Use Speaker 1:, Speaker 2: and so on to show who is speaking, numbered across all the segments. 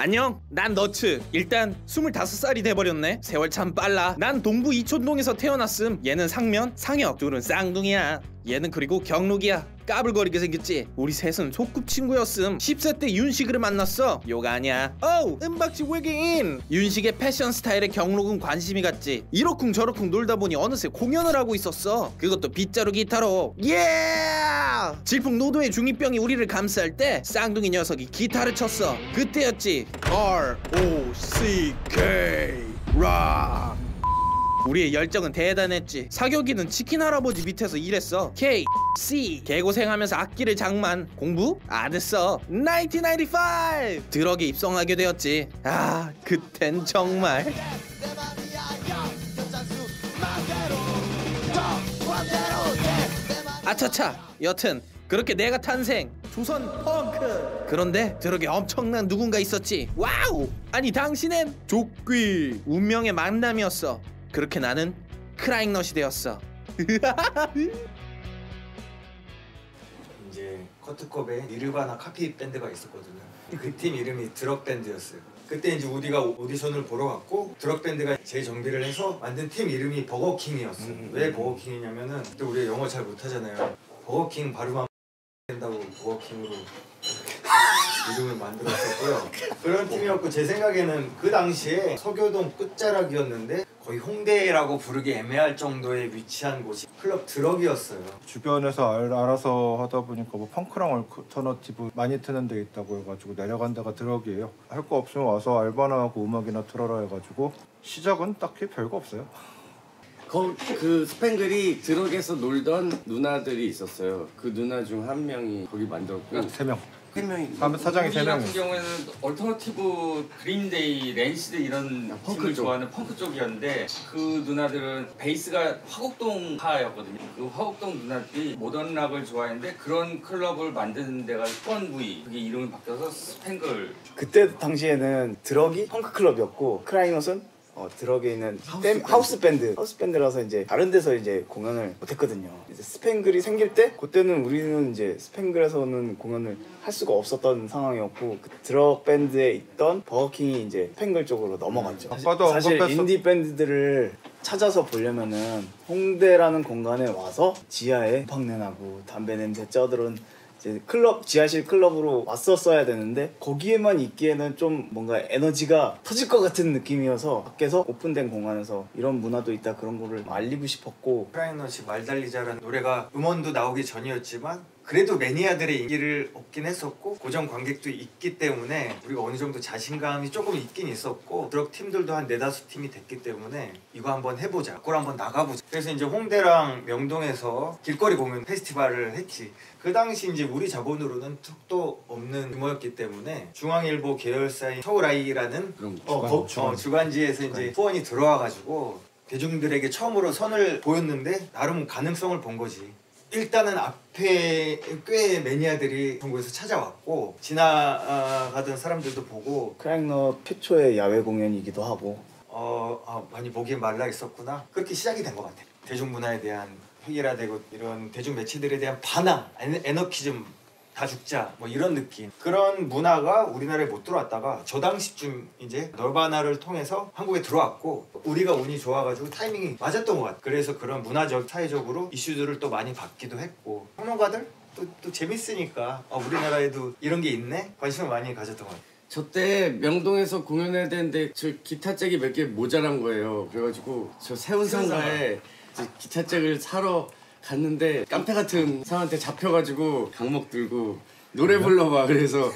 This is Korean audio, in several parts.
Speaker 1: 안녕, 난 너츠. 일단 25살이 돼버렸네. 세월 참 빨라. 난 동부 이촌동에서 태어났음. 얘는 상면, 상혁. 둘은 쌍둥이야. 얘는 그리고 경록이야. 까불거리게 생겼지. 우리 셋은 소꿉친구였음. 10세 때 윤식을 만났어. 요가 아니야. 어우, 은박지 외계인. 윤식의 패션 스타일에 경록은 관심이 갔지. 이러쿵 저러쿵 놀다 보니 어느새 공연을 하고 있었어. 그것도 빗자루 기타로. 질풍 노도의 중2병이 우리를 감싸할 때 쌍둥이 녀석이 기타를 쳤어. 그때였지. R.O.C.K. 락. 우리의 열정은 대단했지. 사교기는 치킨 할아버지 밑에서 일했어. K, C 개고생하면서 악기를 장만. 공부? 안 했어. 1995 드럭에 입성하게 되었지. 아, 그땐 정말. 아차차. 여튼 그렇게 내가 탄생. 조선 펑크. 그런데 드럭에 엄청난 누군가 있었지. 와우. 아니 당신은 족귀. 운명의 만남이었어. 그렇게 나는 크라잉넛이 되었어.
Speaker 2: 이제 커트컵에 니르바나 카피 밴드가 있었거든요. 그 팀 이름이 드럭 밴드였어요. 그때 이제 우리가 오디션을 보러 갔고 드럭 밴드가 재정비를 해서 만든 팀 이름이 버거킹이었어요. 왜 버거킹이냐면은 그때 우리가 영어 잘 못하잖아요. 버거킹 발음하면 된다고 버거킹으로 이름을 만들었었고요. 그런 팀이었고 제 생각에는 그 당시에 서교동 끝자락이었는데 거의 홍대라고 부르기 애매할 정도에 위치한 곳이 클럽 드럭이었어요.
Speaker 3: 주변에서 알아서 하다 보니까 뭐 펑크랑 얼터너티브 많이 트는 데 있다고 해가지고 내려간 데가 드럭이에요. 할 거 없으면 와서 알바나 하고 음악이나 틀어라 해가지고 시작은 딱히 별거 없어요.
Speaker 4: 그 스팽글이 드럭에서 놀던 누나들이 있었어요. 그 누나 중 한 명이 거기 만들었고
Speaker 3: 3명.
Speaker 4: 3명이
Speaker 3: 사장이 3명이
Speaker 5: 같은 경우에는 얼터너티브, 그린데이, 랜시드 이런 펑크 좋아하는 펑크 쪽이었는데 그 누나들은 베이스가 화곡동파였거든요. 그 화곡동 누나들이 모던 락을 좋아했는데 그런 클럽을 만드는 데가 스펀브이, 그게 이름이 바뀌어서 스팽글.
Speaker 6: 그때 당시에는 드럭이 펑크 클럽이었고 크라잉넛은 드럭에 있는 하우스 밴드라서 이제 다른 데서 이제 공연을 못했거든요. 이제 스팽글이 생길 때 그때는 우리는 이제 스팽글에서는 공연을 할 수가 없었던 상황이었고 그 드럭 밴드에 있던 버거킹이 이제 스팽글 쪽으로 넘어갔죠. 사실 인디 밴드들을 찾아서 보려면은 홍대라는 공간에 와서 지하에 음악내 나고 담배 냄새 쩌들은 이제 클럽, 지하실 클럽으로 왔었어야 되는데 거기에만 있기에는 좀 뭔가 에너지가 터질 것 같은 느낌이어서 밖에서 오픈된 공간에서 이런 문화도 있다 그런 거를 알리고 싶었고
Speaker 2: 크라잉넛이 말달리자라는 노래가 음원도 나오기 전이었지만 그래도 매니아들의 인기를 얻긴 했었고 고정 관객도 있기 때문에 우리가 어느 정도 자신감이 조금 있긴 있었고 드럭 팀들도 한 4-5팀이 됐기 때문에 이거 한번 해보자, 그걸 한번 나가보자. 그래서 이제 홍대랑 명동에서 길거리 공연 페스티벌을 했지. 그 당시 이제 우리 자본으로는 턱도 없는 규모였기 때문에 중앙일보 계열사인 서울아이라는 주간지에서 이제 후원이 들어와가지고 대중들에게 처음으로 선을 보였는데 나름 가능성을 본 거지. 일단은 앞에 꽤 매니아들이 전국에서 찾아왔고 지나가던 사람들도 보고
Speaker 6: 크라잉넛 최초의 야외 공연이기도 하고
Speaker 2: 많이 보기에 말라 있었구나. 그렇게 시작이 된 것 같아. 대중문화에 대한 획일화되고 이런 대중 매체들에 대한 반항, 에너키즘, 다 죽자 뭐 이런 느낌. 그런 문화가 우리나라에 못 들어왔다가 저 당시쯤 이제 널바나를 통해서 한국에 들어왔고 우리가 운이 좋아가지고 타이밍이 맞았던 것 같아. 그래서 그런 문화적, 사회적으로 이슈들을 또 많이 받기도 했고 평론가들 또 재밌으니까 우리나라에도 이런 게 있네? 관심을 많이 가졌던 것 같아.
Speaker 4: 저 때 명동에서 공연해야 되는데 저 기타잭이 몇 개 모자란 거예요. 그래가지고 저 세운상가에 기타잭을 사러 갔는데 깡패 같은 사람한테 잡혀가지고 강목 들고 노래 불러봐 그래서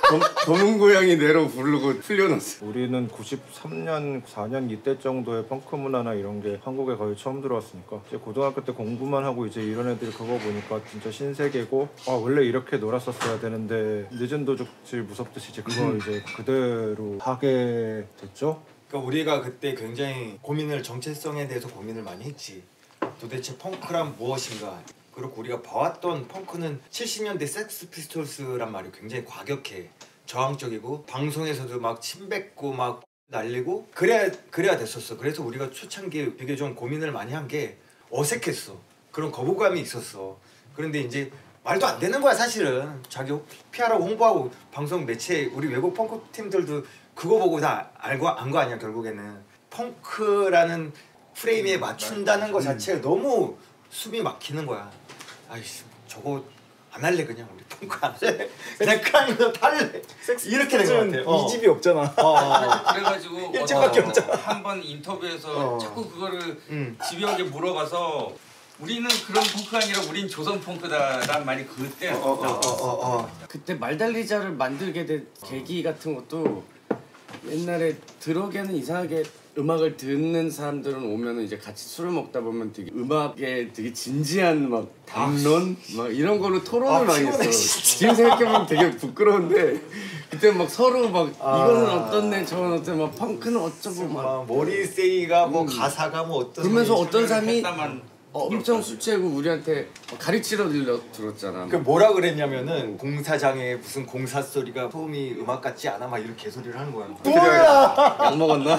Speaker 4: 검은 고양이 내로 부르고 풀려놨어.
Speaker 3: 우리는 93년, 4년 이때 정도의 펑크 문화나 이런 게 한국에 거의 처음 들어왔으니까 이제 고등학교 때 공부만 하고 이제 이런 애들이 그거 보니까 진짜 신세계고 원래 이렇게 놀았었어야 되는데 늦은 도둑질 무섭듯이 이제 그거 이제 그대로 하게 됐죠.
Speaker 2: 그러니까 우리가 그때 굉장히 정체성에 대해서 고민을 많이 했지. 도대체 펑크란 무엇인가? 그리고 우리가 봐왔던 펑크는 70년대 섹스 피스톨스란 말이 굉장히 과격해, 저항적이고 방송에서도 막 침뱉고 막 날리고 그래야 됐었어. 그래서 우리가 초창기에 되게 좀 고민을 많이 한 게 어색했어. 그런 거부감이 있었어. 그런데 이제 말도 안 되는 거야 사실은. 자기 피하라고 홍보하고 방송 매체 우리 외국 펑크 팀들도 그거 보고 다 알고 안 거 아니야 결국에는. 펑크라는 프레임에 맞춘다는 거 자체가 너무 숨이 막히는 거야. 아이씨 저거 안 할래 그냥 우리 펑크 안 할래. 그냥 크라잉넛 할래. 이렇게 된 거 같아.
Speaker 6: 이 집이 없잖아.
Speaker 5: 그래가지고
Speaker 6: 일집밖에 없잖아.
Speaker 5: 한번 인터뷰에서 자꾸 그거를 집요하게 물어봐서 우리는 그런 펑크가 아니라 우린 조선 펑크다라는 말이 그때 나왔어.
Speaker 4: 그때 말달리자를 만들게 된 계기 같은 것도 옛날에 드러기는 이상하게 음악을 듣는 사람들은 오면은 이제 같이 술을 먹다 보면 되게 음악에 되게 진지한 막 담론 막 이런 걸로 토론을 많이 했어. 지금 생각해보면 되게 부끄러운데 그때 막 서로 막 이거는 어떻네 저건 어때 막 펑크는 어쩌고 막
Speaker 2: 머리세이가 뭐 가사가 뭐 어떤
Speaker 4: 그러면서 어떤 사람이
Speaker 5: 했다만
Speaker 4: 엄청 술 취하고 우리한테 가르치러 들었잖아.
Speaker 2: 그 뭐라 그랬냐면은 공사장에 무슨 공사 소리가 소음이 음악 같지 않아 막 이런 개소리를 하는 거야.
Speaker 6: 뭐야?
Speaker 4: 약 먹었나?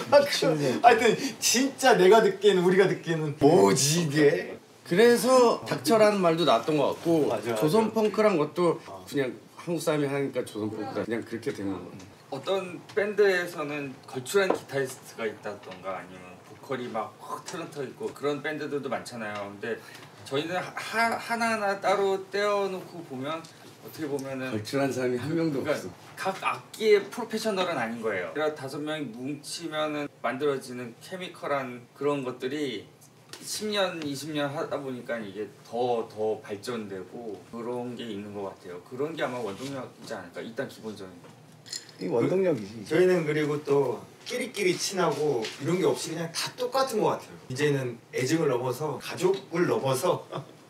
Speaker 2: 하여튼 진짜 내가 듣기에는 우리가 듣기에는 뭐지 이게?
Speaker 4: 그래서 닥쳐라는 말도 나왔던 것 같고
Speaker 2: 맞아.
Speaker 4: 조선 펑크란 것도 그냥 한국 사람이 하니까 조선 펑크다 그냥 그렇게 된 거.
Speaker 5: 어떤 밴드에서는 걸출한 기타리스트가 있다던가 아니면 보컬이 막 확 트런터 있고 그런 밴드들도 많잖아요. 근데 저희는 하나하나 따로 떼어놓고 보면 어떻게 보면은
Speaker 4: 걸출한 사람이 한 명도 없어.
Speaker 5: 각 악기의 프로페셔널은 아닌 거예요. 그러니까 5명이 뭉치면은 만들어지는 케미컬한 그런 것들이 10년, 20년 하다 보니까 이게 더 발전되고 그런 게 있는 것 같아요. 그런 게 아마 원동력이지 않을까. 일단 기본적인 거.
Speaker 6: 이 원동력이지.
Speaker 2: 저희는 그리고 또 끼리끼리 친하고 이런 게 없이 그냥 다 똑같은 것 같아요. 이제는 애증을 넘어서 가족을 넘어서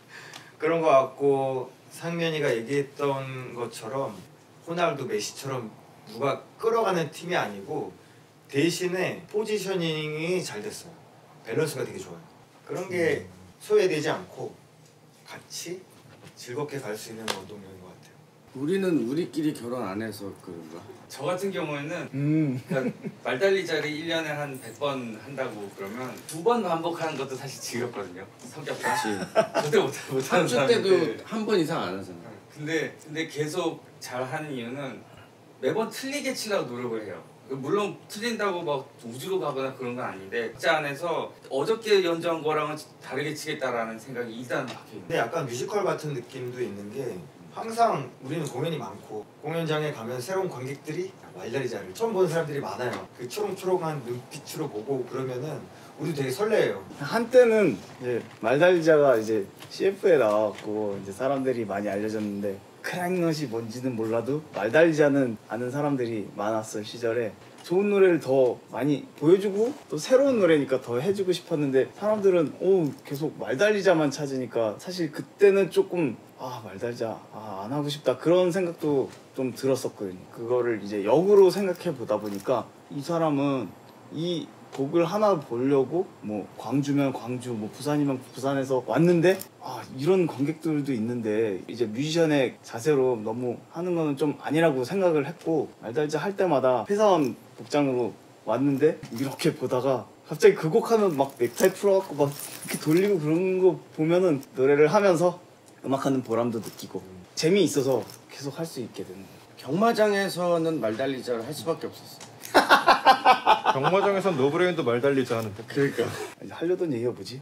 Speaker 2: 그런 것 같고 상면이가 얘기했던 것처럼 호날두 메시처럼 누가 끌어가는 팀이 아니고 대신에 포지셔닝이 잘 됐어요. 밸런스가 되게 좋아요. 그런 게 소외되지 않고 같이 즐겁게 갈 수 있는 원동력인 것 같아요.
Speaker 4: 우리는 우리끼리 결혼 안 해서 그런가?
Speaker 5: 저 같은 경우에는 그러니까 말달리자를 1년에 한 100번 한다고 그러면 2번 반복하는 것도 사실 지겹거든요. 성격같이 절대 못하는
Speaker 4: 한주
Speaker 5: 사람인데
Speaker 4: 때도 한 번 이상 안 하잖아.
Speaker 5: 근데 계속 잘하는 이유는 매번 틀리게 치려고 노력을 해요. 물론 틀린다고 막 우주로 가거나 그런 건 아닌데 각자 안에서 어저께 연주한 거랑은 다르게 치겠다라는 생각이 일단 박혀있는.
Speaker 2: 근데 약간 뮤지컬 같은 느낌도 있는 게 항상 우리는 공연이 많고 공연장에 가면 새로운 관객들이 말달리자를 처음 보는 사람들이 많아요. 그 초롱초롱한 눈빛으로 보고 그러면은 우리도 되게 설레요.
Speaker 6: 한때는 이제 말달리자가 이제 CF에 나왔고 이제 사람들이 많이 알려졌는데 크라잉넛이 뭔지는 몰라도 말달리자는 아는 사람들이 많았을 시절에 좋은 노래를 더 많이 보여주고 또 새로운 노래니까 더 해주고 싶었는데 사람들은 계속 말달리자만 찾으니까 사실 그때는 조금 말달리자 안 하고 싶다 그런 생각도 좀 들었었거든요. 그거를 이제 역으로 생각해 보다 보니까 이 사람은 이 곡을 하나 보려고 뭐 광주면 광주 뭐 부산이면 부산에서 왔는데 이런 관객들도 있는데 이제 뮤지션의 자세로 너무 하는 거는 좀 아니라고 생각을 했고 말달리자 할 때마다 회사원 복장으로 왔는데 이렇게 보다가 갑자기 그 곡 하면 막 넥타이 풀어갖고 막 이렇게 돌리고 그런 거 보면은 노래를 하면서 음악하는 보람도 느끼고 재미있어서 계속 할 수 있게 되는 거예요.
Speaker 4: 경마장에서는 말달리자를 할 수밖에 없었어.
Speaker 3: 경마장에선 노브레인도 말달리자 하는데.
Speaker 4: 그러니까
Speaker 6: 이제 하려던 얘기가 뭐지?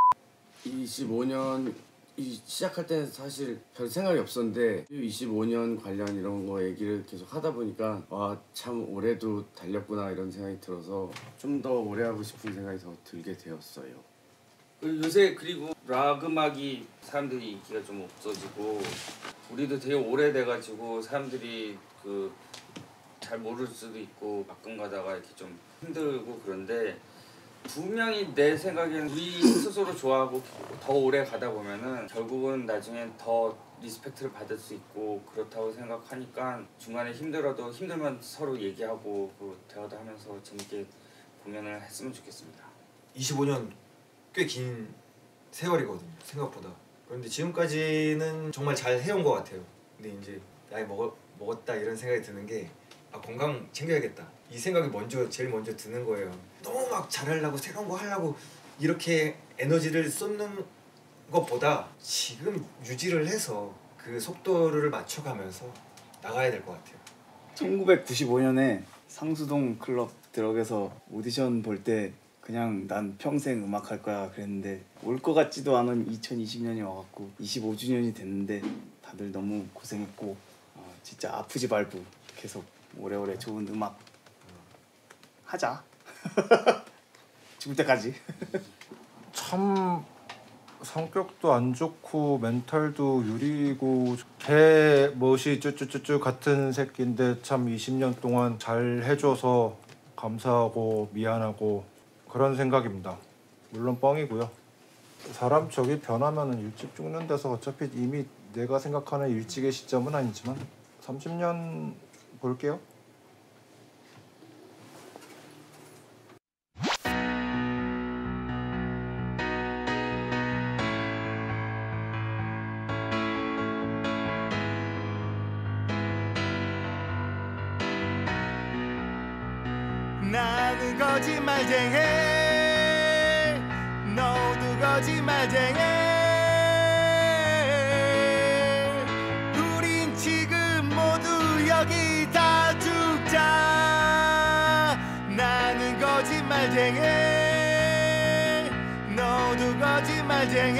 Speaker 4: 25년 시작할 때는 사실 별 생각이 없었는데 25년 관련 이런 거 얘기를 계속 하다 보니까 참 올해도 달렸구나 이런 생각이 들어서 좀 더 오래 하고 싶은 생각이 더 들게 되었어요.
Speaker 5: 요새 그리고 락 음악이 사람들이 인기가 좀 없어지고 우리도 되게 오래돼가지고 사람들이 잘 모를 수도 있고 가끔 가다가 이렇게 좀 힘들고 그런데 분명히 내 생각에는 우리 스스로 좋아하고 더 오래 가다 보면은 결국은 나중엔 더 리스펙트를 받을 수 있고 그렇다고 생각하니까 중간에 힘들면 서로 얘기하고 대화도 하면서 재밌게 공연을 했으면 좋겠습니다.
Speaker 2: 25년 꽤 긴 세월이거든요 생각보다. 그런데 지금까지는 정말 잘 해온 것 같아요. 근데 이제 나이 먹었다 이런 생각이 드는 게 건강 챙겨야겠다 이 생각이 제일 먼저 드는 거예요. 너무 막 잘하려고 새로운 거 하려고 이렇게 에너지를 쏟는 것보다 지금 유지를 해서 그 속도를 맞춰가면서 나가야 될 것 같아요.
Speaker 6: 1995년에 상수동 클럽 드럭에서 오디션 볼 때 그냥 난 평생 음악 할 거야 그랬는데 올 것 같지도 않은 2020년이 와갖고 25주년이 됐는데 다들 너무 고생했고 진짜 아프지 말고 계속 오래오래 좋은 음악 하자. 죽을 때까지.
Speaker 3: 참 성격도 안 좋고 멘탈도 유리고 개 멋이 쭈쭈쭈쭈 같은 새끼인데 참 20년 동안 잘 해줘서 감사하고 미안하고 그런 생각입니다. 물론 뻥이고요. 사람 저기 변하면 일찍 죽는 데서 어차피 이미 내가 생각하는 일찍의 시점은 아니지만 30년 볼게요.
Speaker 7: 나는 거짓말쟁이 너도 거짓말쟁이 우린 지금 모두 여기 다 죽자. 나는 거짓말쟁이 너도 거짓말쟁이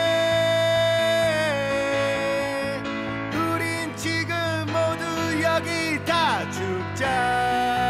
Speaker 7: 우린 지금 모두 여기 다 죽자.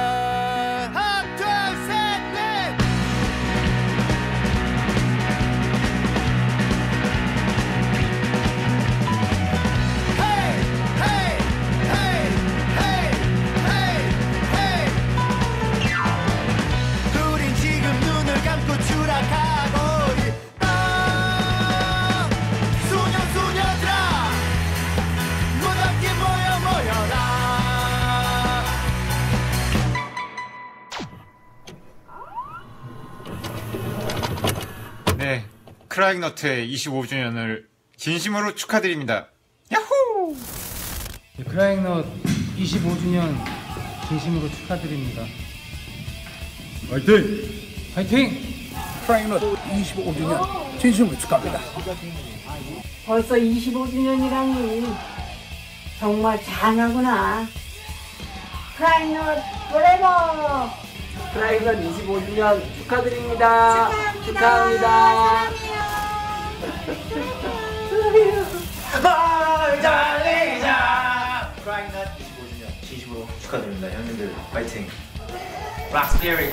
Speaker 8: 네, 크라잉너트의 25주년을 진심으로 축하드립니다. 야호!
Speaker 9: 크라잉넛 25주년 진심으로 축하드립니다.
Speaker 3: 화이팅!
Speaker 9: 화이팅!
Speaker 10: 크라잉넛 25주년 진심으로 축하합니다.
Speaker 11: 벌써 25주년이라니 정말 장하구나. 크라잉넛 포레버.
Speaker 12: 크라잉넛 25주년 축하드립니다. 축하합니다.
Speaker 2: 달리자. 크라잉넛 25주년 진심으로 축하드립니다. 형님들 파이팅. 락스피릿.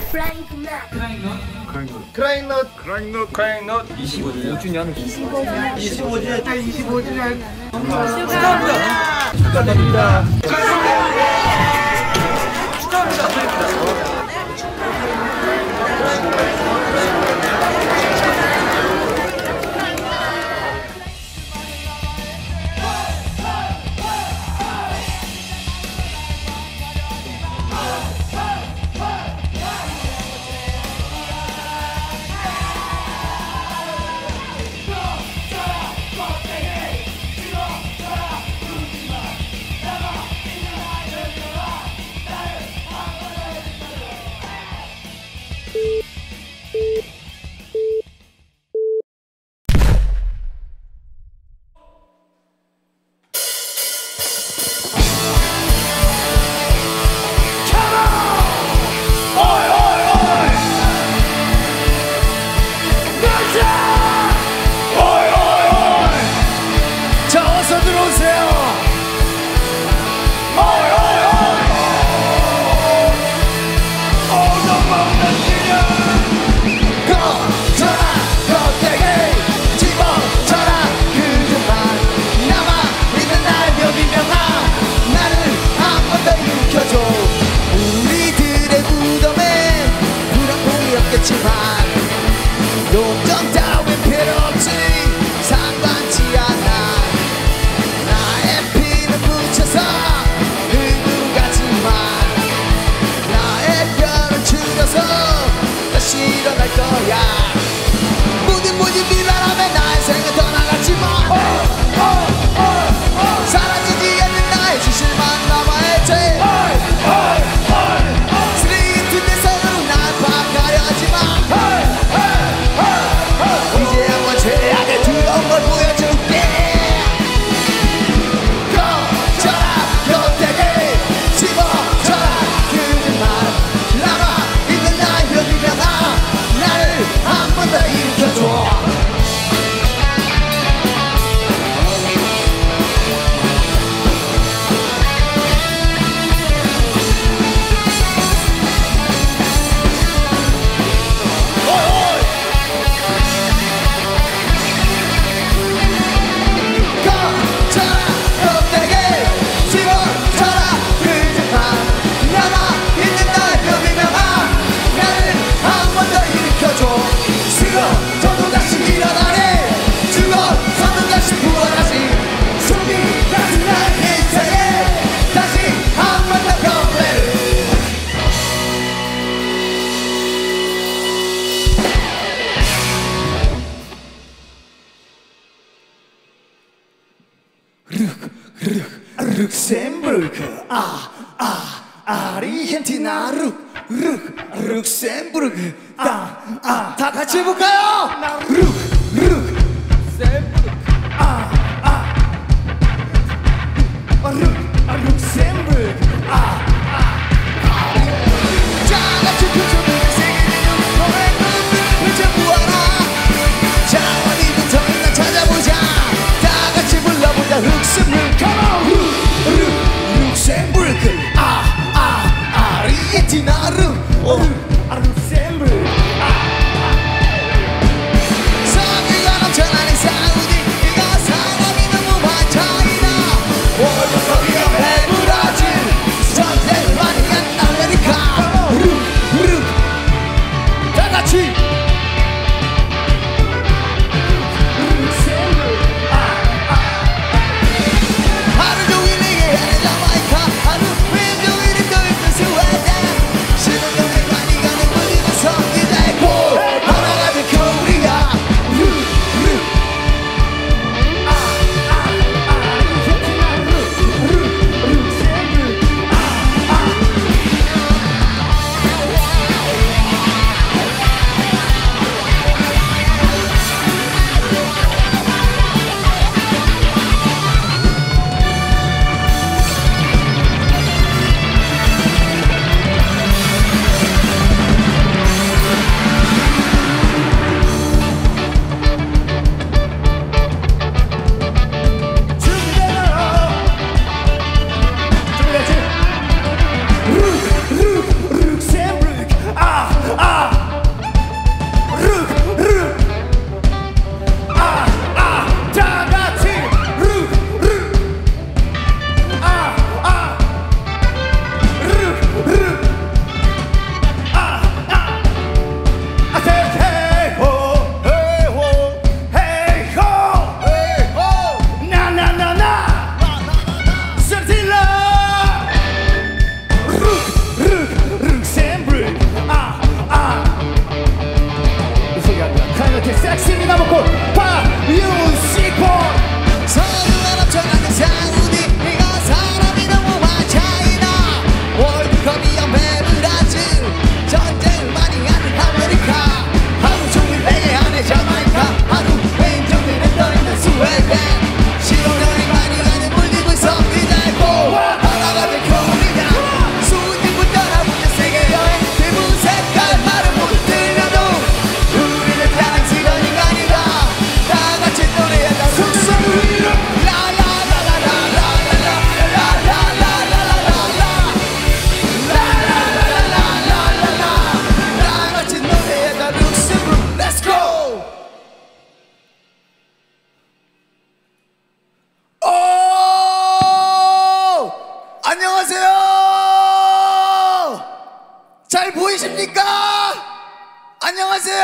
Speaker 10: 크라잉넛 25주년
Speaker 7: 축하드립니다. 룩셈부르크 아르헨티나 룩셈부르크 다 같이 해볼까요? 룩셈부르크 다 같이 펼쳐보는 세계의 눈물의 눈물을 펼쳐보아라. 자 어디부터 있나 찾아보자. 다 같이 불러보자. 룩셈부르크 Come on 룩셈부르크 아르헨티나 룩셈부르크 성의가 넘쳐나는 사우디 이거 사람이 너무 많다이나 월드컵이야 브라질 전쟁을 많이 한 아메리카 다 같이 하루 종일 얘기하는 자마이카 하루 종일 떠있는 스웨덴 쉬는 동네 많이 가는 멀리는 성기자 있고 하나가 된 코리아 잘 보이십니까? 안녕하세요.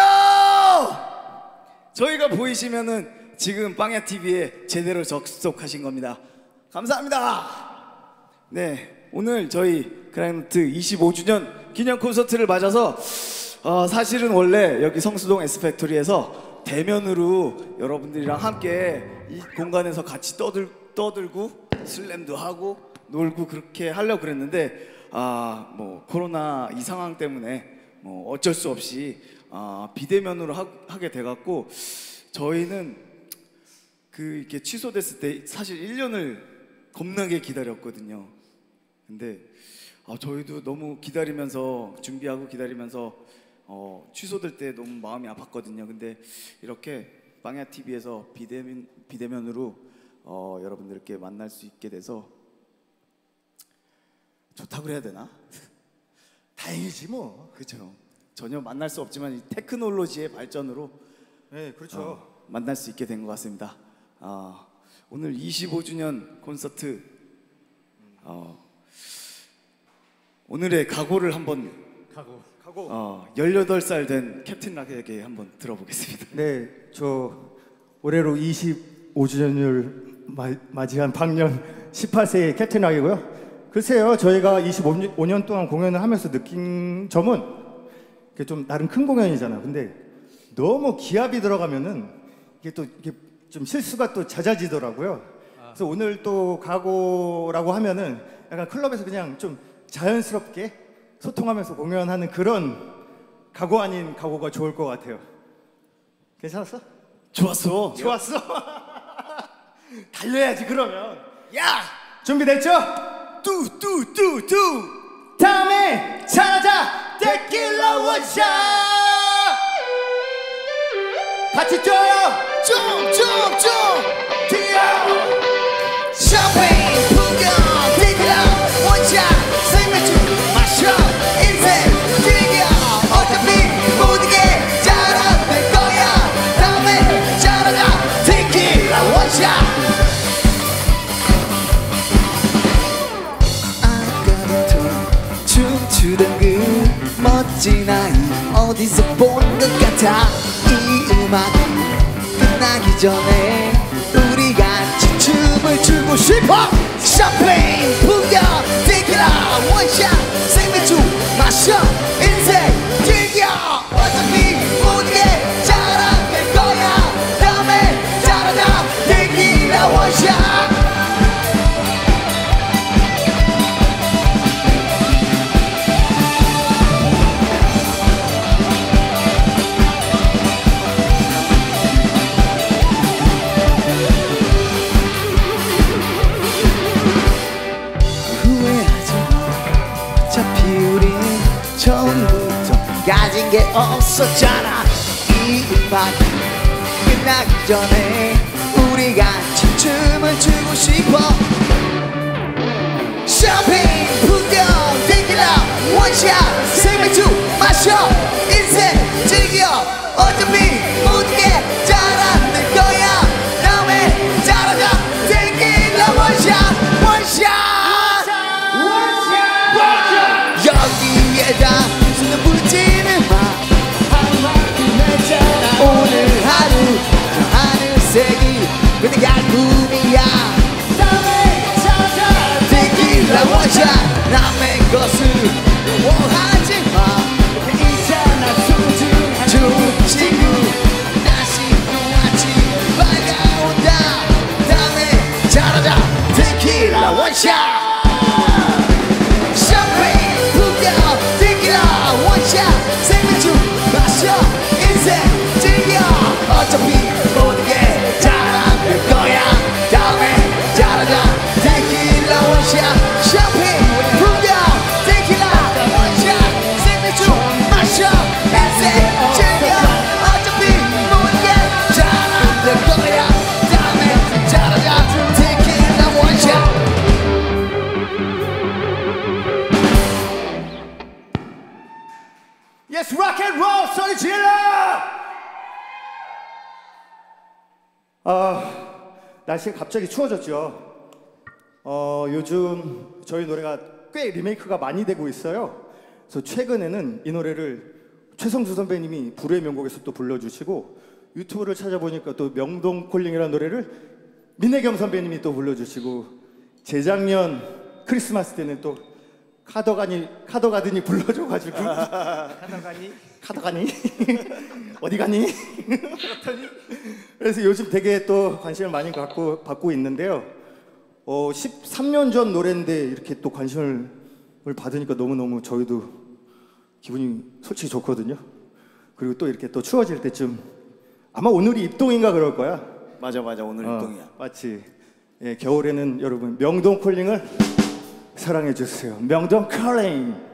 Speaker 7: 저희가 보이시면은 지금 빵야TV에 제대로 접속하신 겁니다. 감사합니다. 네, 오늘 저희 크라잉노트 25주년 기념 콘서트를 맞아서 사실은 원래 여기 성수동 S팩토리에서 대면으로 여러분들이랑 함께 이 공간에서 같이 떠들고 슬램도 하고 놀고 그렇게 하려고 그랬는데 뭐 코로나 이 상황 때문에 뭐 어쩔 수 없이 비대면으로 하게 돼갖고 저희는 이렇게 취소됐을 때 사실 1년을 겁나게 기다렸거든요. 근데 저희도 너무 기다리면서 준비하고 기다리면서 취소될 때 너무 마음이 아팠거든요. 근데 이렇게 빵야TV에서 비대면으로 여러분들께 만날 수 있게 돼서 좋다고 해야 되나? 다행이지 뭐. 그렇죠. 전혀 만날 수 없지만 이 테크놀로지의 발전으로
Speaker 3: 네, 그렇죠.
Speaker 7: 만날 수 있게 된 것 같습니다. 오늘 25주년 콘서트 오늘의 각오를 한번 18살 된 캡틴 락에게 한번 들어보겠습니다.
Speaker 13: 네, 저 올해로 25주년을 맞이한 방년 18세의 캡틴 락이고요. 글쎄요, 저희가 25년 동안 공연을 하면서 느낀 점은 이게 좀 나름 큰 공연이잖아. 근데 너무 기압이 들어가면은 이게 또 이게 좀 실수가 또 잦아지더라고요. 그래서 오늘 또 각오라고 하면은 약간 클럽에서 그냥 좀 자연스럽게 소통하면서 공연하는 그런 각오 아닌 각오가 좋을 것 같아요. 괜찮았어?
Speaker 6: 좋았어.
Speaker 13: 좋았어. 달려야지 그러면. 야! 준비됐죠? 뚜뚜뚜뚜 다음에 잘하자 데킬라 원샷 같이 쪄요
Speaker 7: 좀좀좀 뛰어 샴페인 풍경 데킬라 원샷 생맥주 마셔 인생 즐겨 어차피 모든 게 잘안될 거야 다음에 잘하자 데킬라 원샷 춤추던 그 멋진 아이 어디서 본 것 같아 이 음악 끝나기 전에 우리 같이 춤을 추고 싶어 샴페인 풍경 데킬라 원샷 생맥주 마셔 인생 즐겨 어차피 모든 게 잘안될 거야 다음에 잘하자 데킬라 원샷 처음부터 가진 게 없었잖아 이 음악 끝나기 전에 우리 같이 춤을 추고 싶어 샴페인 풍경 데킬라 원샷 생맥주 마셔 인생 즐겨 어차피 모든 게 잘안될 거야 다음에 잘하자 데킬라 원샷 원샷 여기에다 손을 붙이는 마 오늘 하루 저 하늘색이 그대 갈품이야 데킬라 원샷 남의 것을 원하지 마 있잖아 소중한 좋은 친구 다시 또 아침 밝아온다 다음에 잘하자 데킬라 원샷 생맥주 마셔 인생 즐겨 어차피 모든 게 잘안될 거야 다음에 잘하자 데킬라 원샷 샴페인 풍경 데킬라 원샷 생맥주 마셔 인생 즐겨 어차피 모든 게 잘안될 거야 다음에 잘하자 데킬라 원샷
Speaker 13: Yes, rock and roll 소리 질러! 날씨가 갑자기 추워졌죠. 요즘 저희 노래가 꽤 리메이크가 많이 되고 있어요. 그래서 최근에는 이 노래를 최성수 선배님이 불후의 명곡에서 또 불러주시고 유튜브를 찾아보니까 또 명동 콜링이라는 노래를 민혜경 선배님이 또 불러주시고 재작년 크리스마스 때는 또 카더가든이 불러줘가지고 카더가니 어디 가니 그렇더니 그래서 요즘 되게 또 관심을 많이 받고 있는데요. 13년 전 노래인데 이렇게 또 관심을 받으니까 너무너무 저희도 기분이 솔직히 좋거든요. 그리고 또 이렇게 또 추워질 때쯤 아마 오늘이 입동인가 그럴 거야.
Speaker 6: 맞아 오늘 입동이야.
Speaker 13: 맞지. 예, 겨울에는 여러분 명동 콜링을 사랑해 주세요. 명동 콜링.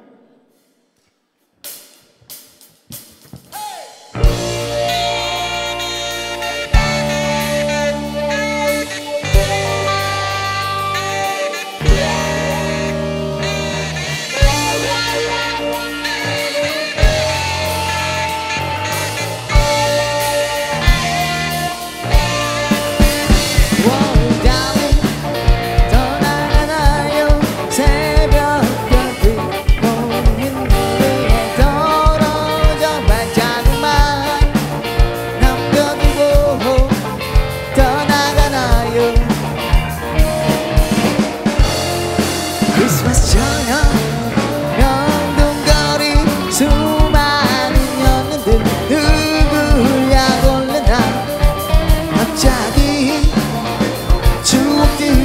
Speaker 7: 갑자기 추억들이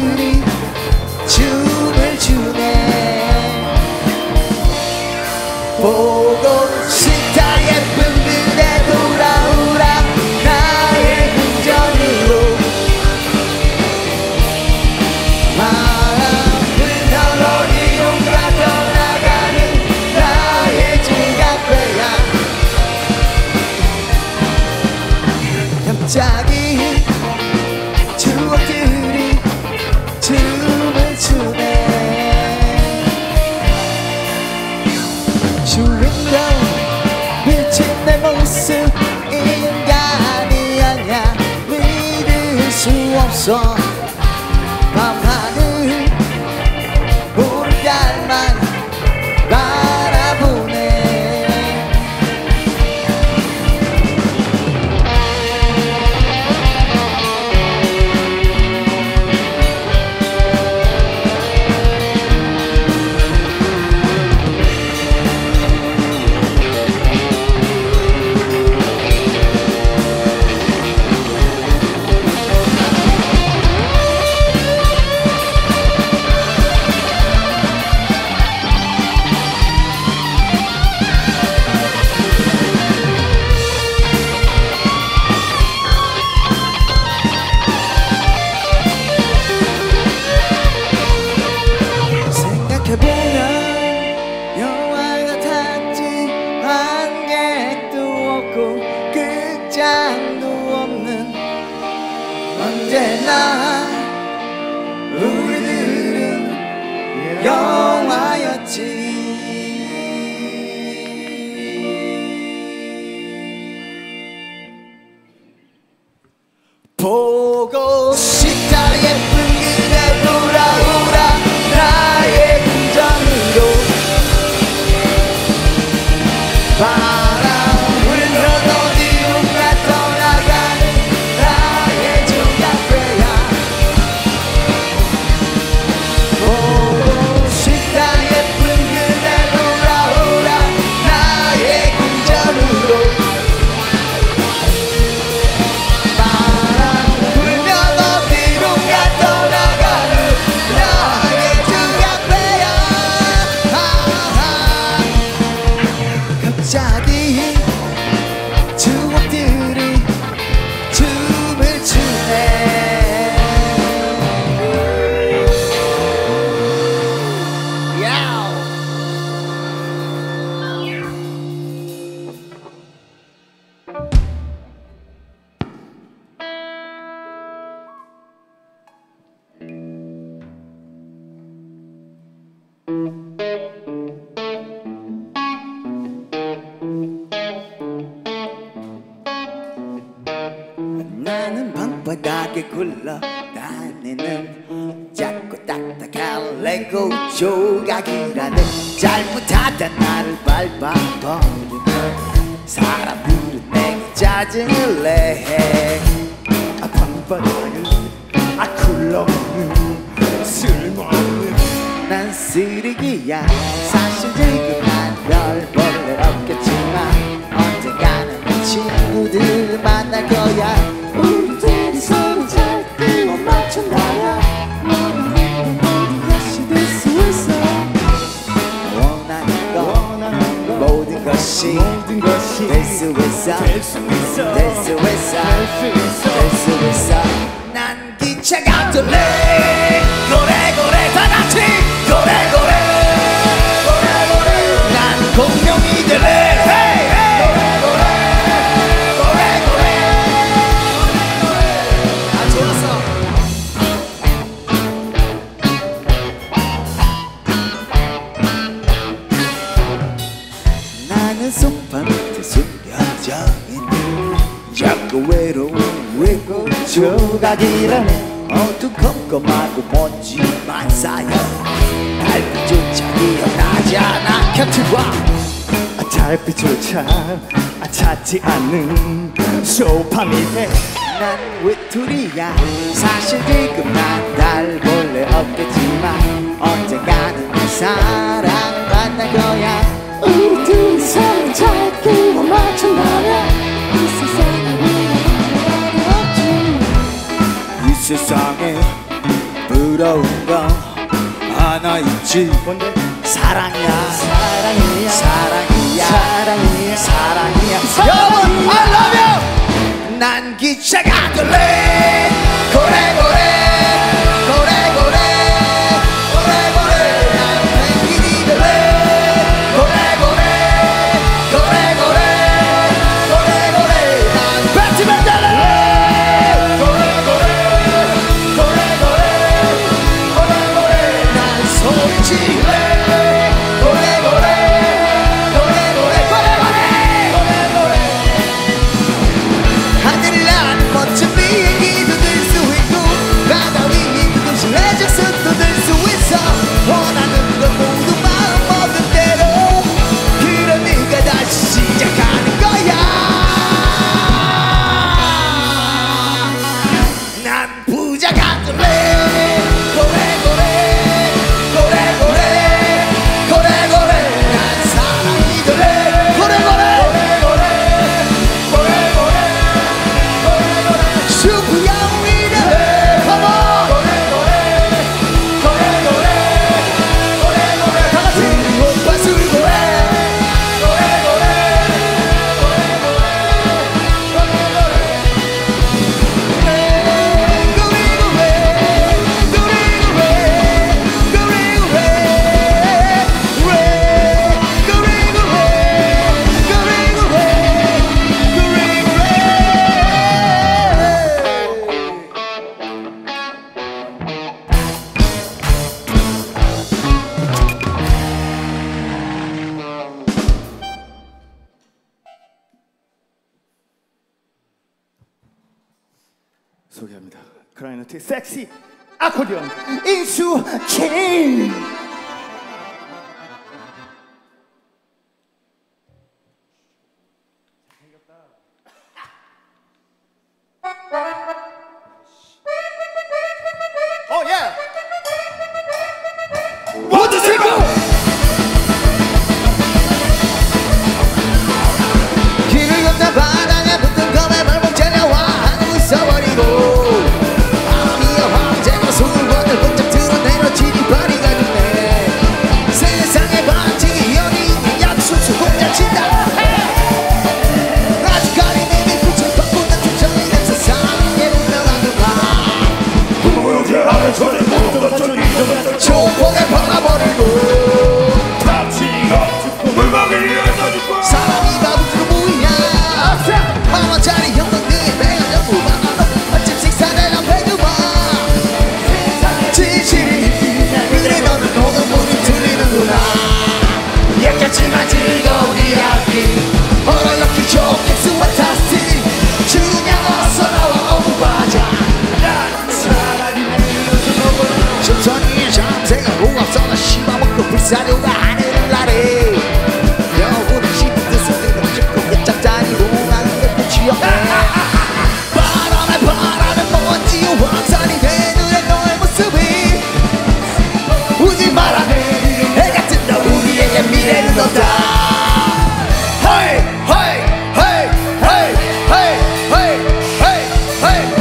Speaker 7: 없어 밤하늘 보름달만 바라보네 생각해보면 영화 같았지 관객도 없고 극장도 없는 언제나 우리들은 영화였지 보고 싶다 예쁜 그대 돌아오라 나의 궁전으로 바람 불면 어디론가 떠나가는 나의 조각배야 보고 싶다 예쁜 그대 돌아오라 나의 궁전으로 바람 불면 어디론가 떠나가는 나의 조각배야 갑자기 추억들이 춤을 추네 야우. 나는 방바닥에 굴러다니는 작고 딱딱한 레고 조각이라네 잘못하다 나를 밟아버리는 사람들은 내게 짜증을 내 방바닥을 굴러오는 쓸모없는 난 쓰레기야 사실 지금 난 별 볼일 없겠지만 언젠가는 내 친구들 만날 거야 우리들이 서로 잘 끼워 맞춘다면 원하는 모든 것이 될 수 있어 원하는 것 모든 것이 될 수 있어 될 수 있어 난 기차가 돌래 고래고래 다 같이 고래고래 난 공룡이 될래 나는 소파 밑에 숨겨져 있는 작고 외로운 외고 조각이라네 어두컴컴하고 먼지만 쌓여 달빛조차 기억나지 않아 곁을와 달빛조차 찾지 않는 소파 밑에 난 외톨이야 사실 지금 난 날 볼래 없겠지만 언젠가는 내 사랑 만날 거야 우리 둘이 서로 잘 끼워 맞춘다면 이 세상에 없지 이 세상에 부러운 거 하나 있지 뭔데? 사랑이야 사랑이야 사랑이야 사랑이야 사랑이야 여러분 I love you 난 기차가 될래 고래고래 고래고래 고래고래 난 펭귄이 될래 고래고래 고래고래 고래고래 난 배트맨 될래 고래고래 고래고래 고래고래 난 소리질래 고래고래 고래고래 고래고래 고래고래 하늘을 나는 멋진 비행기도 들 수 있고
Speaker 13: 크라잉너트의 섹시 아코디언 인수킹.
Speaker 7: 모두 세고 길을 걷다 바닥에 붙은 검에 발목 차려와 하고 있어버리고 아미의 황제가 손을 번을 번쩍 드러내려 지리파리가 있네. 세상의 반칙이 연이 약수수 공짜 친다. 아직 가리님이 빛을 받고 난 투정이 된 세상에 운명하는가. 무지하게 손을 모두 갖춰 인정한 조폭에 박아버리고 사람이 바보로 보이냐. 만원짜리 형광등에 내가 전부 박아놓은 맛집 식사대랑 배그만 진실이 그래 너는 오늘 문이 들리는구나. 약했지만 즐거운 이야기 어렵기 좋게 스와타스틱 그냥 어서 나와 어부바자. 천천히 잠새가 오갑서나 씹어먹고 불사료가 하늘을 나래. 여우는 씹은 뜻을 찍고 끝짝다리 오가는 게 끝이 없네. 바람에 먼지와 황산이 된 눈에 너의 모습이 우지 마라. 해가 뜬다 우리에게 미래는 없다. 헤이 헤이 헤이 헤이 헤이 헤이 헤이 헤이.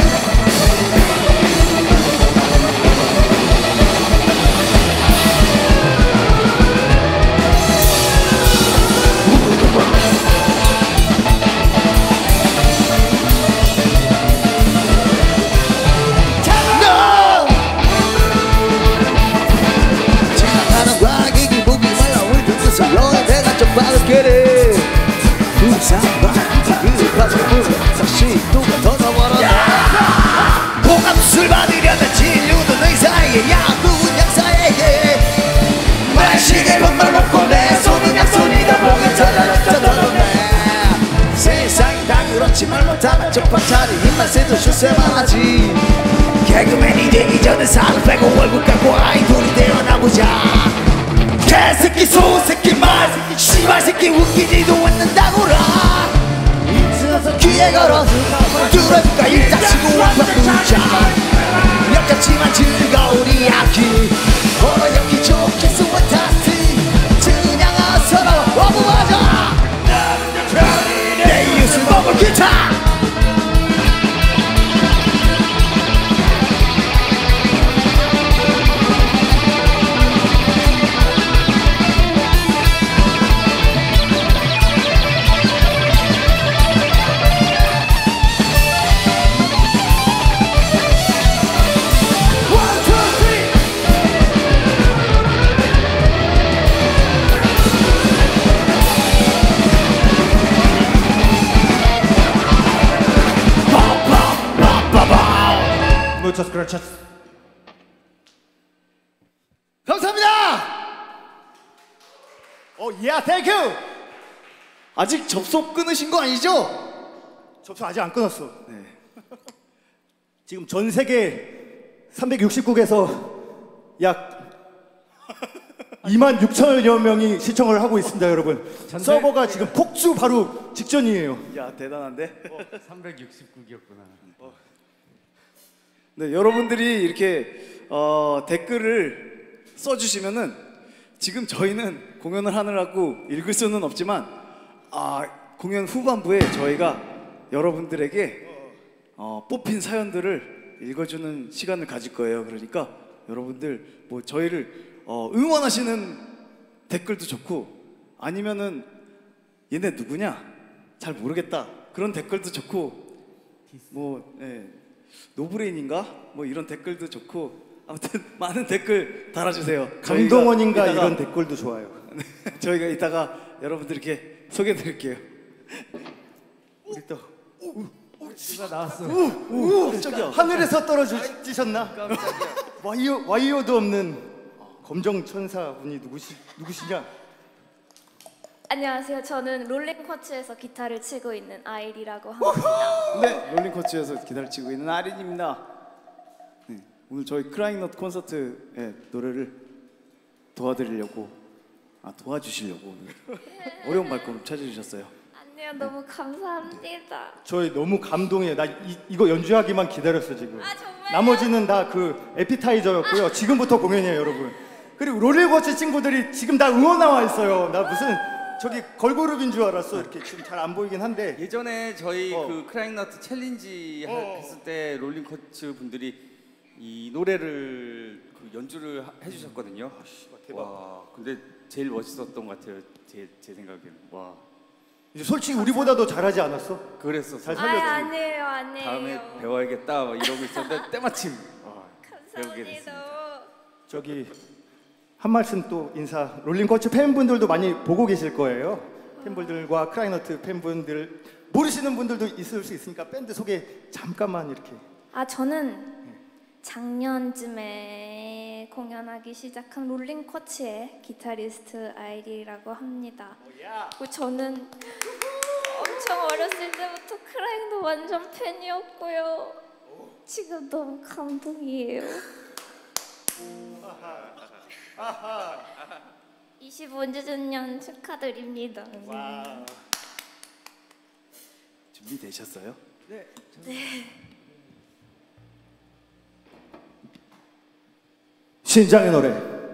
Speaker 7: 지나가는 과객이 보기 말라 우리 등에서 너의 배가 좀 빠르게래. 부산과 그 가슴을 다시 누가 더 넘어라. 공감술 받으려면 진료는 의사에게 약국은 약사에게 말식에 밥만 먹고 내 손은 약손이다 보면 찾아졌네. 세상이 다 그렇지 말 못하면 쪽박차리 입만 세도 슛세만 하지. 개그맨이 되기 전에 살을 빼고 월급 갖고 아이돌이 되어나보자. 개새끼 소새끼 말새끼 씨발새끼 웃기지도 않는다고라. 귀에 걸어 뚫어줄까 일딱지고 완벽부자. 역같지만 즐거운 이야기 어렵기 좋게 스와타스틱 그냥 어서 나와 어부하자. 내 이웃을 먹을 기타.
Speaker 13: Muchas gracias.
Speaker 6: 감사합니다. 야, 땡큐. 아직 접속 끊으신 거 아니죠?
Speaker 13: 접속 아직 안 끊었어. 네. 지금 전 세계 360국에서 약 26,000여 명이 시청을 하고 있습니다, 여러분. 서버가 지금 폭주 바로 직전이에요.
Speaker 6: 야, 대단한데?
Speaker 4: 369기였구나.
Speaker 6: 네, 여러분들이 이렇게 댓글을 써주시면은 지금 저희는 공연을 하느라고 읽을 수는 없지만 공연 후반부에 저희가 여러분들에게 뽑힌 사연들을 읽어주는 시간을 가질 거예요. 그러니까 여러분들 뭐 저희를 응원하시는 댓글도 좋고 아니면은 얘네 누구냐 잘 모르겠다 그런 댓글도 좋고 뭐 노브레인인가 뭐 이런 댓글도 좋고 아무튼 많은 댓글 달아주세요.
Speaker 13: 강동원인가 이런 댓글도 좋아요.
Speaker 6: 저희가 이따가 여러분들께 소개해드릴게요.
Speaker 13: 우리 또
Speaker 4: 누가 나왔어.
Speaker 6: 깜짝이야.
Speaker 13: 하늘에서 떨어지셨나? 와이어도 없는 검정 천사 분이 누구시냐?
Speaker 14: 안녕하세요. 저는 롤링쿼츠에서 기타를 치고 있는 아일이라고 합니다.
Speaker 6: 네, 롤링코치에서 기타를 치고 있는 아린입니다. 오늘 저희 크라잉넛 콘서트의 노래를 도와주시려고 오늘 어려운 발걸음 찾아주셨어요.
Speaker 14: 아니요, 너무 감사합니다.
Speaker 13: 저희 너무 감동이에요. 나 이거 연주하기만 기다렸어 지금.
Speaker 14: 정말요?
Speaker 13: 나머지는 다 그 에피타이저였고요. 지금부터 공연이에요, 여러분. 그리고 롤링코치 친구들이 지금 다 응원 나와 있어요. 나 무슨 저기 걸그룹인 줄 알았어. 이렇게 지금 잘 안 보이긴 한데.
Speaker 5: 예전에 저희 그 크라잉넛 챌린지 했을 때 롤링코치 분들이 이 노래를 그 연주를 해주셨거든요.
Speaker 13: 대박.
Speaker 5: 와, 근데 제일 멋있었던 것 같아요. 제 생각에는. 와.
Speaker 13: 이제 솔직히 우리보다도 잘하지 않았어?
Speaker 5: 그랬어.
Speaker 13: 잘 살렸지.
Speaker 14: 아니에요.
Speaker 5: 다음에 배워야겠다 막 이러고 있었는데 때마침 배우게 됐습니다.
Speaker 14: 감사합니다.
Speaker 13: 저기 한 말씀 또 인사. 롤링코치 팬분들도 많이 보고 계실 거예요. 팬분들과 크라잉너트 팬분들 모르시는 분들도 있을 수 있으니까 밴드 소개 잠깐만 이렇게.
Speaker 14: 저는 작년쯤에 공연하기 시작한 롤링코치의 기타리스트 아이리라고 합니다. 그리고 저는 엄청 어렸을 때부터 크라잉도 완전 팬이었고요. 지금 너무 감동이에요. 25주년 축하드립니다.
Speaker 6: 준비되셨어요?
Speaker 14: 네.
Speaker 13: 신장의 노래.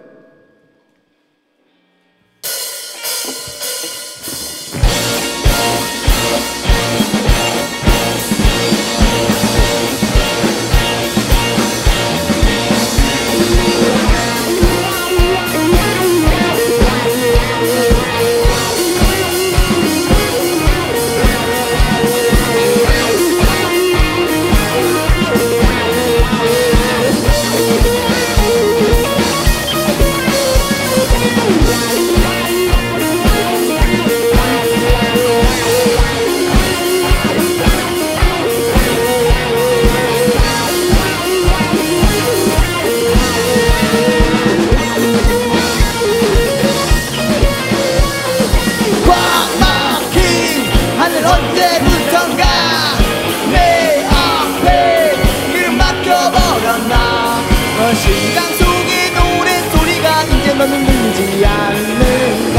Speaker 7: 심장 속의 노랫소리가 이제 너는 들리지 않는가.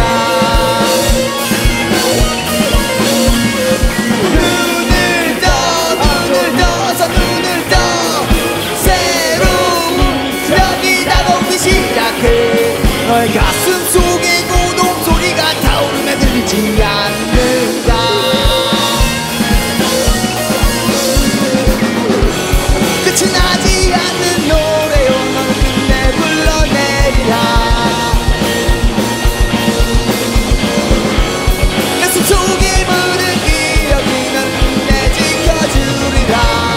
Speaker 7: 눈을 떠서 눈을 떠 새로운 벽이 다가오기 시작해. 너의 가슴 속의 고동 소리가 타오르며 들리지 않는가. 끝이 나지 않는 노래요. 너는 끝내 불러내리라. 가슴 속에 무는 기억이 넌 끝내 지켜주리라.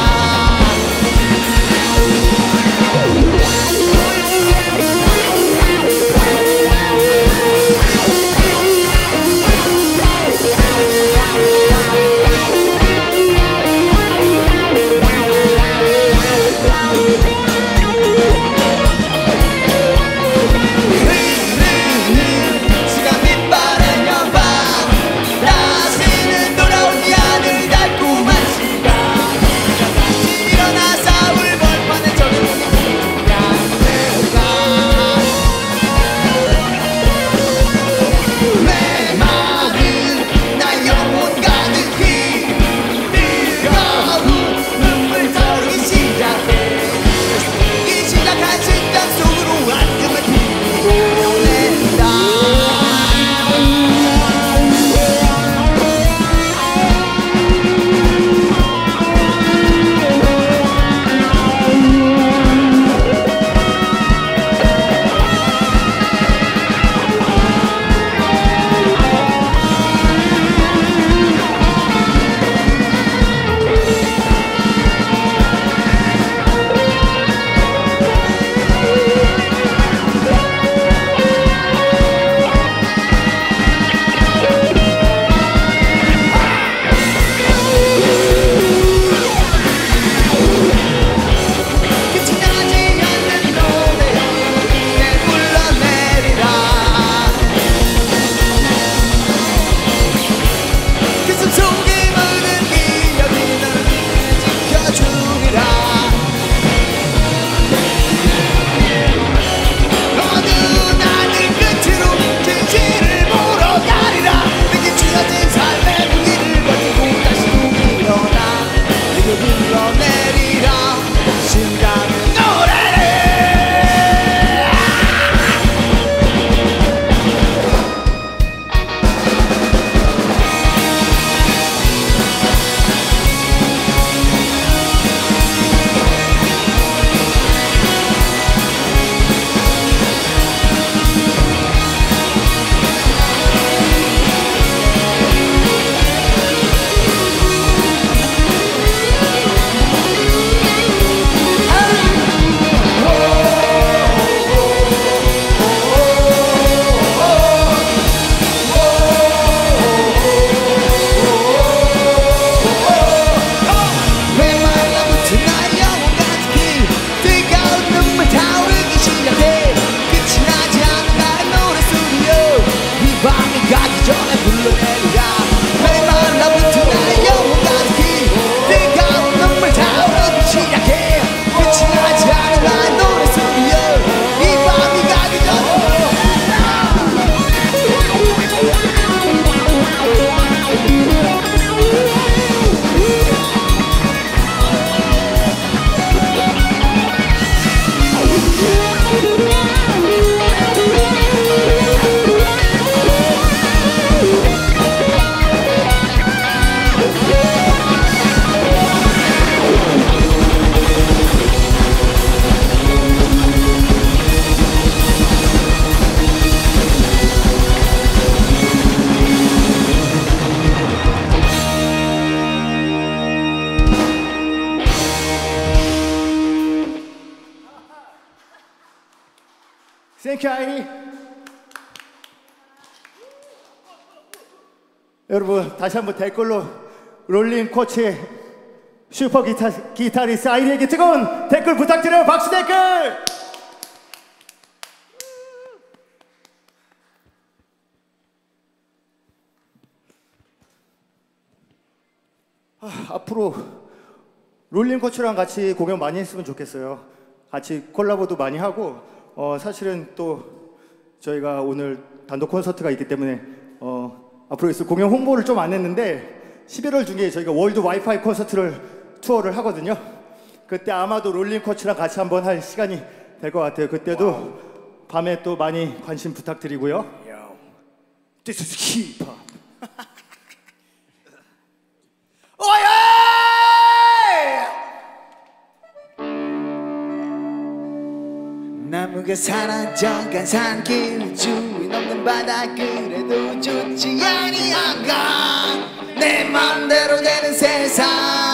Speaker 13: 땡큐 아이리. 여러분 다시 한번 댓글로 롤링 코치의 슈퍼 기타리스트 아이리에게 뜨거운 댓글 부탁드려요. 박수 댓글. 앞으로 롤링 코치랑 같이 공연 많이 했으면 좋겠어요. 같이 콜라보도 많이 하고 사실은 또 저희가 오늘 단독 콘서트가 있기 때문에 앞으로 있을 공연 홍보를 좀 안 했는데 11월 중에 저희가 월드 와이파이 콘서트를 투어를 하거든요. 그때 아마도 롤링 코치랑 같이 한번 할 시간이 될 것 같아요. 그때도 밤에 또 많이 관심 부탁드리고요. This is hip-hop.
Speaker 7: 나무가 사라져간 산길 주위 넘는 바다 그래도 좋지 아니한가 내 맘대로 되는 세상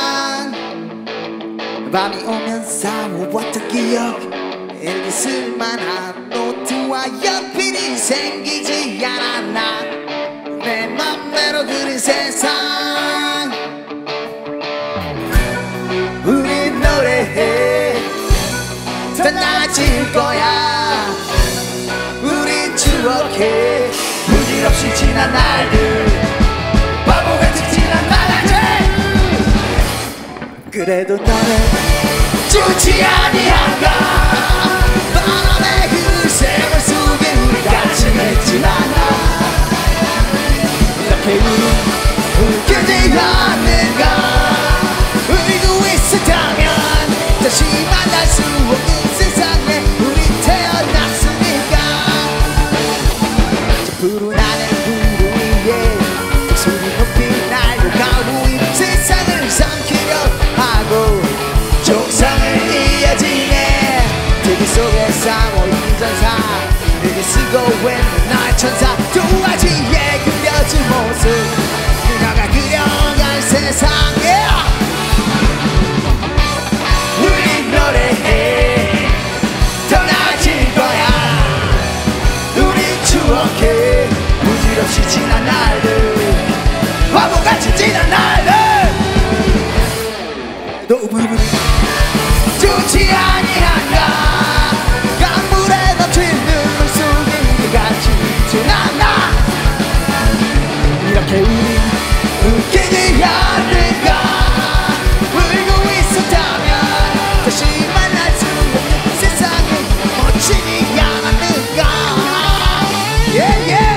Speaker 7: 밤이 오면 쌓아왔던 기억 일기 쓸만한 노트와 연필이 생기지 않았나 내 맘대로 그린 세상 우리 노래해 더 나아질 거야 우린 추억해 부질없이 지난 날들 바보같이 지난 날들 그래도 너는 좋지 아니한가 바람에 그 세월 속에 우리 같이 맺진 않아 이렇게 우린 웃기지 않는가 울고 있었다면 다시 만날 수 없는 세상에 우리 태어났으니까 저 푸른 하늘 구름 위에 소리 높이 날려가고 이 세상을 삼키려 하고 정상을 이어지네 TV 속에서 모인 전사 내게 쓰고 있는 나의 천사 두 가지에 그려진 모습 누나가 그려갈 세상에 우리 노래해 더 나아질 거야 우리 추억해 부질없이 지난 날들 바보같이 지난 날들 너 부분이 좋지 아니한가 강물에 덮친 눈물 속에 우리 같이 지나나 이렇게 우리 웃기지 않을까 울고 있었다면 다시 만날 수 없는 세상에 멋지지 않았는가 yeah, yeah.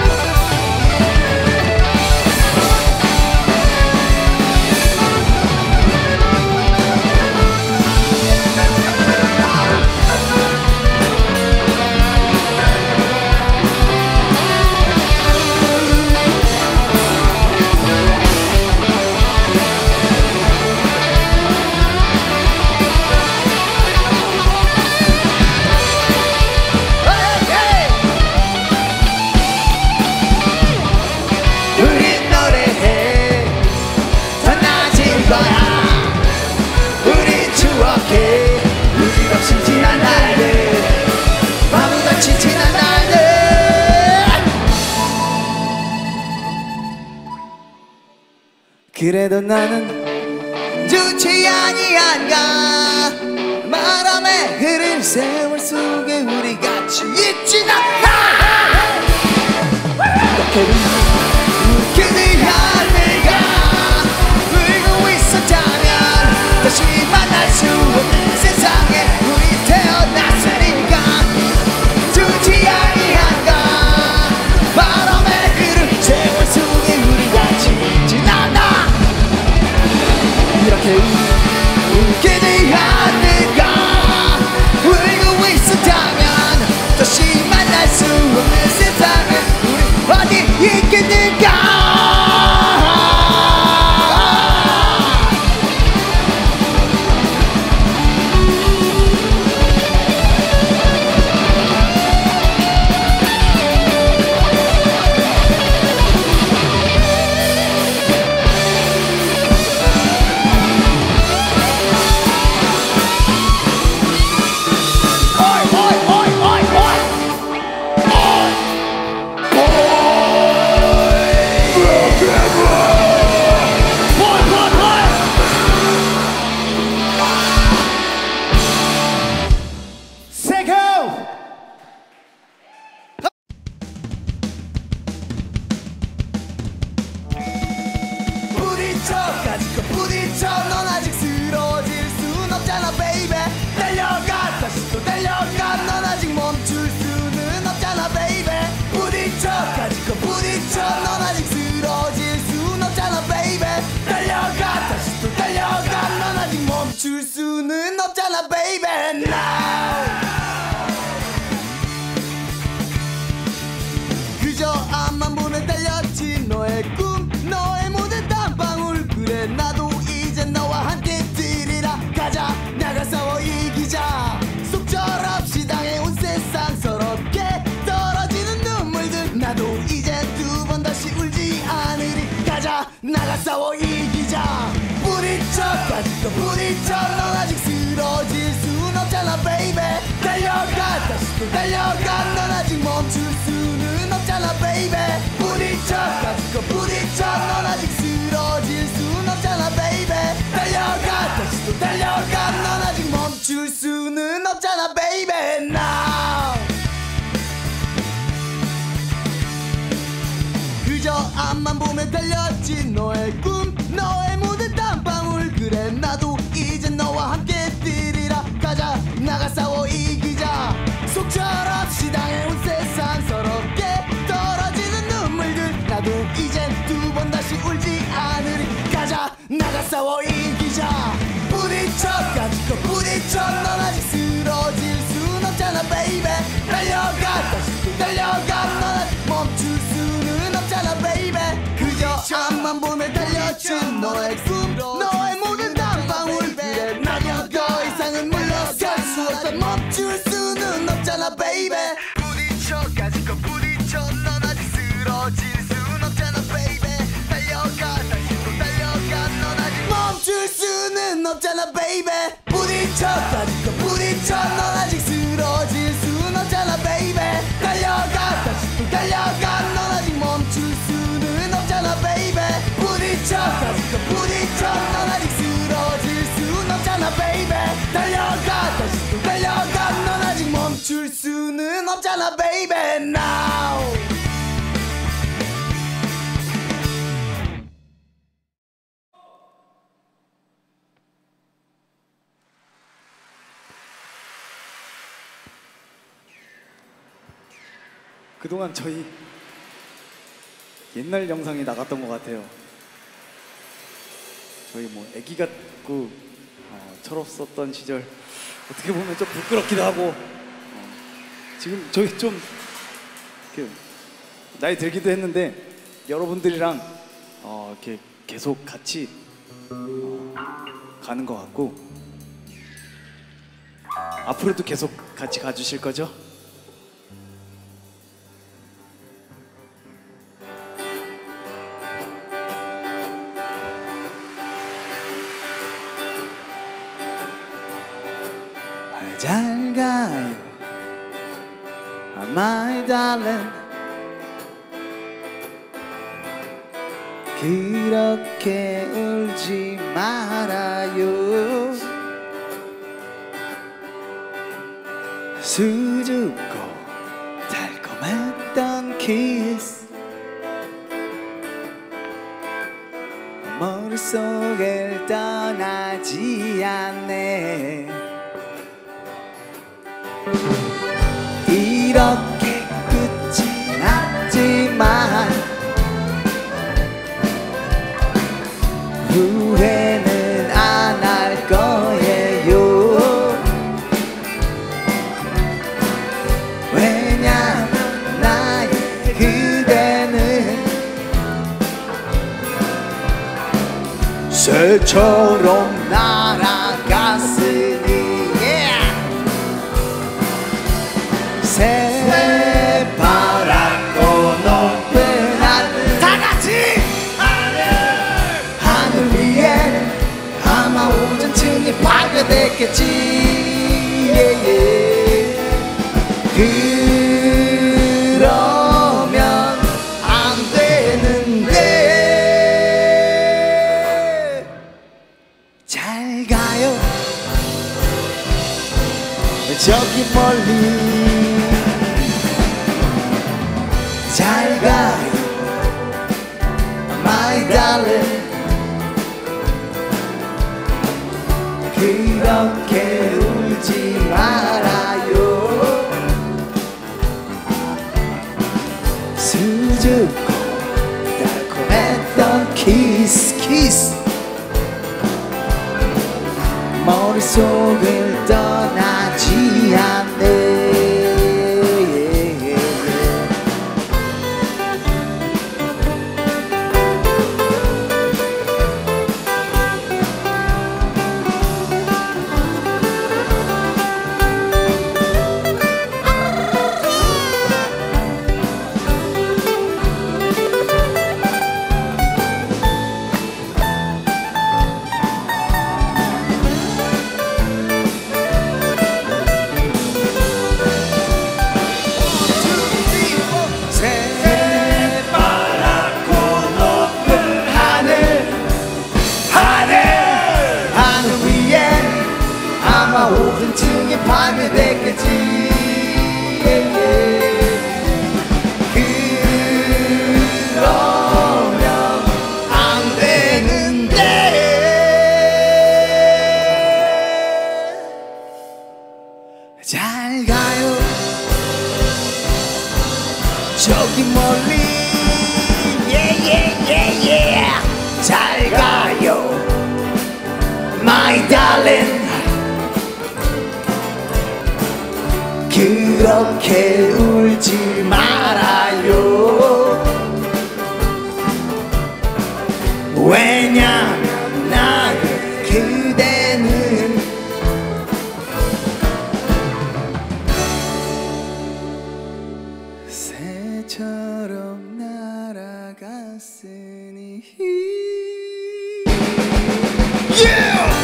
Speaker 7: 그래도 나는 좋지 아니한가 바람에 흐른 세월 속에 우리 같이 있진 않아 이렇게 웃기지 않을까 울고 있었다면 다시 만날 수 없는 세상에 우리 태어났으니까 좋지 아니한가 바람에 흐른 세월 속에 우리 같이 있진 않아 이렇게 웃기지 않을까 울고 있었다면 다시 만날 수 없는 세상에 우리 어디 있겠지 수는 없잖아 baby now. 그저 앞만 보내 달렸지 너의 꿈 너의 모든 땀방울. 그래 나도 이제 너와 함께 뛰리라. 가자 나가 싸워 이기자. 속절없이 당해온 세상 서럽게 떨어지는 눈물들. 나도 이제 두 번 다시 울지 않으리. 가자 나가 싸워 이기자. 부딪혀 가지고 부딪혀 넌 아직 쓰러질 순 없잖아 baby. 달려가 다시 또 달려가 넌 아직 멈출 수는 없잖아 baby. 부딪혀 가지고 부딪혀 넌 아직 쓰러질 순 없잖아 baby. 달려가 다시 또 달려가 넌 아직 멈출 수는 없잖아 baby now. 그저 앞만 보면 달렸지 너의 꿈 너의 모든 땀방울. 그래 나도 이제 너와 함께 뛰리라. 가자 나가 싸워 이기자. 속절없이 당해온 세상 서럽게 떨어지는 눈물들. 나도 이젠 두 번 다시 울지 않으리. 가자 나가 싸워 이기자. 부딪혀 가지고 부딪혀 넌 아직 쓰러질 순 없잖아 baby. 달려가 다시 또 달려가 넌 아직 멈출 수는 없잖아 baby. 그저 앞만 보면 달렸지 너의 꿈 너의 모든 땀방울. 그래 나도 더 이상은 물러설 수 없어. 멈출 수는 없잖아 baby. 부딪혀 가지고 부딪혀 넌 아직 쓰러질 순 없잖아 baby. 달려가 다시 또 달려가 넌 아직 멈출 수는 없잖아 baby. 부딪혀 가지고 부딪혀 넌 아직 쓰러질 순 없잖아 baby. 달려가 다시 또 달려가 넌 아직 멈출 수는 없잖아 baby. 부딪혀 가지고 부딪혀 넌 아직 쓰러질 순 없잖아 baby. 달려가 다시 또 달려가 넌 아직 멈출 수는 없잖아 baby now.
Speaker 6: 그동안 저희 옛날 영상이 나갔던 것 같아요. 저희 뭐 애기 같고 철없었던 시절 어떻게 보면 좀 부끄럽기도 하고 지금 저희 좀 나이 들기도 했는데 여러분들이랑 이렇게 계속 같이 가는 것 같고 앞으로도 계속 같이 가주실 거죠?
Speaker 7: 잘 가요 my darling. 그렇게 울지 말아요. 수줍고 달콤했던 키스 머릿속을 떠나지 않네. 이렇게 끝이 났지만 후회는 안 할 거예요. 왜냐면 나의 그대는 새처럼 날아갔으니 새파랗고 높은 하늘 다같이 하늘 위에 아마 오전층이 파괴됐겠지. 그러면 안 되는데. 잘 가요 저기 멀리. 잘 가요 my darling. 그렇게 울지 말아요. 수줍고 달콤했던 키스 키스 머릿속을 약속을 떠나지 않네. 오른쪽에 밤이 되겠지. 그러면 안 되는데. 잘 가요 저기 멀리. 예예예예 잘 가요 my darling. 그렇게 울지 말아요. 왜냐면 나는 그대는 새처럼 날아갔으니. yeah!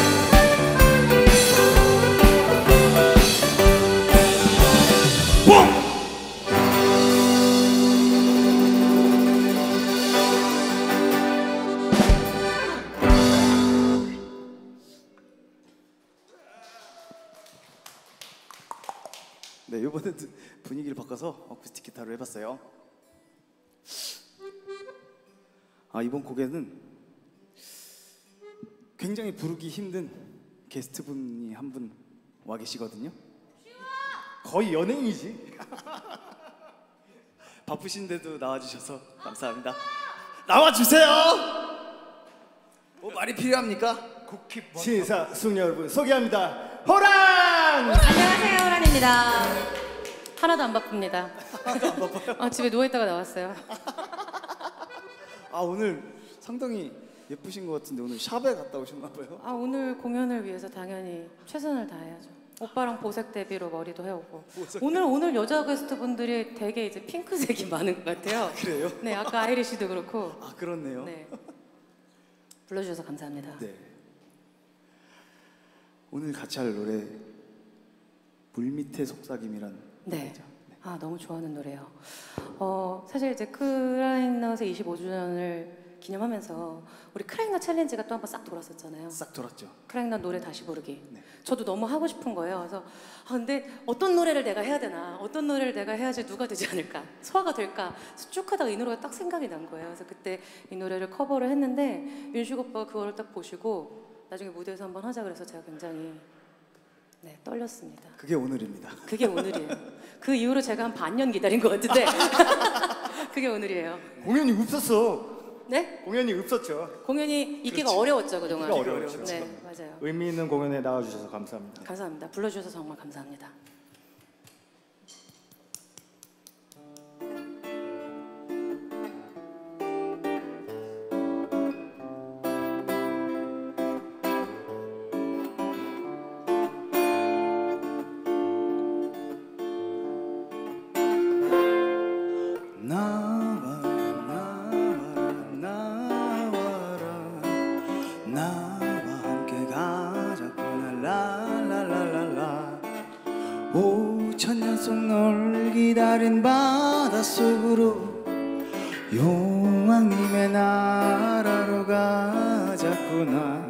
Speaker 6: 네, 이번에도 분위기를 바꿔서 어쿠스틱 기타로 해봤어요. 이번 곡에는 굉장히 부르기 힘든 게스트분이 한 분 와 계시거든요.
Speaker 13: 거의 연예인이지.
Speaker 6: 바쁘신데도 나와주셔서 감사합니다.
Speaker 13: 나와주세요.
Speaker 6: 뭐 말이 필요합니까?
Speaker 13: 시사 숙녀 여러분 소개합니다. 호란!
Speaker 15: 안녕하세요, 호란입니다. 하나도 안 바쁩니다. 집에 누워있다가 나왔어요.
Speaker 6: 오늘 상당히 예쁘신 것 같은데 오늘 샵에 갔다 오셨나봐요?
Speaker 15: 오늘 공연을 위해서 당연히 최선을 다해야죠. 오빠랑 보색 대비로 머리도 해오고. 오늘 여자 게스트분들이 되게 이제 핑크색이 많은 것 같아요.
Speaker 6: 그래요?
Speaker 15: 네, 아까 아이리시도 그렇고.
Speaker 6: 그렇네요.
Speaker 15: 네. 불러주셔서 감사합니다.
Speaker 6: 네. 오늘 같이 할 노래 물밑의 속삭임이란
Speaker 15: 네. 너무 좋아하는 노래예요. 사실 이제 크라잉넛의 25주년을 기념하면서 우리 크라잉넛 챌린지가 또 한 번 싹 돌았었잖아요.
Speaker 6: 싹 돌았죠.
Speaker 15: 크라잉넛 노래 다시 부르기. 네. 저도 너무 하고 싶은 거예요. 그래서 근데 어떤 노래를 내가 해야 되나? 어떤 노래를 내가 해야지 누가 되지 않을까? 소화가 될까? 그래서 쭉 하다가 이 노래가 딱 생각이 난 거예요. 그래서 그때 이 노래를 커버를 했는데 윤식 오빠가 그거를 딱 보시고 나중에 무대에서 한번 하자 그래서 제가 굉장히 떨렸습니다.
Speaker 6: 그게 오늘입니다.
Speaker 15: 그게 오늘이에요. 그 이후로 제가 한 반년 기다린 것 같은데 그게 오늘이에요.
Speaker 13: 공연이 없었어.
Speaker 15: 네?
Speaker 13: 공연이 없었죠.
Speaker 15: 공연이 있기가
Speaker 13: 그렇지.
Speaker 15: 어려웠죠 그동안.
Speaker 13: 어려웠죠.
Speaker 15: 네, 맞아요.
Speaker 13: 의미 있는 공연에 나와주셔서 감사합니다.
Speaker 15: 감사합니다. 불러주셔서 정말 감사합니다.
Speaker 7: 기다린 바닷속으로 용왕님의 나라로 가자꾸나.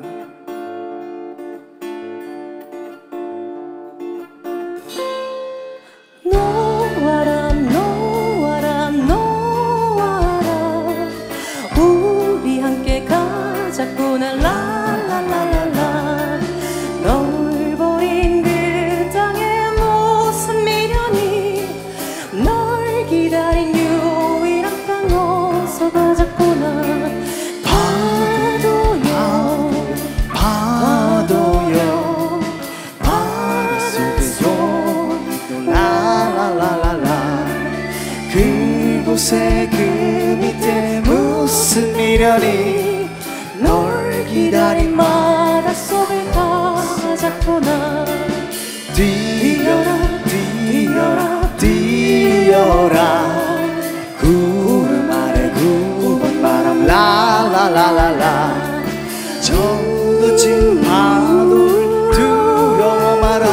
Speaker 15: 놓아라 놓아라 놓아라 우리 함께 가자꾸나 라라라라라 널 버린 그 땅에 무슨 미련이 널 기다린 유일한 땅 어서 가자꾸나 파도여
Speaker 7: 이곳에 그 밑에 무슨 미련이 널 기다린 바닷속을 가졌구나. 뛰어라 뛰어라 뛰어라 구름 아래 구운 바람 라라라라라 정거진 파도를 두려워 마라.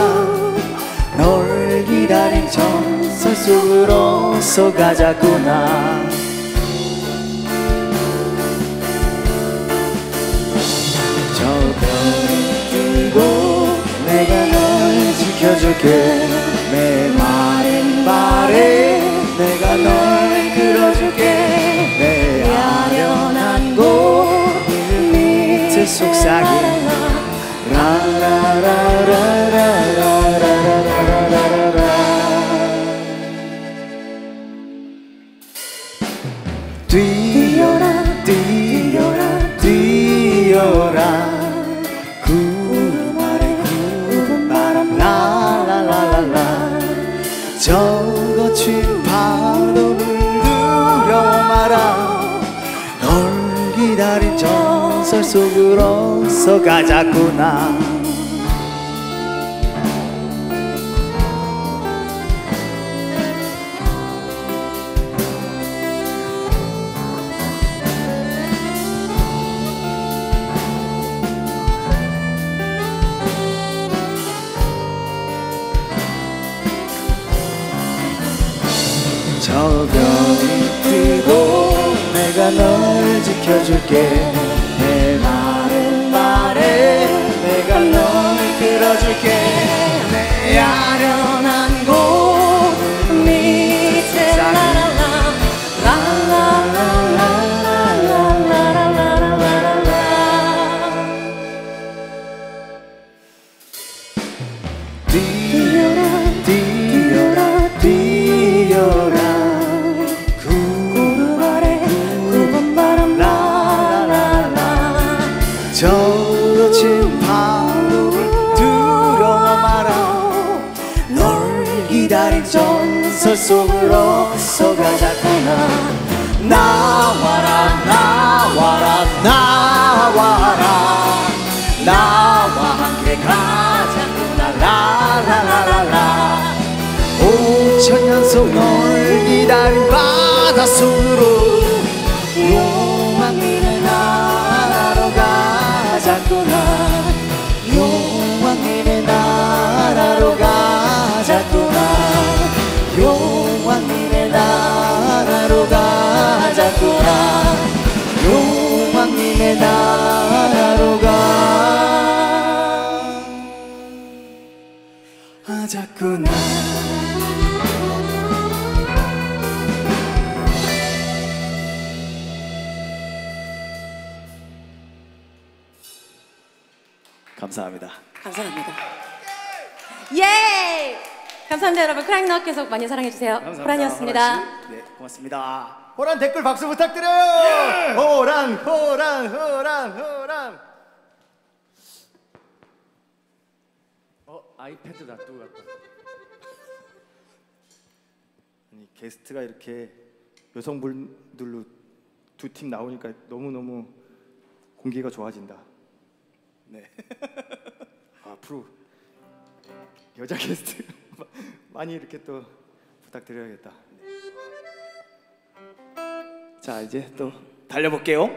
Speaker 7: 널 기다린 전설 속으로 쏘가자꾸나. 저 별을 뜨고 내가 널 지켜줄게. 내 마른 발에 내가 널 끌어줄게. 내 아련한 곳 밑에 속삭임 뛰어라 뛰어라 뛰어라 구름 아래 구운 바람 라라라라라 저 거친 파도를 두려워 마라. 널 기다린 전설 속으로 쏘가자꾸나. 저 별이 뜨고 내가 널 지켜줄게. 내 마른 발에 내가 널 끌어줄게. 내 아련한 곳 밑에 라라라 라라라라라라라라라라 뛰어라 뛰어라 뛰어라 저 거친 파도를 두려워 마라. 널 기다린 전설 속으로 쏘가자꾸나. 나와라 나와라 나와라 나와 함께 가자꾸나. 라라라라라 5000년 속 널 기다린 바닷속으로 용왕님의 나라로 가자꾸나. 용왕님의 나라로 가자꾸나. 용왕님의 나라로 가자꾸나. 용왕님의 나라로 가자꾸나. 감사합니다.
Speaker 15: 감사합니다. 예! 감사합니다 여러분. 크라잉넛 계속 많이 사랑해주세요. 호란이었습니다.
Speaker 7: 네, 고맙습니다.
Speaker 13: 호란 댓글 박수 부탁드려요. 호란 호란 호란 호란.
Speaker 4: 아이패드 놔두고 갔다.
Speaker 13: 아니 게스트가 이렇게 여성분들로 두 팀 나오니까 너무너무 공기가 좋아진다. 네. 앞으로 여자 게스트 많이 이렇게 또 부탁드려야겠다.
Speaker 7: 자 이제 또 달려볼게요.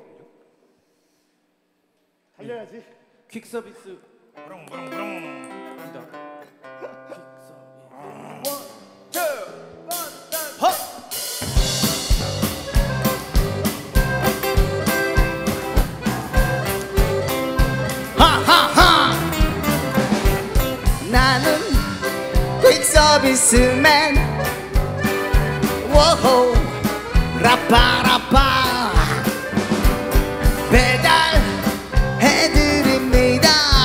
Speaker 13: 달려야지.
Speaker 4: 퀵 서비스.
Speaker 7: 나는 퀵 서비스맨. 워호 라빠라빠 배달해드립니다.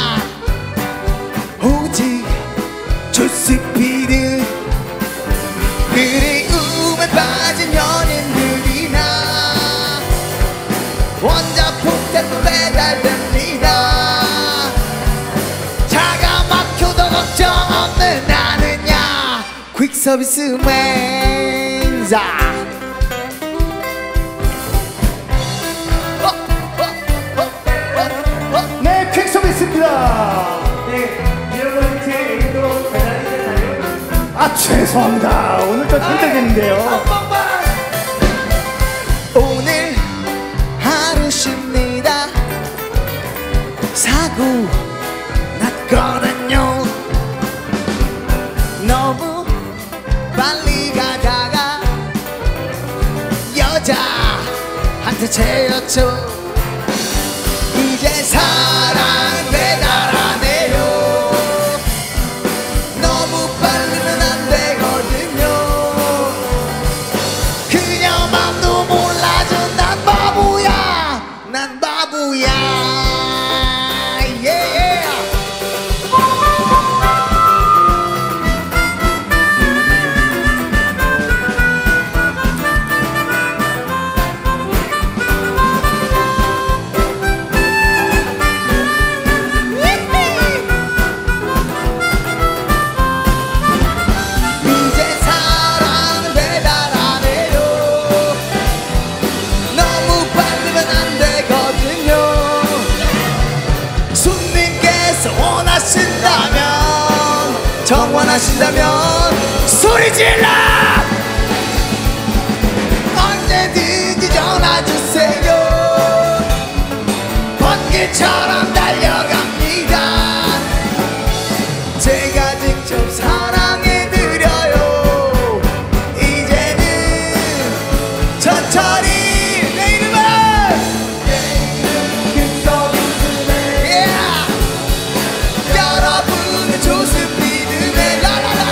Speaker 7: 오직 조스피드. 그리움에 빠진 연인들이나 원자폭탄도 배달됩니다. 차가 막혀도 걱정 없는 나는야 퀵 서비스맨.
Speaker 13: 감사합니다.
Speaker 6: 네, 이런 건 제 의도 대단히
Speaker 13: 아 죄송합니다. 오늘 좀 힘들겠는데요.
Speaker 7: 오늘 하루 쉽니다. 사고 났거든요. 너무 빨리 가다가 여자한테 채였죠. 이제 사랑 배달하네요. 너무 빨리면 안 되거든요. 그녀 맘도 몰라줘. 난 바보야. 난 바보야. yeah. 이제 사랑 배달하네요. 너무 빨리면 안 되거든요. 손님께서 원하신다면, 정원하신다면 소리 질러! 언제든지 전화주세요. 번개처럼 달려갑니다. 제가 직접 사랑해드려요. 이제는 천천히. 내 이름은 yeah. 여러분의 조수 믿음에 라라라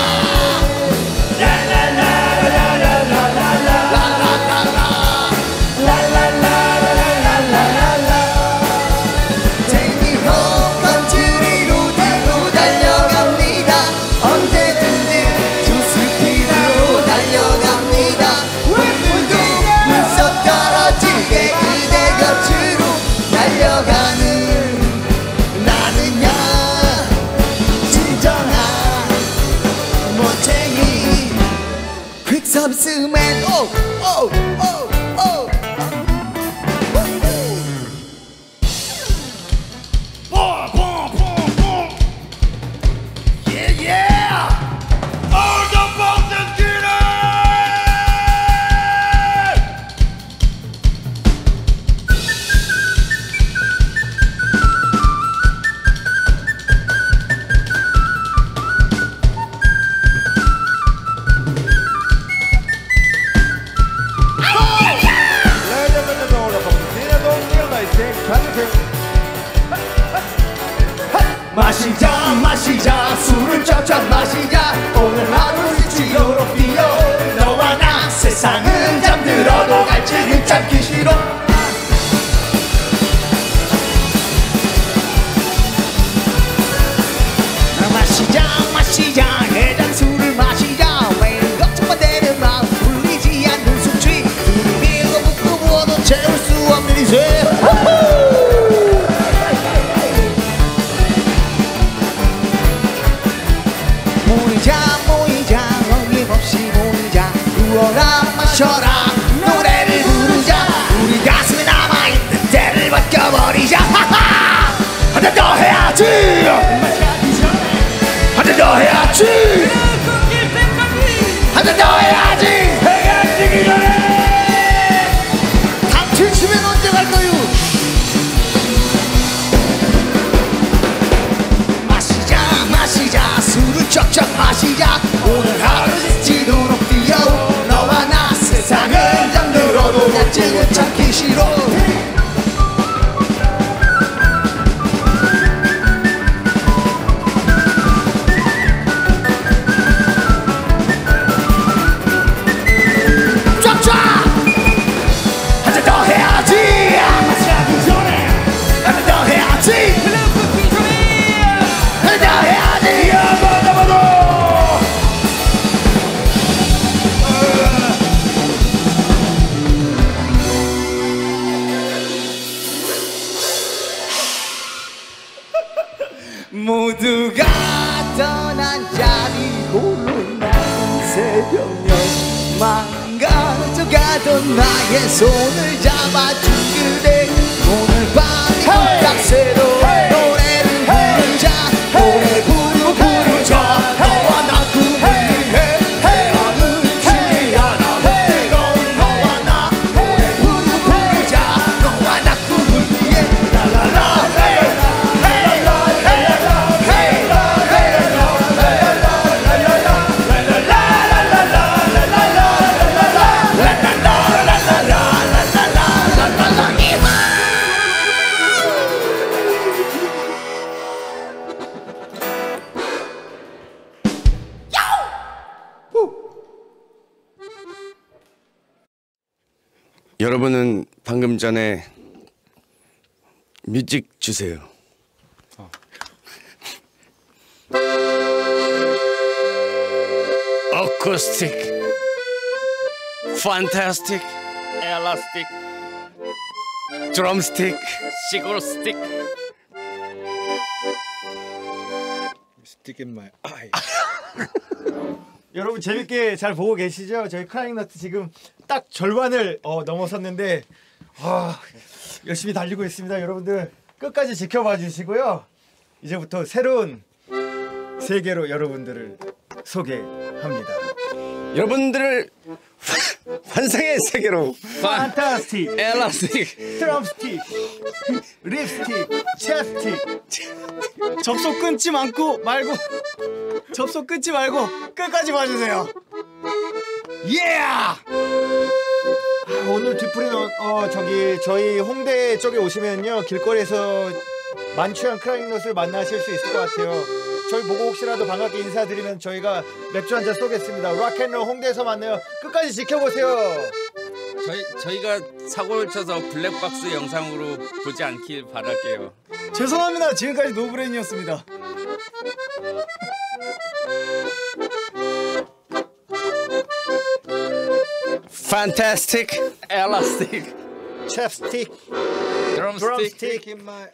Speaker 7: Take me home country로 뒤로 달려갑니다. 언제든지 조수길로 달려갑니다. 물도 물속 떨어지게 그대 곁으로 달려가는 나는야 진정한 멋쟁이 퀵서비스맨. Yeah. All the boxes get 마시자 마시자 술을 쫙쫙 마시자. 오늘 하루 지치도록 뛰어. 너와 나 세상은 잠들어도 갈증을 참기 싫어. 마시자 마시자 해장 술을 마시자. 매일 걱정만 되는 마음 풀리지 않는 숙취. 둘이 밀고 묶고 부어도 채울 수 없는 이세. 모이자 어김없이 모이자. 누워라 마셔라 노래를 부르자. 우리 가슴에 남아있는 때를 벗겨버리자. 한 잔 더 해야지. 한 잔 더 해야지. 한 잔 더 해야지. 해가 지기 전에. 당신 집엔 언제 갈 거유. 마시자 술을 쫙쫙 마시자. 오늘 하루 지치도록 뛰어. 너와 나 세상은 잠들어도 야증은 참기 싫어. 쫙쫙 한 잔 더 해야지. 마시기 전에 한 잔 더 해야지. 모두가 떠난 자리 홀로 남은 새벽녘. 망가져가던 나의 손을 잡아준 그대. 오늘 밤이 딱 새로 노래를 해.
Speaker 4: 여러분은 방금 전에 뮤직 주세요. 어쿠스틱, 판타스틱, 엘라스틱, 드럼스틱, 시골스틱.
Speaker 3: Stick in my eye. 여러분 재밌게 잘 보고 계시죠? 저희 크라잉너트 지금 딱 절반을 넘어섰는데 열심히 달리고 있습니다. 여러분들 끝까지 지켜봐 주시고요. 이제부터 새로운 세계로 여러분들을 소개합니다.
Speaker 4: 여러분들을 환상의 세계로
Speaker 3: 판타스틱,
Speaker 4: 엘라스틱,
Speaker 3: 드럼스틱, 립스틱, 챕스틱.
Speaker 6: 접속 끊지 말고 접속 끊지 말고 끝까지 봐주세요.
Speaker 3: 오늘 뒤풀이는 저기 저희 홍대 쪽에 오시면요 길거리에서 만취한 크라잉넛을 만나실 수 있을 것 같아요. 저희 보고 혹시라도 반갑게 인사드리면 저희가 맥주 한잔 쏘겠습니다. 락앤롤 홍대에서 만나요. 끝까지 지켜보세요.
Speaker 5: 저희가 사고를 쳐서 블랙박스 영상으로 보지 않길 바랄게요.
Speaker 6: 죄송합니다. 지금까지 노브레인이었습니다.
Speaker 4: 판타스틱, 엘라스틱,
Speaker 3: 챕스틱,
Speaker 4: 드럼스틱.
Speaker 3: in my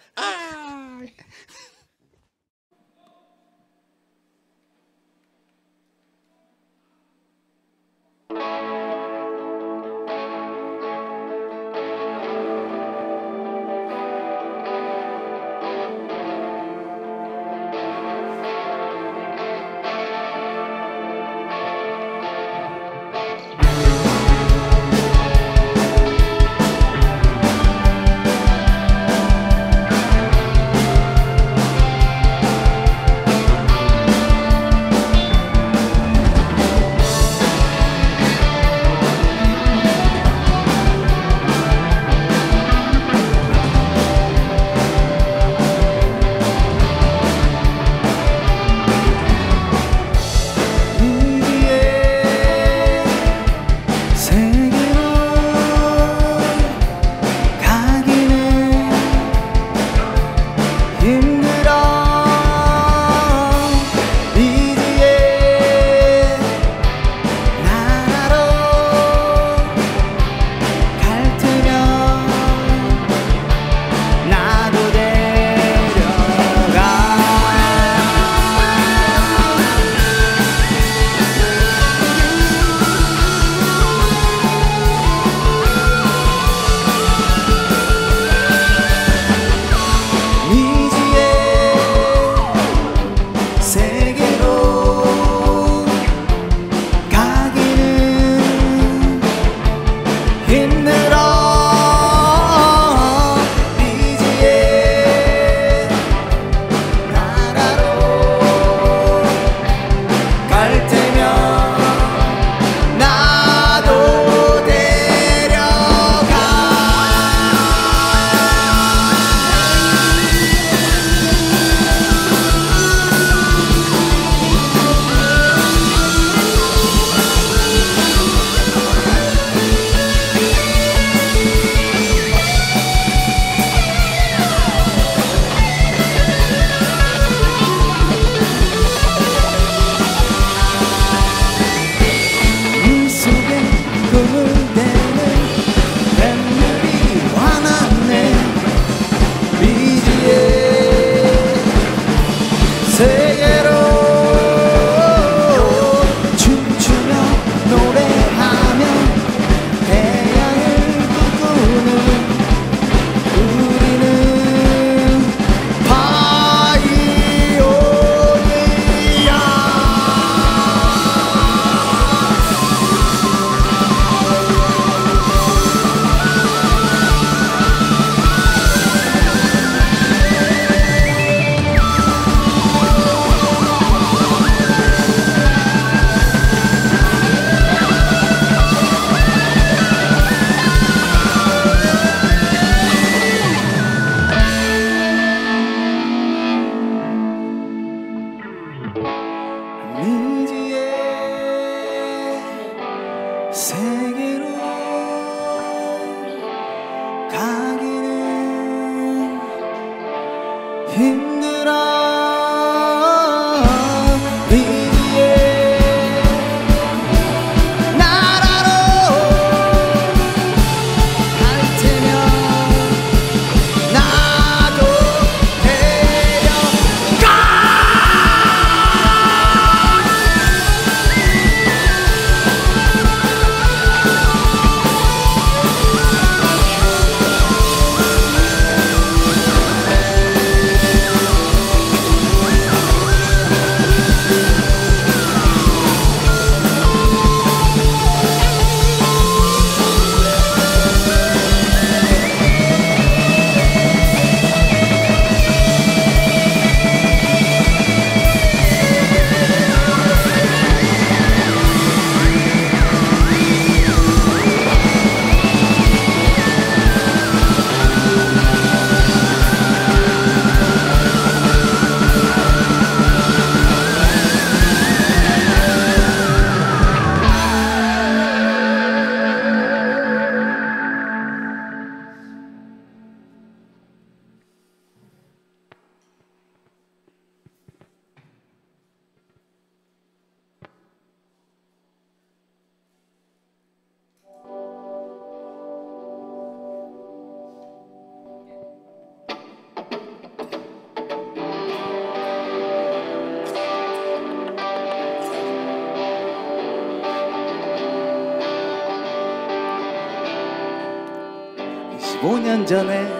Speaker 7: 25년 전에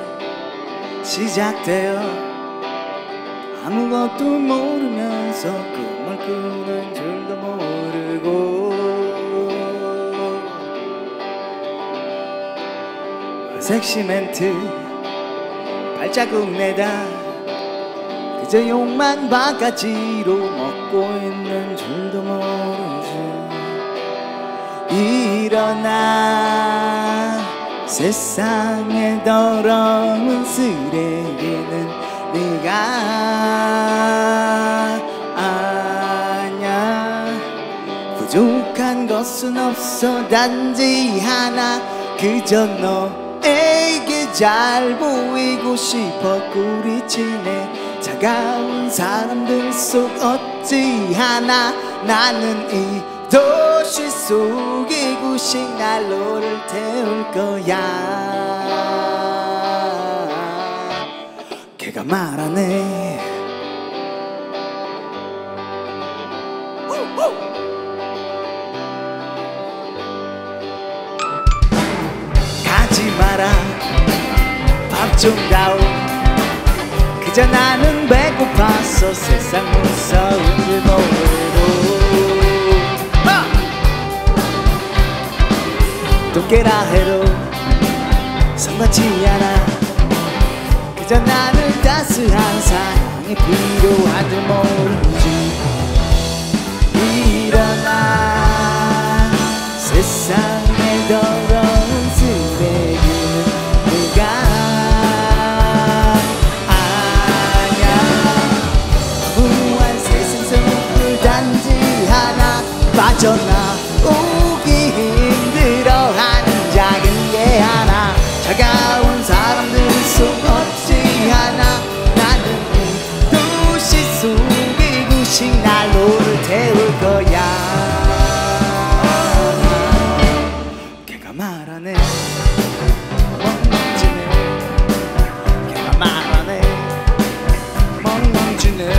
Speaker 7: 시작되어 아무것도 모르면서 꿈을 꾸는 줄도 모르고 섹시 멘트 발자국 내다 그저 욕만 바가지로 먹고 있는 줄도 모르죠. 일어나 세상에 더러운 쓰레기는 네가 아냐. 부족한 것은 없어 단지 하나 그저 너에게 잘 보이고 싶어 꾸리치네 차가운 사람들 속 어찌 하나 나는 이 도시 속의 구식 난로를 태울 거야. 걔가 말하네. 가지 마라 밥 좀 다오. 그저 나는 배고파서 세상 무서운 줄 모르고 또 깨라 해도 상관치 않아. 그저 나는 따스한 사랑이 필요한 줄 모르지. 일어나 세상에 더러운 쓰레기는 네가 아냐. 무한 세상 속을 단지 하나 빠져나오기 힘들어하는 작은 게 하나. 차가운 사람들 속 없지 않아. 나는 이 도시 속의 구식 난로를 태울 거야. 걔가 말하네. 멍멍지네. 걔가 말하네. 멍멍지네.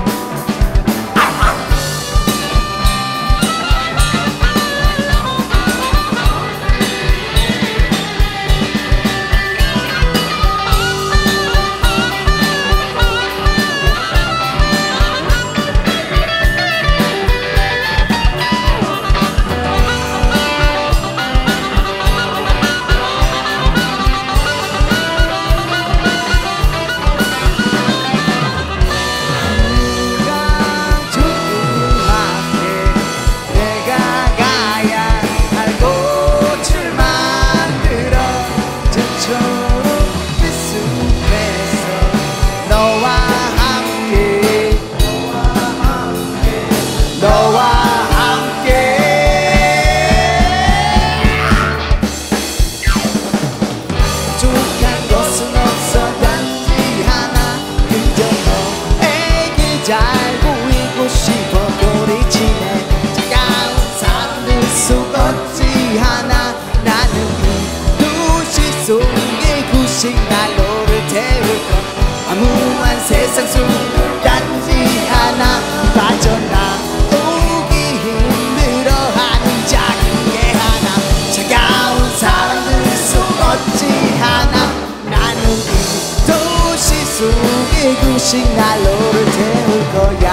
Speaker 7: 잘 보이고 싶어 꼬리치네 차가운 사람들 속 어찌 하나. 나는 이 도시 속의 구식 난로를 태울 것. 아무한 세상 속 단지 하나 빠져나오기 힘들어하는 작은 게 하나. 차가운 사람들 속 어찌 하나. 나는 이 도시 속의 구식 난로를 태울 거야.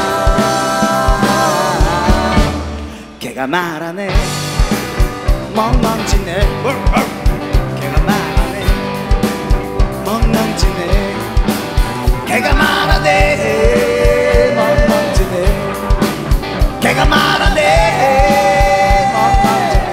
Speaker 7: 걔가 말하네. 멍멍지네. 걔가 말하네. 멍멍지네. 걔가 말하네. 멍멍지네. 걔가 말하네. 멍멍지네.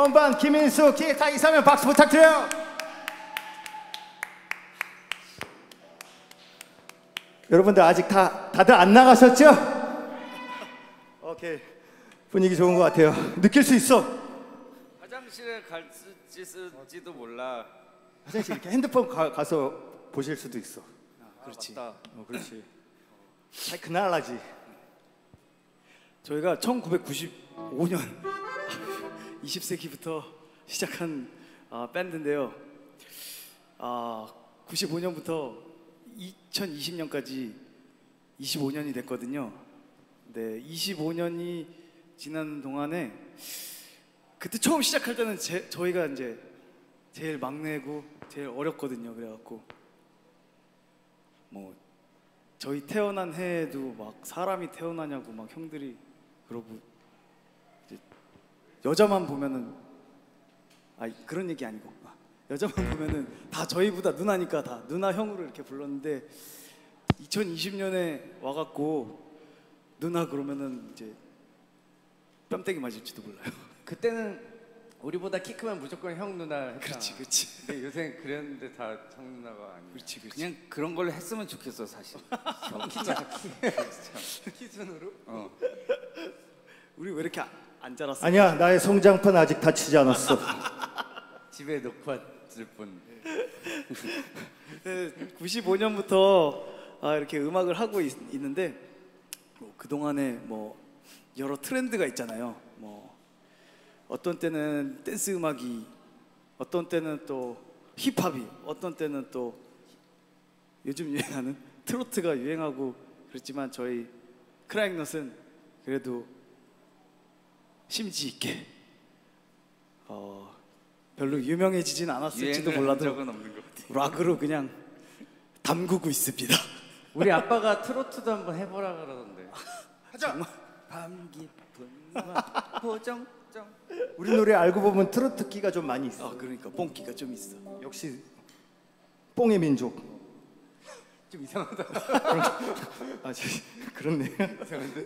Speaker 13: 건반 김인수, 기타 이사면 박수 부탁드려요. 여러분들 아직 다들 안 나가셨죠? 오케이, 분위기 좋은 것 같아요. 느낄 수 있어.
Speaker 4: 화장실에 갈지도 몰라.
Speaker 13: 화장실 이렇게 핸드폰 가서 보실 수도 있어.
Speaker 6: 그렇지.
Speaker 13: 그렇지. 그날 나지.
Speaker 6: 저희가 1995년 20세기부터 시작한 밴드인데요. 95년부터 2020년까지 25년이 됐거든요. 네, 25년이 지난 동안에 그때 처음 시작할 때는 저희가 이제 제일 막내고 제일 어렸거든요. 그래갖고 뭐 저희 태어난 해에도 막 사람이 태어나냐고 막 형들이 그러고 이제 여자만 보면은 그런 얘기 아니고 여자만 보면은 다 저희보다 누나니까 다 누나 형으로 이렇게 불렀는데 2020년에 와갖고 누나 그러면은 이제 뺨때기 맞을지도 몰라요.
Speaker 4: 그때는 우리보다 키 크면 무조건 형 누나 했잖아.
Speaker 6: 그렇지.
Speaker 4: 근데 요새 그랬는데 다 형 누나가 아니야.
Speaker 6: 그렇지.
Speaker 5: 그냥 그런 걸 했으면 좋겠어 사실. 형
Speaker 4: 기준으로?
Speaker 6: 우리 왜 이렇게 안 자랐어?
Speaker 13: 아니야, 나의 성장판 아직 다치지 않았어.
Speaker 4: 집에 놓고 왔을 뿐.
Speaker 6: 95년부터 이렇게 음악을 하고 있는데 그 동안에 뭐 여러 트렌드가 있잖아요. 뭐 어떤 때는 댄스 음악이, 어떤 때는 또 힙합이, 어떤 때는 또 요즘 유행하는 트로트가 유행하고 그랬지만 저희 크라잉넛은 그래도 심지 있게 별로 유명해지진 않았을지도 몰라도
Speaker 4: 적은 없는 것 같아요.
Speaker 6: 락으로 그냥 담그고 있습니다.
Speaker 4: 우리 아빠가 트로트도 한번 해보라 그러던데.
Speaker 6: 하자.
Speaker 4: 밤 깊은 보정.
Speaker 13: 우리 노래 알고 보면 트로트 끼가 좀 많이 있어.
Speaker 6: 그러니까 뽕끼가 좀 있어.
Speaker 13: 역시 뽕의 민족.
Speaker 4: 좀 이상하다.
Speaker 13: 그렇네.
Speaker 4: 이상한데.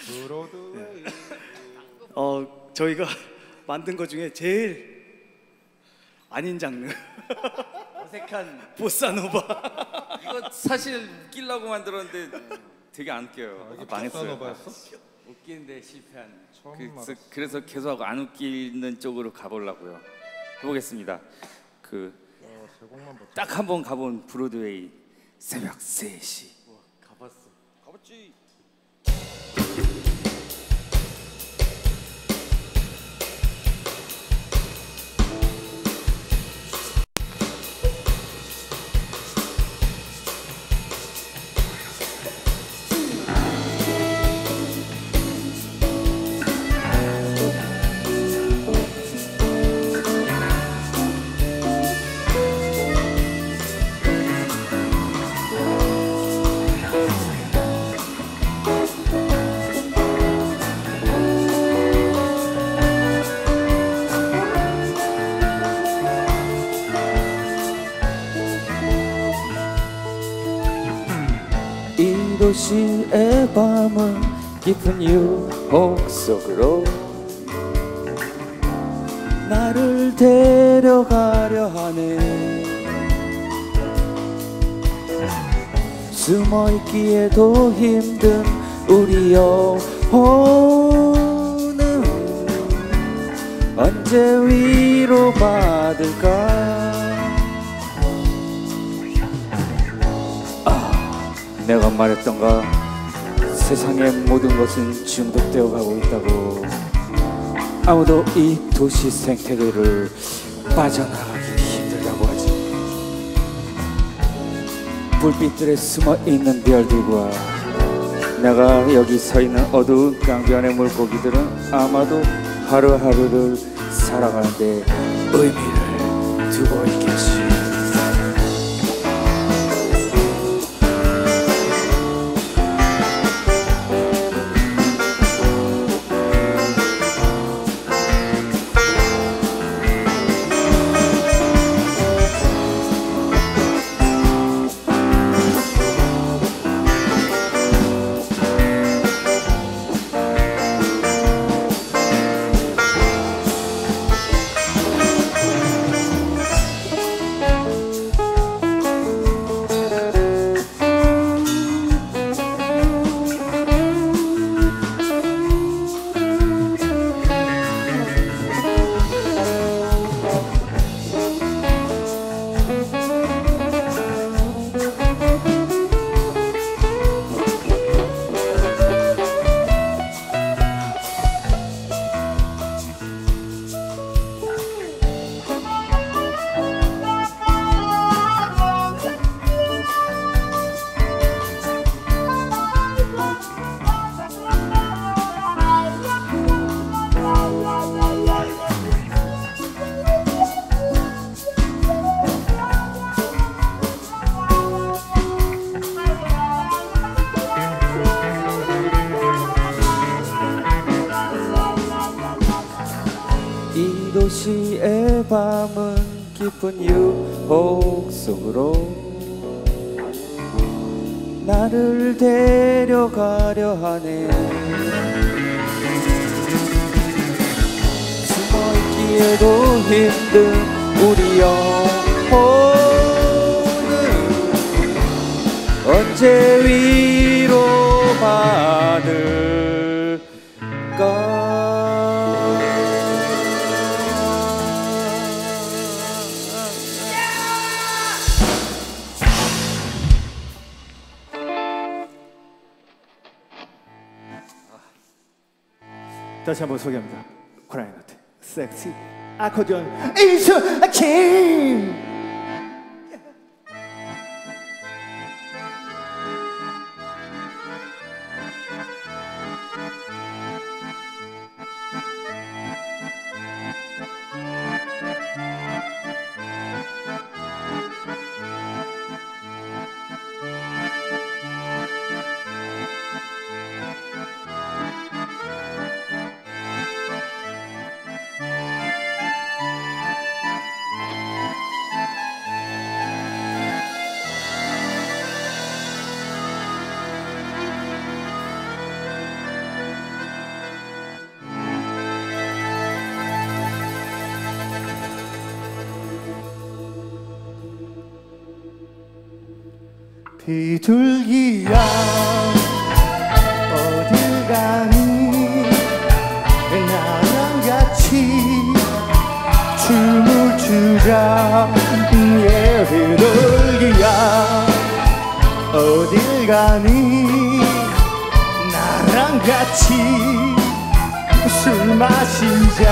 Speaker 6: 저희가 만든 것 중에 제일 아닌 장르.
Speaker 4: 어색한
Speaker 6: 보사노바.
Speaker 5: 이거 사실 웃기려고 만들었는데 되게 안 웃겨요. 망했어요.
Speaker 4: 웃기는데 실패한.
Speaker 5: 그래서 계속 안 웃기는 쪽으로 가보려고요. 해보겠습니다. 딱 한 번 가본 브로드웨이 새벽 3시.
Speaker 4: 가봤지.
Speaker 5: 도시의 밤은 깊은 유혹 속으로 나를 데려가려 하네. 숨어있기에도 힘든 우리 영혼은 언제 위로받을까. 내가 말했던가 세상의 모든 것은 중독되어 가고 있다고. 아무도 이 도시 생태계를 빠져나가기 힘들다고 하지. 불빛들에 숨어있는 별들과 내가 여기 서 있는 어두운 강변의 물고기들은 아마도 하루하루를 살아가는 데 의미를 두고 있겠지.
Speaker 16: 오늘의 밤은 깊은 유혹 속으로 나를 데려가려 하네. 숨어있기에도 힘든 우리 영혼은 언제 위로받을까.
Speaker 13: 다시 한번 소개합니다. 크라잉너트 섹시 아코디언 이수킴. 비둘기야 어딜 가니 나랑 같이 춤을 추자. 비둘기야 어딜 가니 나랑 같이 술 마시자.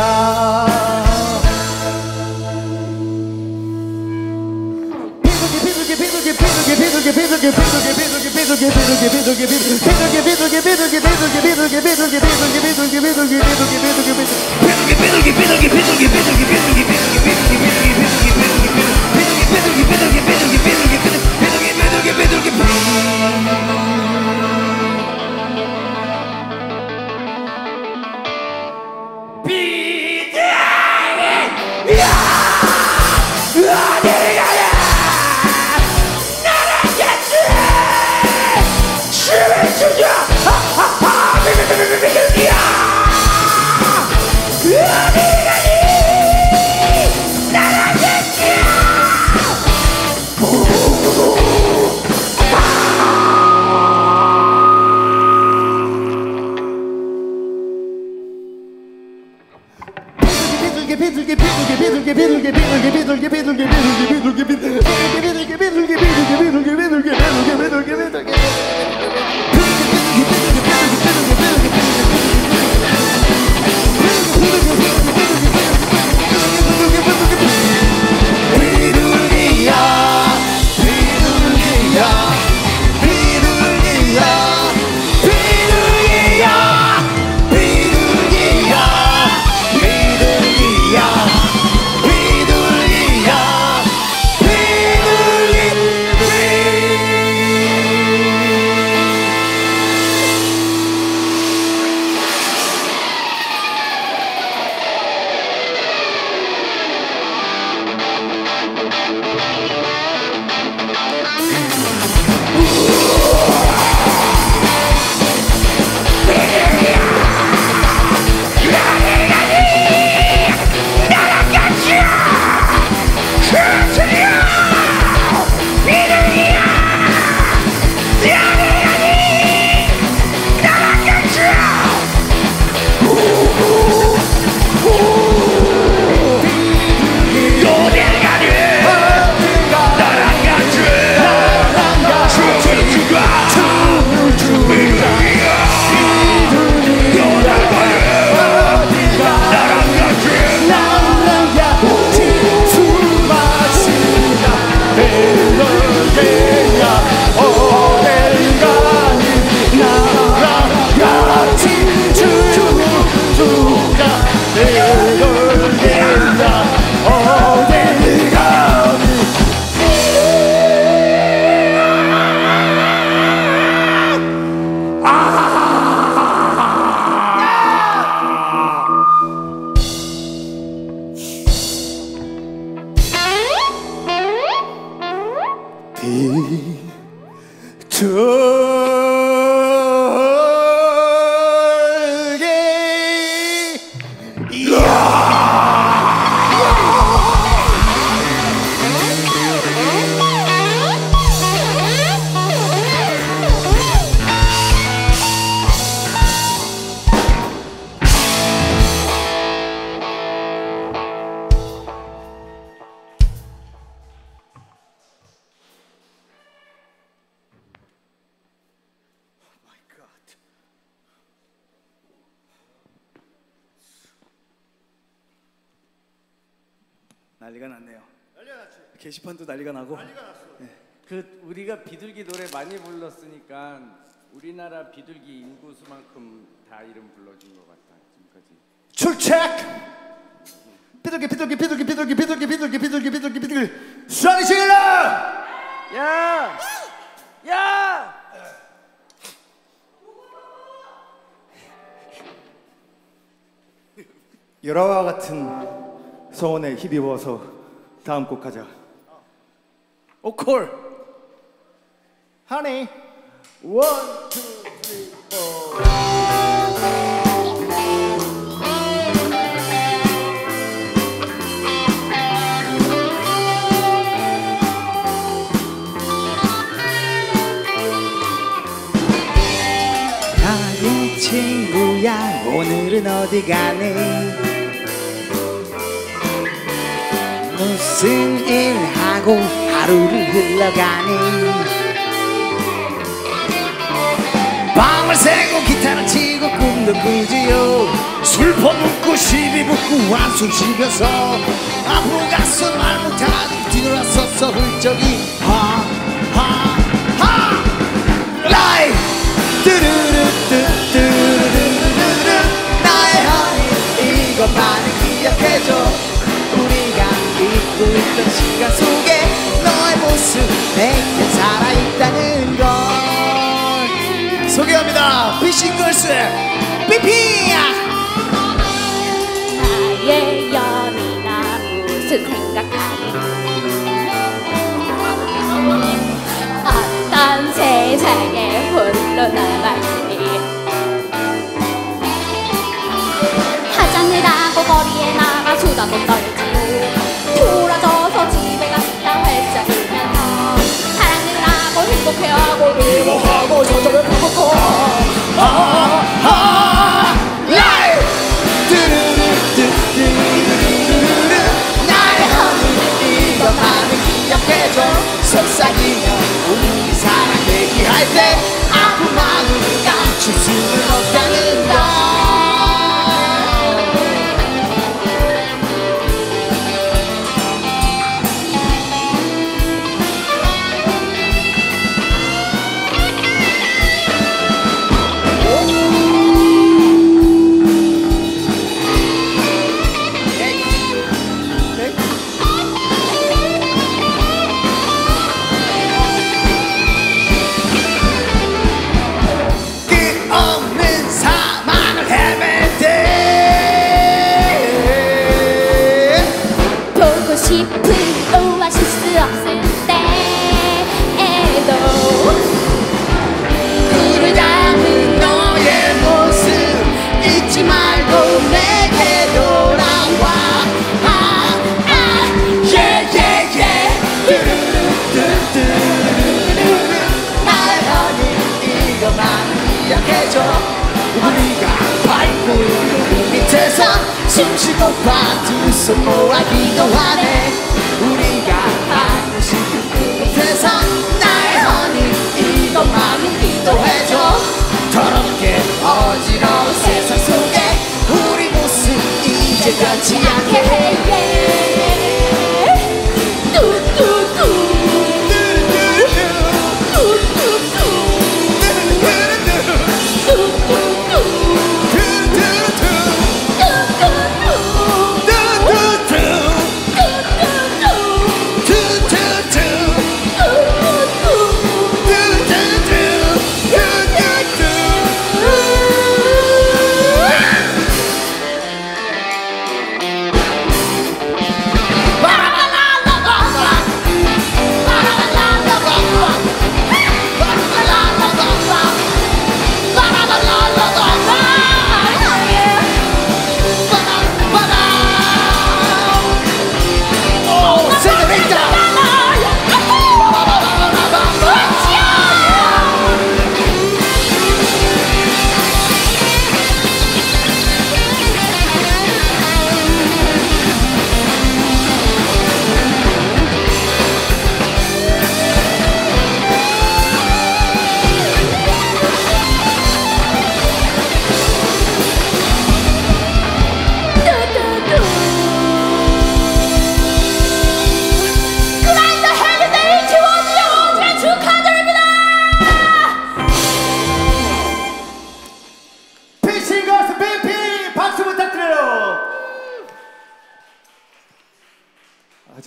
Speaker 6: 난리가 났네요. 게시판도 난리가 나고. 네.
Speaker 4: 그 우리가 비둘기 노래 많이 불렀으니까 우리나라 비둘기 인구 수만큼 다 이름 불러준 것 같다 지금까지.
Speaker 13: 출첵! 비둘기 소리 질러!
Speaker 4: 야! 야!
Speaker 13: 열화와 같은 소원에 힘입어서 다음 곡 가자.
Speaker 6: 오콜.
Speaker 13: Honey.
Speaker 6: 1, 2, 3, 4.
Speaker 7: 나의 친구야 오늘은 어디 가니 무슨 일 하고 하루를 흘러가니 밤을 새고 기타를 치고 꿈도 꾸지요 술 퍼붓고 시비 붙고 한숨 쉬면서 앞으로 가서 말 못하고 뒤돌아서서 훌쩍이 하하하 라이 뚜루루뚜뚜루루루루 나의 허니 이것만을 기억해줘 우리가 잊고 있던 시간 속에 너의 모습 내게 살아있다는 걸 소개합니다. 피싱걸스 삐삐야
Speaker 14: 나의 연이나 무슨 생각하니 어떤 세상에 홀로 남았니 화장을 하고 거리에 나가 수다도 떨지 돌아져서 집에 갔다 활짝 울면서 사랑을 하고 행복해하고
Speaker 7: 미워하고 저절을 부고 라이 뚜루루뚜뚜루루루 나의 허니 이것만을 기억해줘 속삭이며 우리 사랑 얘기할 때 아픈 마음을 감출 수는 없다는 걸 숨쉬고파 두 손 모아 기도하네 우리가 하고 싶은 그곳에서 나의 허니 이것만은 기도해줘 더럽게 어지러운 세상 속에 우리 모습 이제 변치 않게 해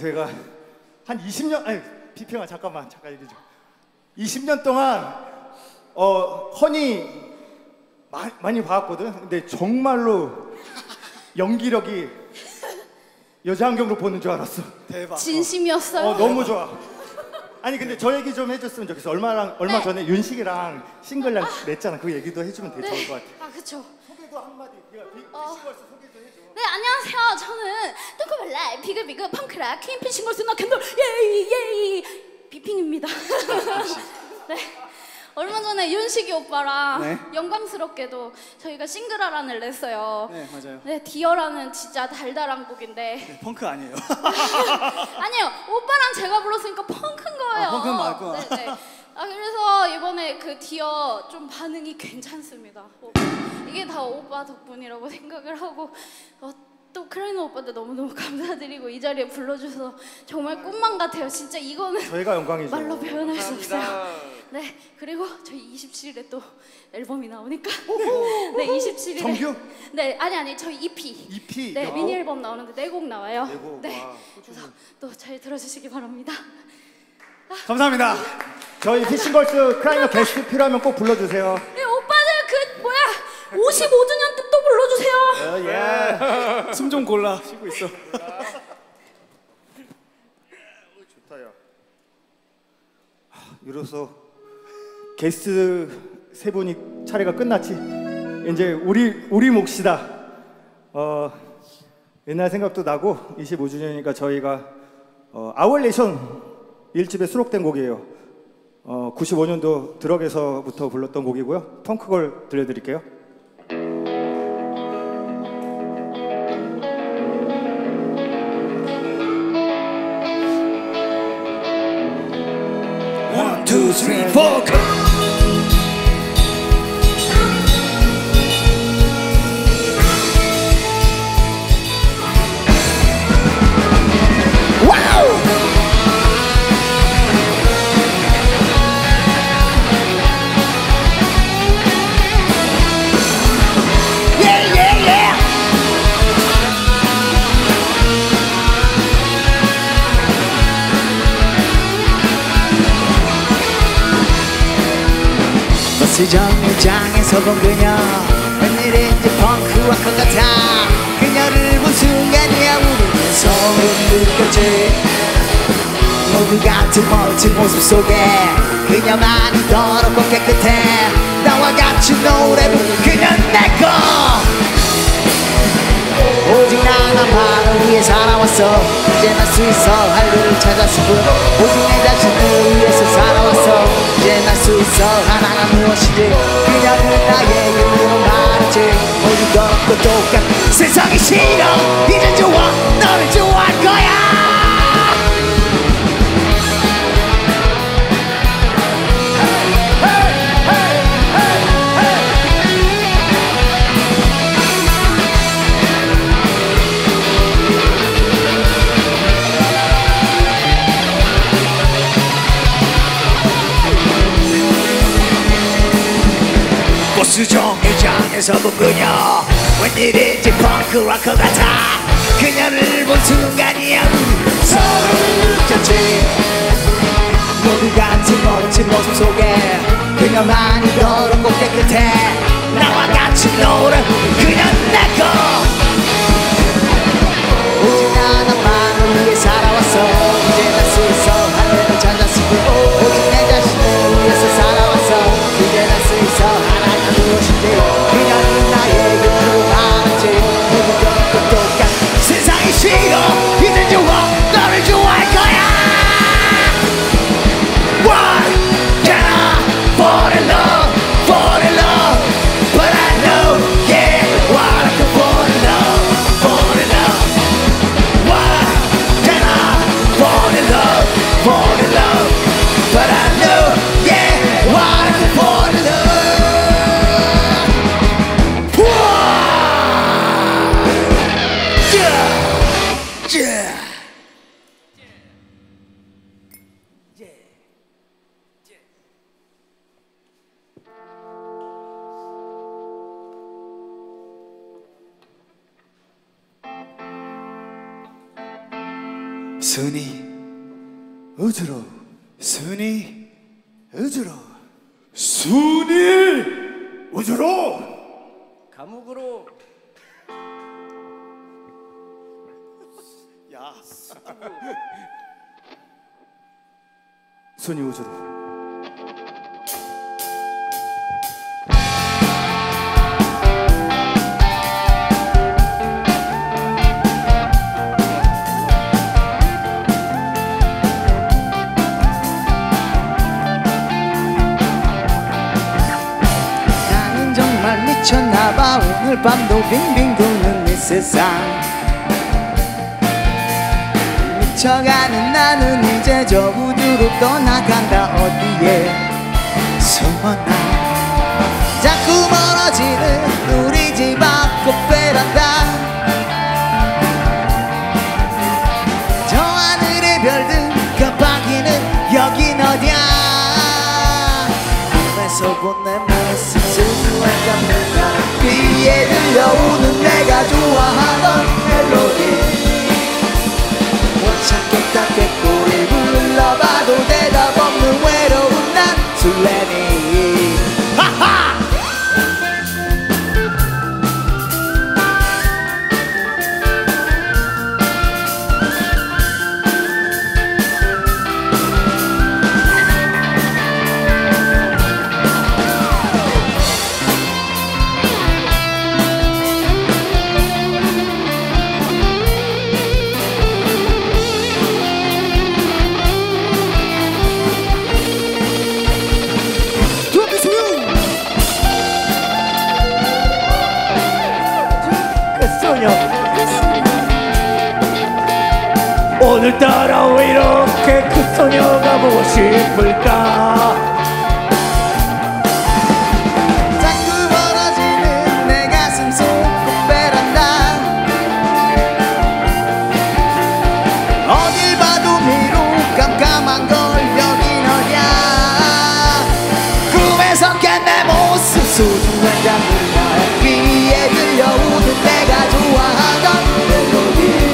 Speaker 13: 제가 한 20년 아니 비평아 잠깐 얘기 좀. 20년 동안 허니 많이 봐왔거든. 근데 정말로 연기력이 여자 안경으로 보는 줄 알았어.
Speaker 6: 대박.
Speaker 14: 진심이었어요?
Speaker 13: 너무 좋아. 아니 근데 저 얘기 좀 해줬으면 좋겠어. 얼마
Speaker 14: 네.
Speaker 13: 전에 윤식이랑 싱글랑 냈잖아. 그 얘기도 해주면 되게 좋을 것 같아.
Speaker 14: 아 그쵸.
Speaker 13: 소개도 한마디. 소개도 해줘.
Speaker 14: 네 안녕하세요. 저는 덩크발라의 비글비글 펑크락 퀸핀 싱글스 너캔돌 예이 비핑입니다. 네. 얼마 전에 윤식이 오빠랑
Speaker 6: 네.
Speaker 14: 영광스럽게도 저희가 싱글아란을 냈어요.
Speaker 6: 네, 맞아요.
Speaker 14: 네, 디어라는 진짜 달달한 곡인데.
Speaker 6: 네, 펑크 아니에요.
Speaker 14: 아니요, 오빠랑 제가 불렀으니까 펑크인 거예요.
Speaker 6: 펑크는 맞구나.
Speaker 14: 네네. 그래서 이번에 그 디어 좀 반응이 괜찮습니다. 이게 다 오빠 덕분이라고 생각을 하고 또 크라이너 오빠한테 너무너무 감사드리고 이 자리에 불러주셔서 정말 꿈만 같아요. 진짜 이거는
Speaker 13: 저희가 영광이죠.
Speaker 14: 말로 표현할 수
Speaker 13: 감사합니다.
Speaker 14: 없어요. 네, 그리고 저희 27일에 또 앨범이 나오니까 네, 27일에
Speaker 13: 정규?
Speaker 14: 네, 아니 저희 EP 네, 미니 앨범 나오는데 4곡 나와요. 4곡? 네, 그래서 또 잘 들어주시기 바랍니다.
Speaker 13: 감사합니다. 저희 피싱걸스 크라이너 게스트 필요하면 꼭 불러주세요.
Speaker 14: 네, 오빠들 55주년 때 또 불러주세요.
Speaker 6: 예. 숨 좀 골라. 쉬고 있어.
Speaker 13: 좋다요. 이로써 게스트 세 분이 차례가 끝났지. 이제 우리 몫이다. 옛날 생각도 나고 25주년이니까 저희가 아울레이션 1집에 수록된 곡이에요. 95년도 드럭에서부터 불렀던 곡이고요. 펑크걸 들려드릴게요.
Speaker 7: One, two, three, four, go! 버스 정류장에서 본 그녀 웬일인지 펑크와 것 같아 그녀를 본 순간이야 우리는 소름 느꼈지 모두 같은 멋진 모습 속에 그녀만이 더럽고 깨끗해 나와 같이 노래 부르는 그녀는 내꺼 오직 나만 위해 살아왔어 이제 날 수 있어 할 일을 찾았을 뿐 오직 내 자신을 위해서 살아왔어 이제 날 수 있어 하나가 무엇이지 그녀는 나의 이름으로 말했지 모든 것도 똑같아 세상이 싫어 이제 좋아 너를 좋아할 거야 버스 정류장에서 본 그녀 웬일인지 펑크락 것 같아 그녀를 본 순간이야 서로를 느꼈지 모두 같은 멋진 모습 속에 그녀만이 더럽고 깨끗해 나와 같이 노래 그녀는 내꺼 오직 나만을 위해 살아왔어 이제 날 수 있어 하늘을 찾았을 뿐 오직 내 자신을 위해서 살아왔어 이제 날 수 있어 하나가 무엇인지 그녀는 나의 이름으로 말했지 모든 것도 똑같아 세상이 싫어 이제 좋아 너를 좋아할 거야 Why can I fall in love fall in love
Speaker 6: 순이 우주로 순이 우주로
Speaker 13: 순이 우주로
Speaker 6: 감옥으로 야
Speaker 13: 순이 우주로
Speaker 6: 나는 정말 미쳤나봐 오늘 밤도 빙빙 도는 이 세상 미쳐가는 나는 이제 저 우주로 떠나간다 어디에 숨었나 자꾸 멀어지는 우리 집 앞 베란다 저 하늘의 별들 깜빡이는 여긴 어디야 꿈에서 본 내 모습 소중한 장면가 귀에 들려오는 내가 좋아하던 멜로디 못 찾겠다 꾀꼬리 불러봐도 대답 없는 외로운 난 술래미 하하
Speaker 13: 오늘따라 왜 이렇게 그 소녀가 보고 싶을까
Speaker 6: 자꾸 멀어지는 내 가슴 속 베란다 어딜 봐도 미로 깜깜한 걸 여긴 어디야 꿈에서 깬 내 모습 소중한 장면이야 귀에 들려오는 내가 좋아하던 멜로디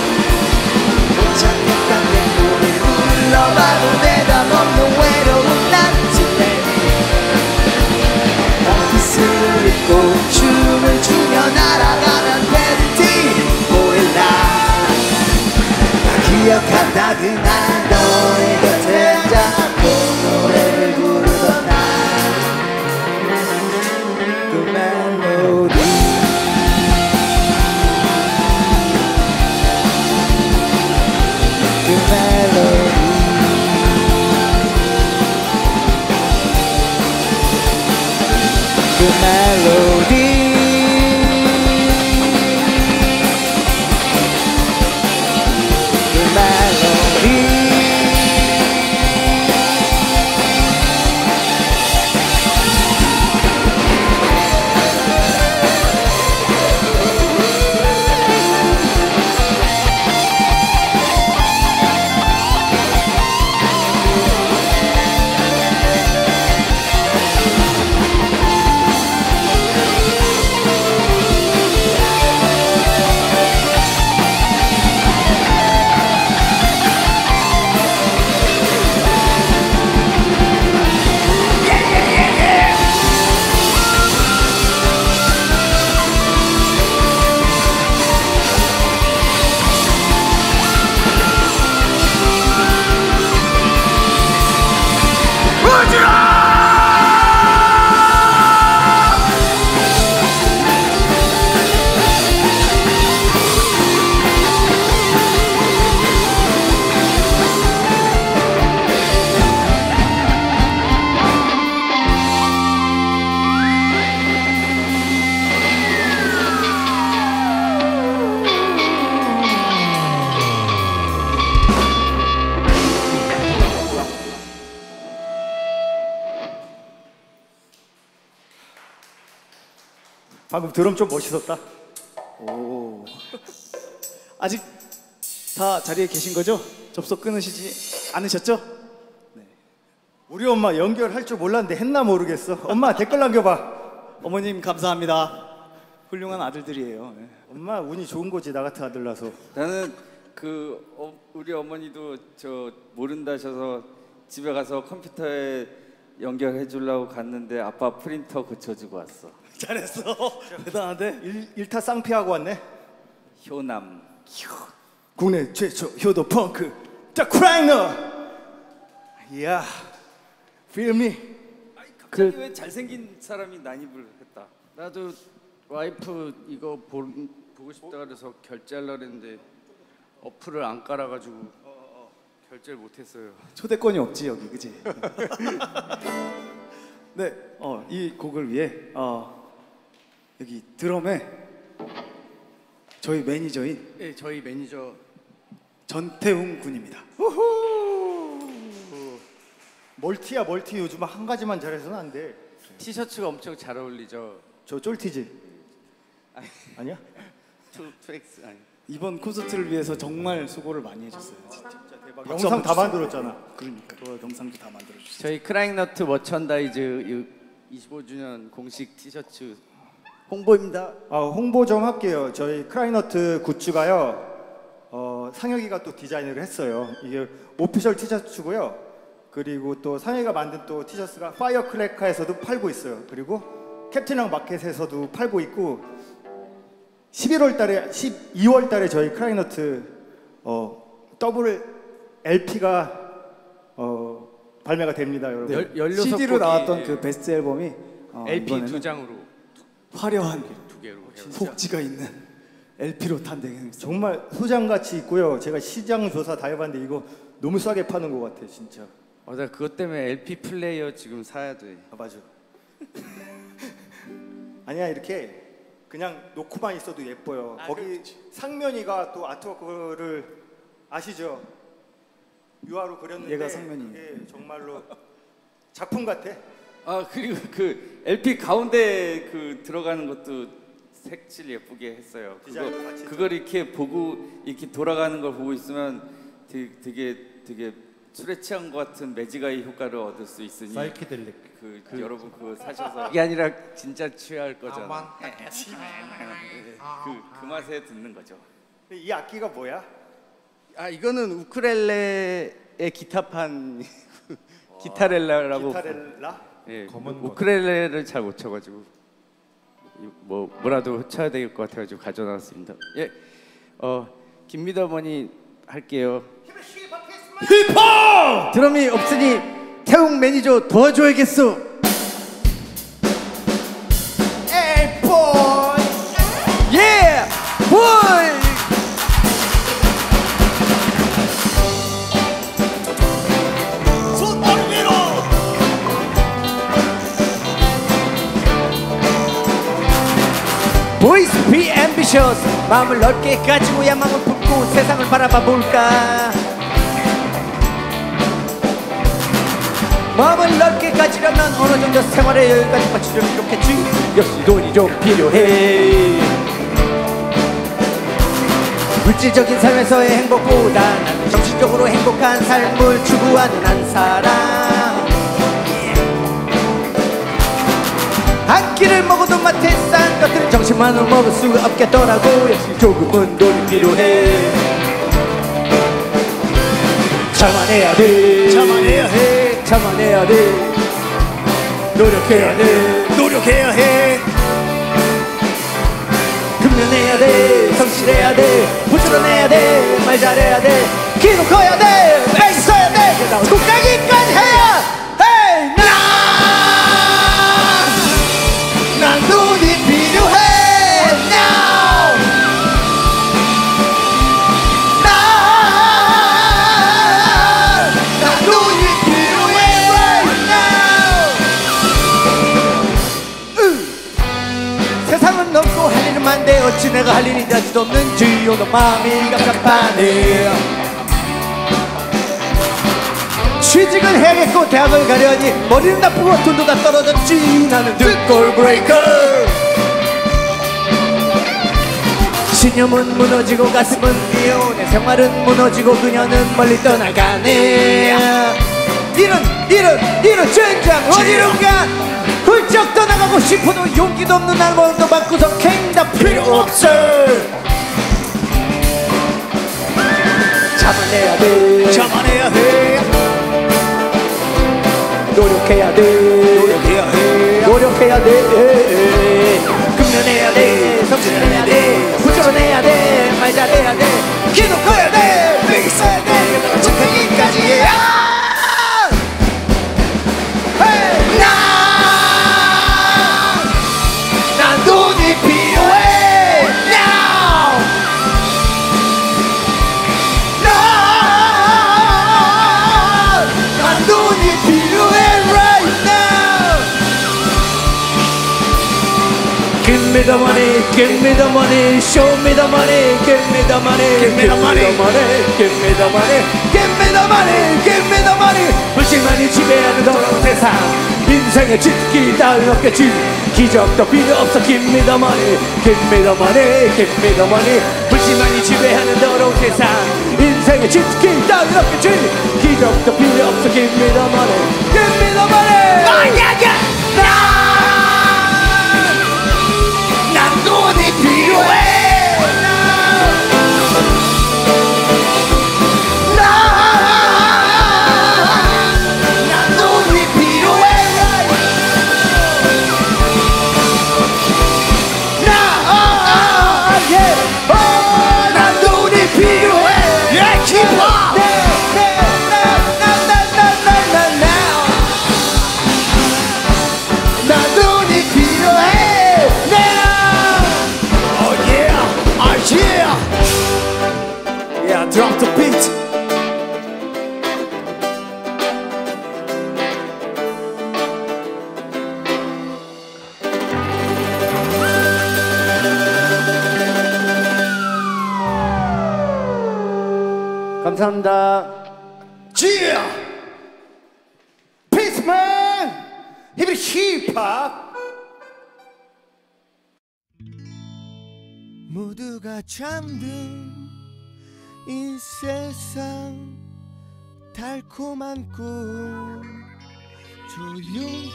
Speaker 6: 불러봐도 대답 없는 외로운 난 술래미 원피스를 입고 춤을 추며 날아가는 팬티 보일라 기억한다 그날 너의 곁에 앉아 노래를 부르던 날 그 멜로디 그 멜로디 그 멜로디 그 멜로디
Speaker 13: 방금 드럼 좀 멋있었다.
Speaker 6: 오. 아직 다 자리에 계신 거죠? 접속 끊으시지 않으셨죠?
Speaker 13: 네. 우리 엄마 연결할 줄 몰랐는데 했나 모르겠어. 엄마 댓글 남겨봐.
Speaker 6: 어머님 감사합니다. 훌륭한 아들들이에요. 네.
Speaker 13: 엄마 운이 좋은 거지 나 같은 아들 낳아서.
Speaker 6: 나는
Speaker 5: 우리 어머니도 저 모른다 하셔서 집에 가서 컴퓨터에 연결해 주려고 갔는데 아빠 프린터 고쳐주고 왔어.
Speaker 6: 잘했어. 대단한데?
Speaker 13: 일타 쌍피하고 왔네.
Speaker 5: 효남.
Speaker 13: 국내 최초 효도 펑크 자 크라잉넛. 이야 Feel me.
Speaker 4: 갑자기 왜 잘생긴 사람이 난입을 했다. 나도 와이프 이거 보고 싶다 그래서 결제하려고 했는데 어플을 안 깔아가지고 결제를 못했어요.
Speaker 6: 초대권이 없지 여기, 그지? 네, 이 곡을 위해 여기 드럼에 저희 매니저인
Speaker 4: 네, 저희 매니저
Speaker 6: 전태웅 군입니다.
Speaker 13: 멀티야 멀티. 요즘 한 가지만 잘해서는 안 돼.
Speaker 4: 티셔츠가 엄청 잘 어울리죠.
Speaker 13: 저 쫄티지? 아니야?
Speaker 4: 투엑스 아니.
Speaker 6: 이번 콘서트를 위해서 정말 수고를 많이 해줬어요. 진짜 대박.
Speaker 13: 영상 다 만들었잖아.
Speaker 6: 그러니까 그 영상도 다 만들어주셨어요.
Speaker 4: 저희 크라잉너트 머천다이즈 25주년 공식 티셔츠 홍보입니다.
Speaker 13: 홍보 좀 할게요. 저희 크라잉너트 굿즈가요. 상혁이가 또 디자인을 했어요. 이게 오피셜 티셔츠고요. 그리고 또 상혁이가 만든 또 티셔츠가 파이어크래커에서도 팔고 있어요. 그리고 캡틴왕 마켓에서도 팔고 있고 12월 달에 저희 크라잉너트 더블 LP가 발매가 됩니다, 여러분.
Speaker 6: CD로 나왔던 그 베스트 앨범이
Speaker 4: LP
Speaker 6: 이번에는
Speaker 4: 2장으로
Speaker 6: 화려한
Speaker 4: 두 개로
Speaker 6: 속지가 있는 LP로 탄생했어요.
Speaker 13: 정말 소장가치 있고요. 제가 시장 조사 다 해봤는데 이거 너무 싸게 파는 것 같아, 진짜.
Speaker 4: 나 그것 때문에 LP 플레이어 지금 사야 돼.
Speaker 13: 맞아. 아니야, 이렇게 그냥 놓고만 있어도 예뻐요. 거기 그렇지. 상면이가 또 아트워크를 아시죠? 유화로 그렸는데
Speaker 6: 얘가 상면이.
Speaker 13: 이게 정말로 작품 같아.
Speaker 5: 그리고 그 LP 가운데 그 들어가는 것도 색칠 예쁘게 했어요. 그걸 이렇게 보고 이렇게 돌아가는 걸 보고 있으면 되게 술에 취한 것 같은 매지가이 효과를 얻을 수 있으니
Speaker 3: 사이키델릭.
Speaker 5: 여러분 그거 사셔서
Speaker 4: 이게 아니라 진짜 취할 거잖아.
Speaker 5: 그 맛에 듣는 거죠.
Speaker 13: 이 악기가 뭐야?
Speaker 4: 이거는 우쿨렐레의 기타판 기타렐라라고.
Speaker 13: 기타렐라?
Speaker 4: 예, 우쿨렐레를 잘 못 쳐가지고 뭐라도 쳐야 될 것 같아가지고 가져나왔습니다. 예, 김미더 어머니 할게요.
Speaker 6: 힙합!
Speaker 4: 드럼이 없으니 태웅 매니저 도와줘야겠어.
Speaker 6: 에이 보이.
Speaker 4: 예, 보이.
Speaker 6: 손 위로.
Speaker 7: Boys be ambitious. 마음을 넓게 가지고야 마음을 품고 세상을 바라봐 볼까. 마음을 넓게 가지려면 어느 정도 생활의 여유까지 맞추려면 이렇겠지. 역시 돈이 좀 필요해. 물질적인 삶에서의 행복보다 나는 정신적으로 행복한 삶을 추구하는 한 사람. 한 끼를 먹어도 맛에 싼 것들은 정신만으로 먹을 수 없겠더라고. 역시 조금은 돈이 필요해. 참아내야 돼.
Speaker 6: 참아내야 해.
Speaker 7: 참아내야 돼. 노력해야 돼.
Speaker 6: 노력해야 해.
Speaker 7: 근면해야 돼. 성실해야 돼. 부지런해야 돼. 말 잘해야 돼. 기도 커야 돼. 백 써야 돼. 끝까지까지 해야. 헤이 난 돈이 필요해. 세상은 넘고 할 일은 많은데 어찌 내가 할 일이 될 수도 없는지 오는 마음이 갑갑하네. 취직을 해야겠고 대학을 가려니 머리는 나쁘고 돈도 다 떨어졌지. 나는 득골 브레이커. 신념은 무너지고 가슴은 뛰어. 내 생활은 무너지고 그녀는 멀리 떠나가네. 이런 젠장 어디론가 훌쩍 떠나가고 싶어도 용기도 없는 날 몸도 바꾸서 캥다 필요 없어. 참아내야 돼 참아내야 해 노력해야 돼 노력해야 해 노력해야 돼 금연해야 돼 성실해야 돼 부지런해야 돼 말 잘해야 돼 기도 커야 돼 백 있어야 돼 적당히까지 해야 난 돈이 필요해 now 난 돈이 필요해 right now Give me the money, give me the money, show me the money, give me the money, give me the money, give me the money, give me the money, give me the money. 물질만이 지배하는 더러운 세상, 인생의 짓기 따윈 없겠지. 기적도 필요 없어. Give me the money, give me the money, give me the money. 물질만이 지배하는 더러운 세상, 인생의 짓기 따윈 없겠지. 기적도 필요 없어. Give me the money, give me the money. 난 돈이 필요해. 난 돈이 필요해. 난 돈이 필요해. Yeah, keep on. 난 돈이 필요해. Oh yeah, oh yeah. Yeah, drop the beat. 감사합니다. Yeah. Peace man. Hip 힙합. 모두가 잠든 이 세상 달콤한 꿈 조용히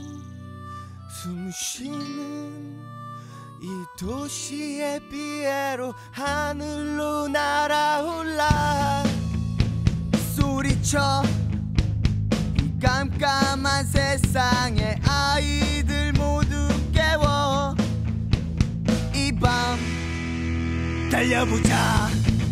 Speaker 7: 숨 쉬는 이 도시의 피해로 하늘로 날아올라 소리쳐 이 깜깜한 세상에 아이들 모두 깨워 이 밤 달려보자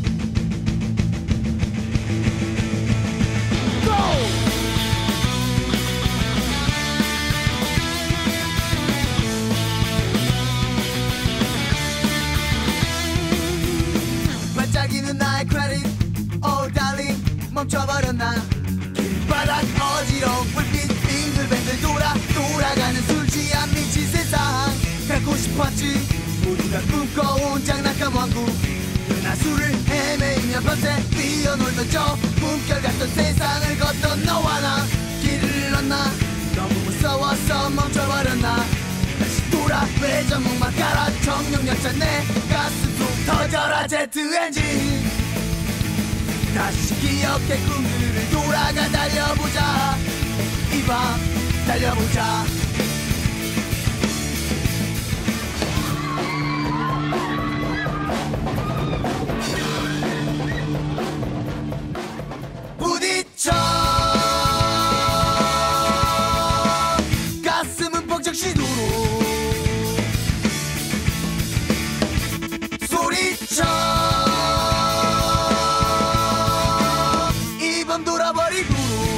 Speaker 7: 반짝이는 나의 크레딧 Oh darling 멈춰버렸나 길바닥 어지러운 불빛 빙글빙글 돌아가는 술 취한 미친 세상 갖고 싶었지 모두가 꿈꿔온 장난감 왕국 은하수를 헤매이며 밤새 뛰어놀던 저 꿈결 같던 세상을 걷던 너와 나 길을 잃었나 너무 무서워서 멈춰버렸나 다시 돌아 회전목만 갈아 정령열차 내 가슴 속 터져라 제트 엔진 다시 기억해 꿈들을 돌아가 달려보자 이 밤 달려보자 부딪혀 가슴은 벅적 시도로 소리쳐 이 밤 돌아버리고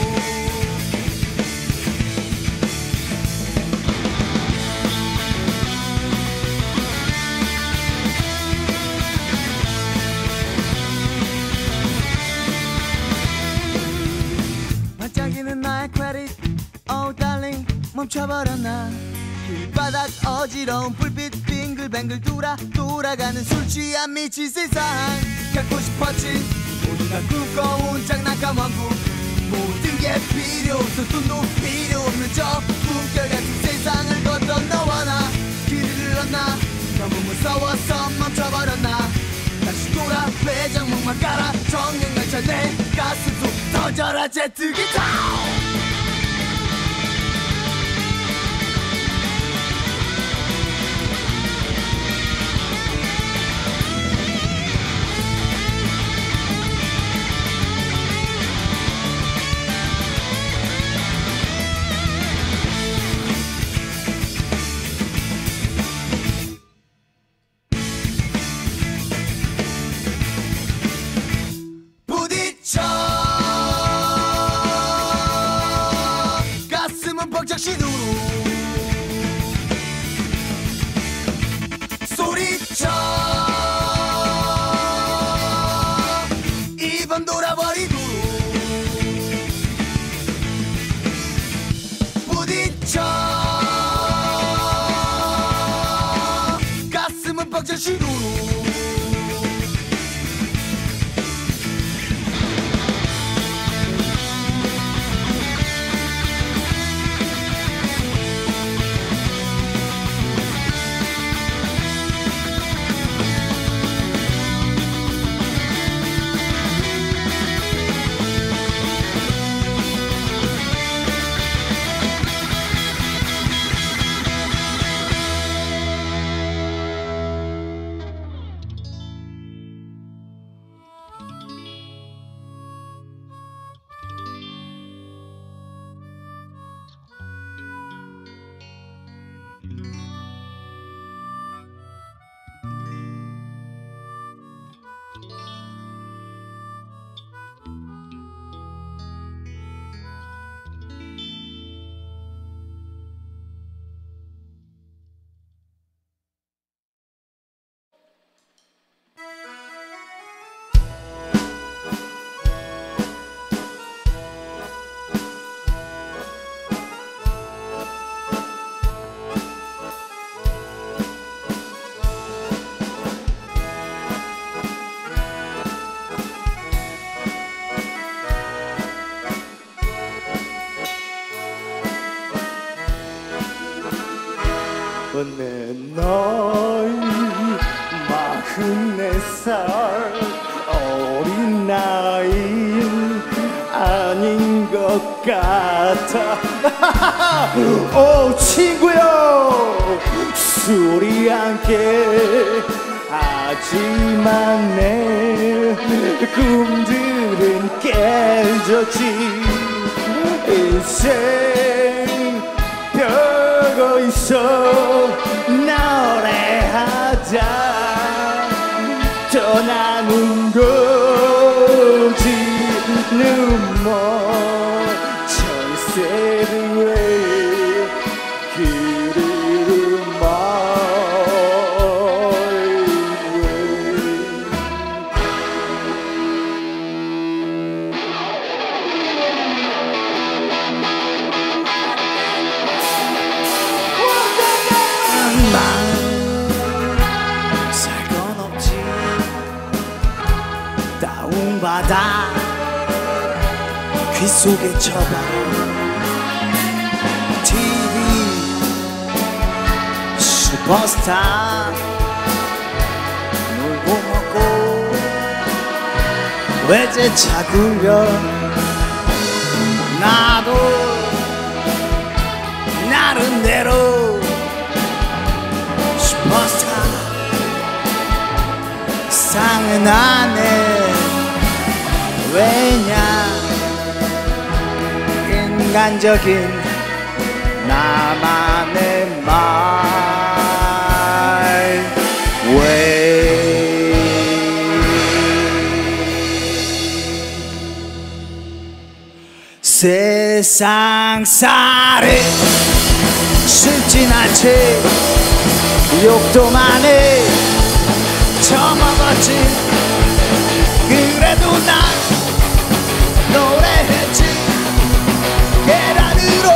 Speaker 7: 반짝이는 나의 크레딧 Oh darling 멈춰버렸나 길바닥 어지러운 불빛 빙글뱅글 돌아가는 술 취한 미친 세상 갖고 싶었지 모두가 꿈꿔온 장난감 왕국 모든 게 필요 없어 돈도 필요 없는 저 꿈결 같은 세상을 걷던 너와 나 길을 잃었나 너무 무서워서 멈춰버렸나 다시 돌아 회전목만 깔아 정령열차 내 가슴 속 터져라 제트 기타 박자시로
Speaker 13: 내 나이 44살 어린 나이는 아닌 것 같아 오 친구여 술이 함께 하지만 내 꿈들은 깨졌지 인생 별거 있어 노래하다 떠나는 거지 눈먼 철새를 왜 길을 살건 없지 다운받아 귀 속에 쳐봐 TV 슈퍼스타 놀고 먹고 외제차 굴려 나도 나름대로 슈퍼스타 상은 안해 왜냐 인간적인 나만의 말 왜 세상살이 쉽진 않지 욕도 많이 처먹었지 그래도 난 노래했지 계란으로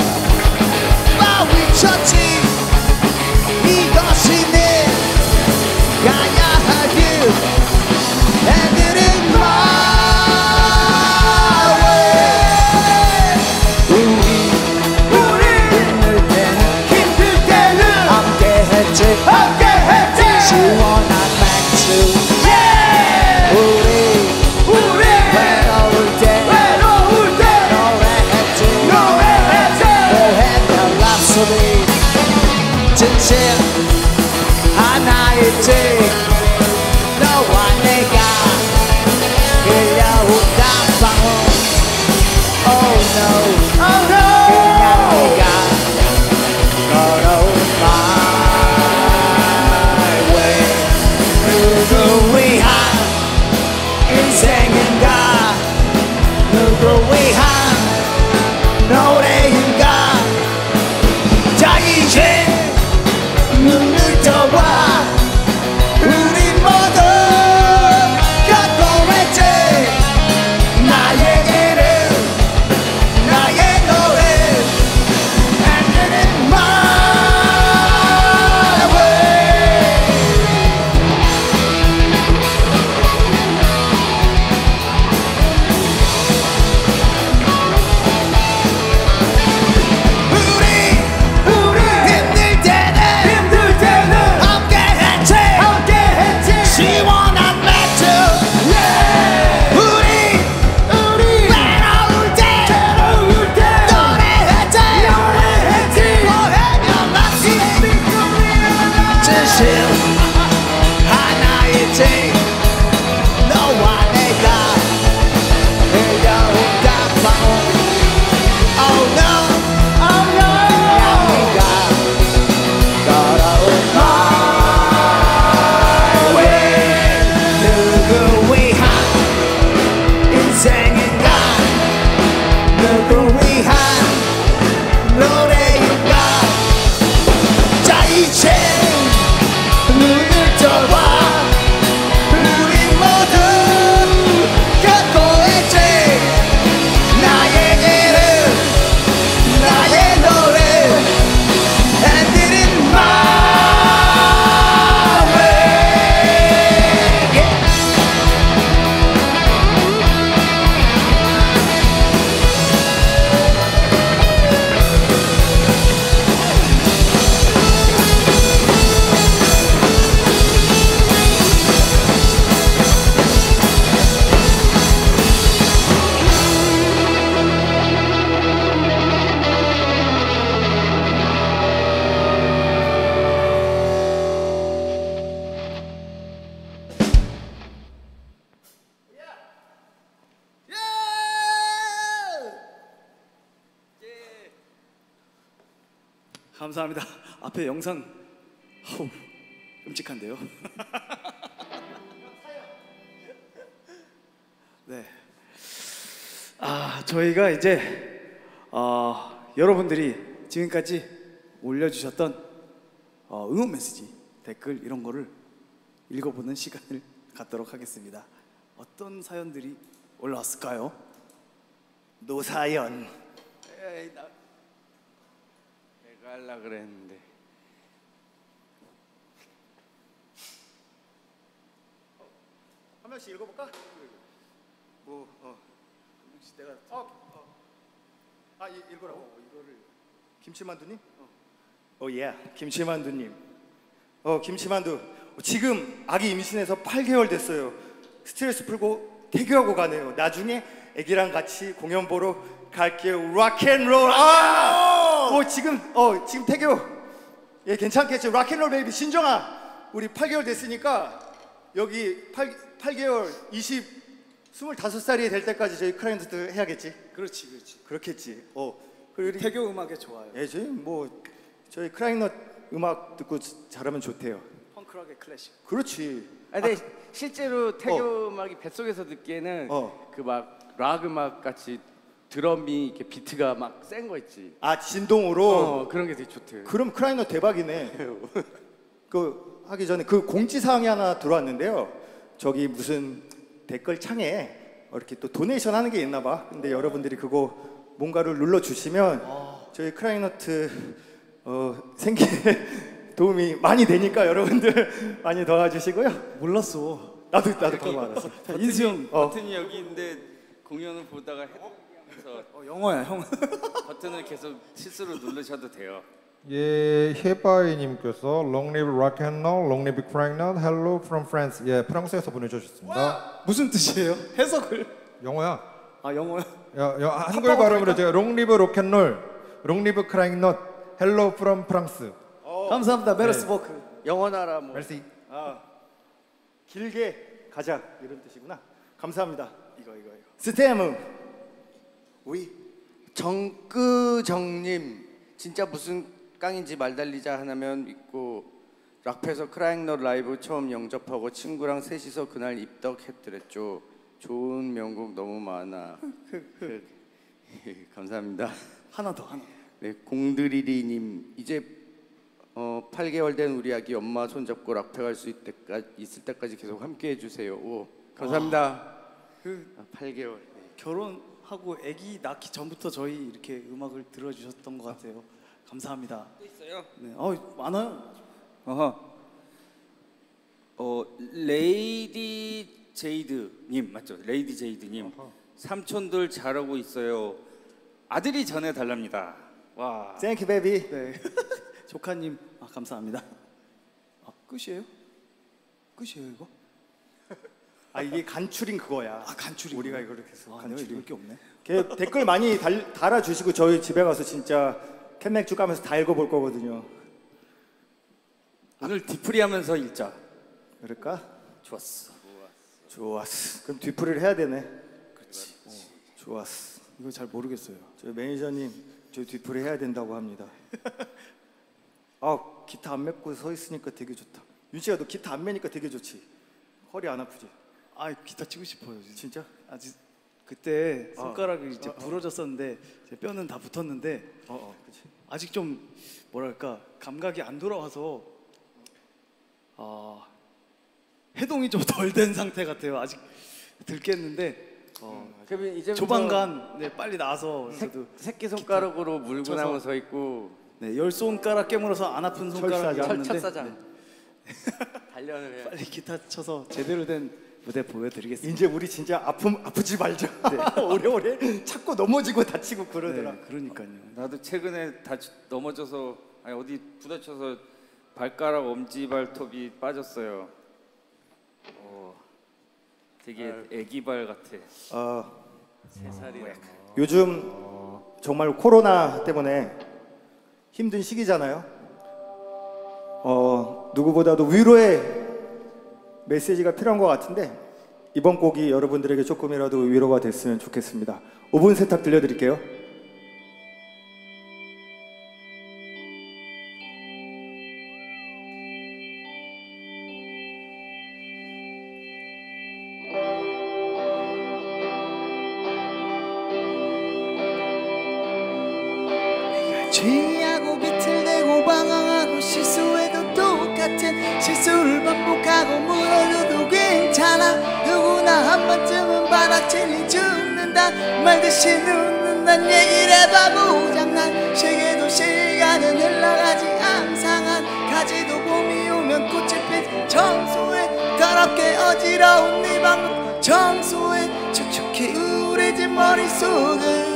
Speaker 13: 빠위쳤지 이것이 내가 해야 할 길 애들은 우리 힘들 때는 힘들 때는 함께 했지 시원한 맥주 우리 외로울 때 노래했지 보헤미안 랩소디 진실 하나일지 너와 내가 흘려온 땀방울 Oh no 그냥 네가 걸어온 my way 누구 위한 인생인가 누구 위한 노래인가 자 이제 눈을 떠봐
Speaker 6: 감사합니다. 앞에 영상 어우, 끔찍한데요. 네. 저희가 이제 여러분들이 지금까지 올려주셨던 응원 메시지, 댓글 이런 거를 읽어보는 시간을 갖도록 하겠습니다. 어떤 사연들이 올라왔을까요? 노사연.
Speaker 4: 에이, 내가 하려 그랬는데.
Speaker 13: 한 명씩 읽어볼까? 내가 읽으라고. 이거를 김치만두님? 김치만두님. 김치만두. 지금 아기 임신해서 8개월 됐어요. 스트레스 풀고 태교하고 가네요. 나중에 아기랑 같이 공연 보러 갈게요. 락앤롤. 지금 태교. 예, 괜찮겠죠. 락앤롤 베이비. 신정아, 우리 8개월 됐으니까 여기 8개월 25살이 될 때까지 저희 크라이너트 해야겠지.
Speaker 6: 그렇지.
Speaker 13: 그렇겠지.
Speaker 6: 그리고 태교 음악에 좋아요.
Speaker 13: 예, 저희 크라이너트 음악 듣고 잘하면 좋대요.
Speaker 6: 펑크락의 클래식.
Speaker 13: 그렇지.
Speaker 4: 근데 실제로 태교 음악이 뱃속에서 듣기에는 그 막 락 음악 같이 드럼이 이렇게 비트가 막 센 거 있지.
Speaker 13: 진동으로.
Speaker 4: 그런 게 되게 좋대요.
Speaker 13: 그럼 크라이너트 대박이네. 하기 전에 공지사항이 하나 들어왔는데요. 저기 무슨 댓글 창에 이렇게 또 도네이션 하는 게 있나 봐. 근데 여러분들이 그거 뭔가를 눌러주시면 저희 크라이너트 생기에 도움이 많이 되니까 여러분들 많이 도와주시고요.
Speaker 6: 몰랐어.
Speaker 13: 나도 그거 알았어.
Speaker 6: 인수형
Speaker 4: 버튼이 여기 있는데 공연을 보다가 해서
Speaker 6: 영어야 형.
Speaker 4: 버튼을 계속 실수로 누르셔도 돼요.
Speaker 3: 예, 해바이님께서 Long live rock and roll, long live 크라잉넛, hello from France. 예, 프랑스에서 보내주셨습니다.
Speaker 6: 무슨 뜻이에요? 해석을.
Speaker 3: 영어야.
Speaker 6: 영어야?
Speaker 3: 한글 발음으로 제가 Long live rock and roll, long live 크라잉넛, hello from France.
Speaker 6: 감사합니다. 메르스버크.
Speaker 4: 영어 나라 뭐.
Speaker 3: 메르시.
Speaker 13: 길게 가자 이런 뜻이구나. 감사합니다.
Speaker 6: 이거.
Speaker 13: 스테무.
Speaker 4: 정끄정님 진짜 무슨 깡인지 말달리자 하나면 믿고 락페서 크라잉넛 라이브 처음 영접하고 친구랑 셋이서 그날 입덕했더랬죠. 좋은 명곡 너무 많아. 감사합니다.
Speaker 6: 하나 더.
Speaker 4: 네, 공드리리님 이제 8개월 된 우리 아기 엄마 손잡고 락페 갈 수 있을 때까지 계속 함께 해주세요. 오, 감사합니다. 8개월.
Speaker 6: 결혼하고 아기 낳기 전부터 저희 이렇게 음악을 들어주셨던 것 같아요. 감사합니다.
Speaker 4: 또 있어요?
Speaker 6: 네, 많아요.
Speaker 5: 레이디 제이드님 맞죠? 레이디 제이드님 삼촌들 잘하고 있어요. 아들이 전해달랍니다. 와.
Speaker 13: Thank you, baby.
Speaker 6: 네. 조카님 감사합니다. 끝이에요? 이거?
Speaker 13: 이게 간추린 그거야.
Speaker 6: 간추린.
Speaker 13: 우리가 이걸 이렇게 해서
Speaker 6: 간추린. 이렇게 없네.
Speaker 13: 댓글 많이 달아주시고 저희 집에 가서 진짜 캔맥주 까면서 다 읽어볼 거거든요.
Speaker 5: 오늘 뒤풀이하면서 읽자.
Speaker 13: 그럴까?
Speaker 5: 좋았어.
Speaker 13: 그럼 뒤풀이를 해야 되네.
Speaker 5: 그렇지.
Speaker 13: 좋았어.
Speaker 6: 이거 잘 모르겠어요.
Speaker 13: 저희 매니저님 저희 뒤풀이 해야 된다고 합니다. 기타 안 메고 서 있으니까 되게 좋다. 윤씨가 너 기타 안 메니까 되게 좋지. 허리 안 아프지?
Speaker 6: 기타 치고 싶어요.
Speaker 13: 진짜?
Speaker 6: 아직 그때 손가락이 이제 부러졌었는데 제 뼈는 다 붙었는데
Speaker 13: 그치.
Speaker 6: 아직 좀 뭐랄까 감각이 안 돌아와서 해동이 좀 덜 된 상태 같아요. 아직 들겠는데
Speaker 4: 그러면 이제부터
Speaker 6: 조만간 빨리 나와서
Speaker 4: 새끼 손가락으로 물고 나면 서 있고
Speaker 6: 열 손가락 깨물어서 안 아픈 손가락이 없는데
Speaker 4: 철사장 단련을 해야
Speaker 6: 빨리 기타 쳐서 제대로 된 무대 보여드리겠습니다.
Speaker 13: 이제 우리 진짜 아프지 말자. 오래오래 자꾸 넘어지고 다치고 그러더라.
Speaker 6: 그러니까요.
Speaker 5: 나도 최근에 넘어져서 어디 부딪혀서 발가락 엄지발톱이 빠졌어요. 되게 애기발 같아.
Speaker 4: 3살이라.
Speaker 13: 요즘 정말 코로나 때문에 힘든 시기잖아요. 누구보다도 위로의 메시지가 필요한 것 같은데 이번 곡이 여러분들에게 조금이라도 위로가 됐으면 좋겠습니다. 5분 세탁 들려드릴게요.
Speaker 7: 실수해도 똑같은 실수를 반복하고 무너져도 괜찮아. 누구나 한 번쯤은 바닥칠이 죽는다 말듯이 눕는단 얘기를 해봐보 장난. 시계도 시간은 흘러가지 앙상한 가지도 봄이 오면 꽃이 핀 청소에 더럽게 어지러운 네 방 청소에 촉촉히 우울해진 머릿속은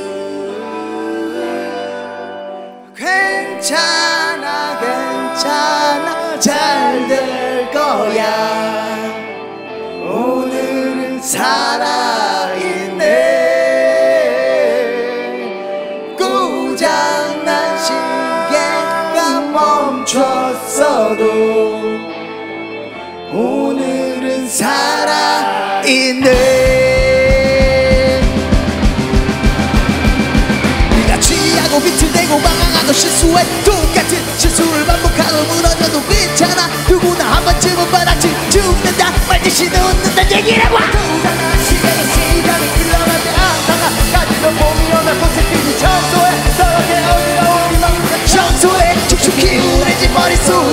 Speaker 7: 괜찮아 괜찮아 잘 될 거야. 오늘은 살아있네. 고장난 시계가 멈췄어도 오늘은 살아있네. 취하고 비틀대고 방황하고 실수해 똑같은 실수를 반복하고 무너져도 괜찮아. 누구나 한 번쯤은 바닥칠 죽는다 말듯이 눕는단 얘기라고. 고장난 시간이 흘러가지 않다가 가지도 봄이 오면 꽃이 피는 청소에 더럽게 어지러운 이 맘 청소에 축축히 우울해진 머릿속은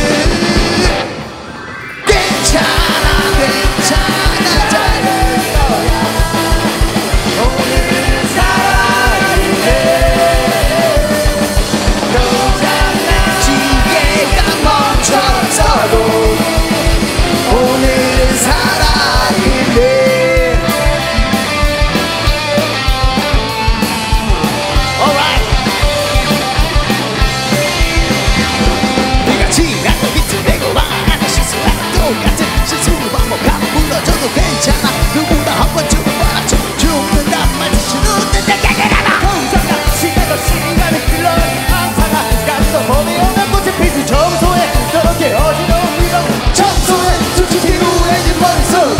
Speaker 7: 괜찮아 괜찮아 잘 될 거야. 오늘은 살아있네. 멈췄어도 오늘은 살아있네. Alright. 네가 지나고 비틀대고 말하는 실수하고 똑같은 실수를 반복하고 무너져도 괜찮아. 누구나 한 번쯤은 바닥쳐 죽는단 말듯이 눕는다 얘기라고. 고장난 시간이 흘러가지 않다가 가지도 봄이 오면 꽃이 피는 청소에 더럽게 어지러운 미련 청소에 축축히 우울해진 머릿속은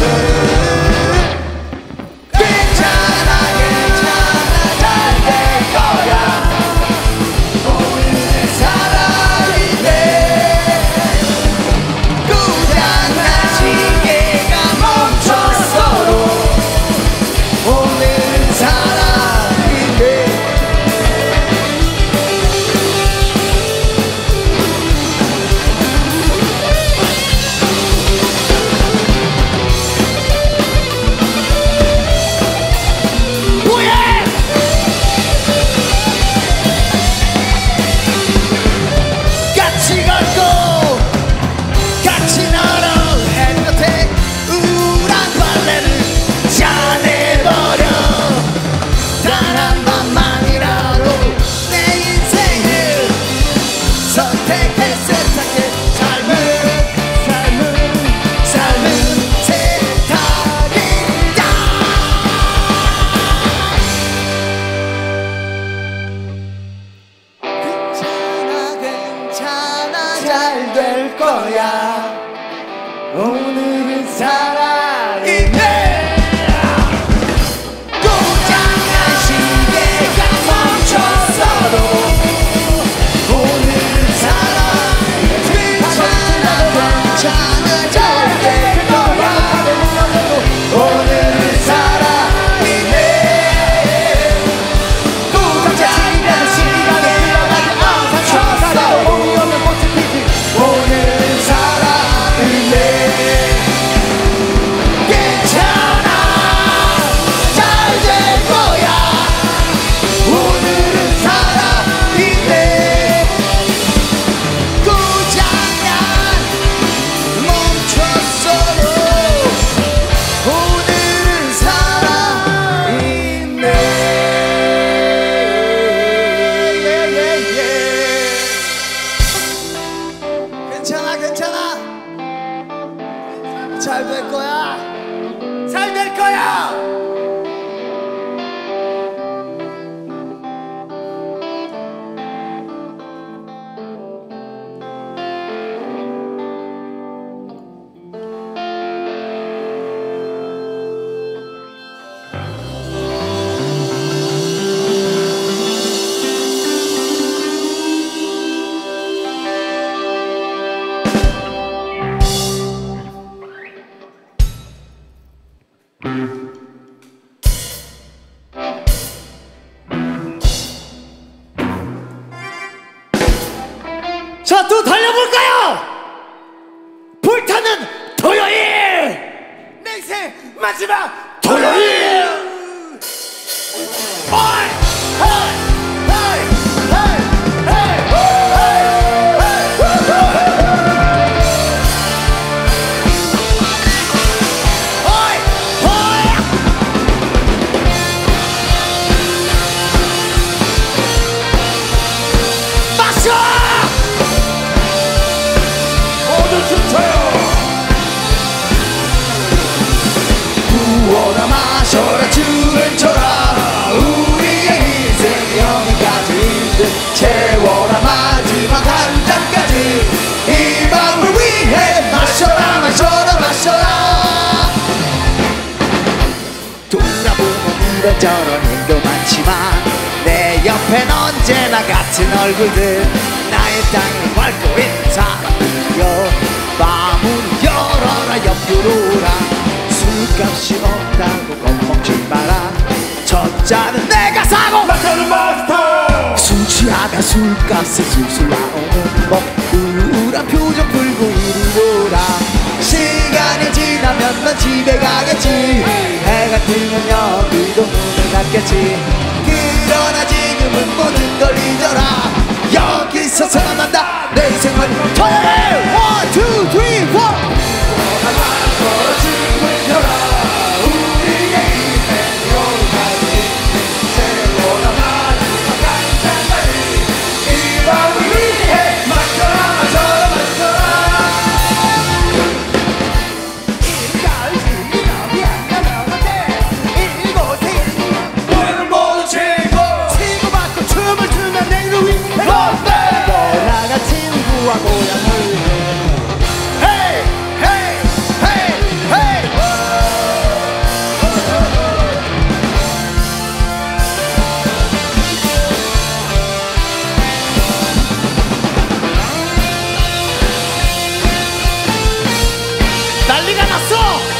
Speaker 7: 괜찮아 괜찮아 잘 될 거야. 오늘은 살아있네. 고장난 시계가 멈췄어도 오늘은 살아있네. 같이 걷고 같이 걸어 햇볕에 우울한 벌레를 짜내버려. 단 한 번만이라도 내 인생을 선택해 세탁해 삶은 세탁이다. 괜찮아 잘 될 거야. 오늘은 살아있네. 고장난 시계가 멈췄어도 오늘은 살아있네. 괜찮아 잘 될 거야. 오늘은 살아있네. 고장난 시간이 흘러가지 않다가 봄이 오면 꽃이 피지 오늘은 살아있네. 괜찮아 잘 될 거야. 오늘은 살아있네. 고장난 멈췄어도 오늘은 살아있네. 괜찮아 괜찮아 잘 될 거야. 잘 될 거야. 자, 또 달려보 마지막 토요일. 부어라 마셔라 춤을 춰라 우리의 인생 여기까지 채워라 마지막 한 잔까지 이 밤을 위해 마셔라 마셔라 마셔라. 돌아보면 이런저런 일도 많지만 내 옆엔 언제나 같은 얼굴들 나의 땅을 밟고 있는 사람들이여 마음을 열어라 옆으로 오라 술값이 없다고 겁먹지 마라 첫 잔은 내가 사고 마카는 마스터 술 취하다 술값에 술술 나오는 법 우울한 표정 풀고 이리 오라 시간이 지나면 넌 집에 가겠지 해가 뜨면 여기도 문을 닫겠지 그러나 지금은 모든 걸 잊어라 여기서 살아난다 내 인생 마지막 토요일 1, 2, 3, 4 춤을 춰라 우리의 인생 여기까지 채워라 마지막 한 잔까지 이 밤을 위해 마셔라 마셔라 마셔라. 이까지 남이 안 가려는데 이곳에 오늘 모두 최고 치고받고 춤을 추면 내일을 위해 떠나가 친구와 고향을 난리가 났어!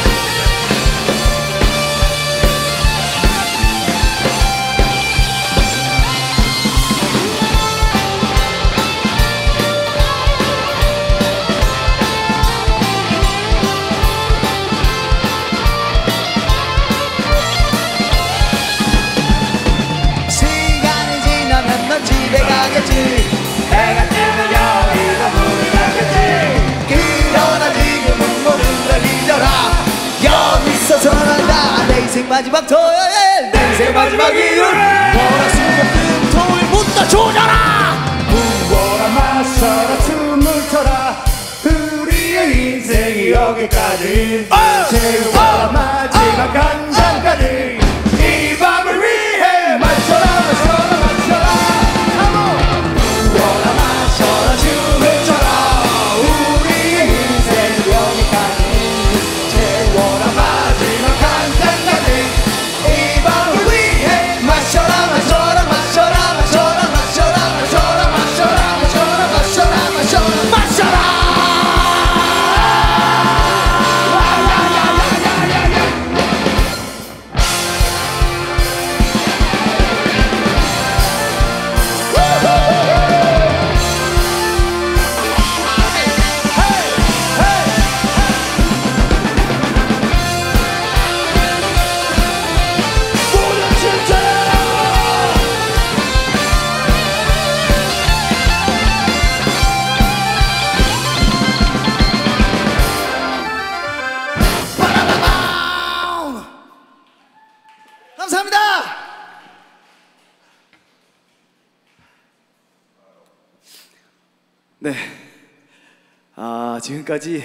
Speaker 7: 시간이 지나면 넌 집에 가겠지 해가 뜨면 여기가 문을 닫겠지 그러나 지금은 모든 걸 잊어라 여기서 살아난다 내 인생 마지막 토요일 내 인생 마지막 일요일 월화수목금 토요일부터 조져라 부어라 마셔라 춤을 춰라 우리의 인생이 여기까지 채워라 마지막 한 잔까지 이 밤을 위해 마셔라 마셔라 마셔라 부어라 마셔라 춤을 춰라 우리의 인생 여기까지 채워라 마지막 한 잔까지 이 밤을 위해 마셔라 마셔라 마셔라 마셔라 마셔라 마셔라 마셔라 마셔라 마셔라 마셔라 마셔라. 감사합니다.
Speaker 6: 네. 지금까지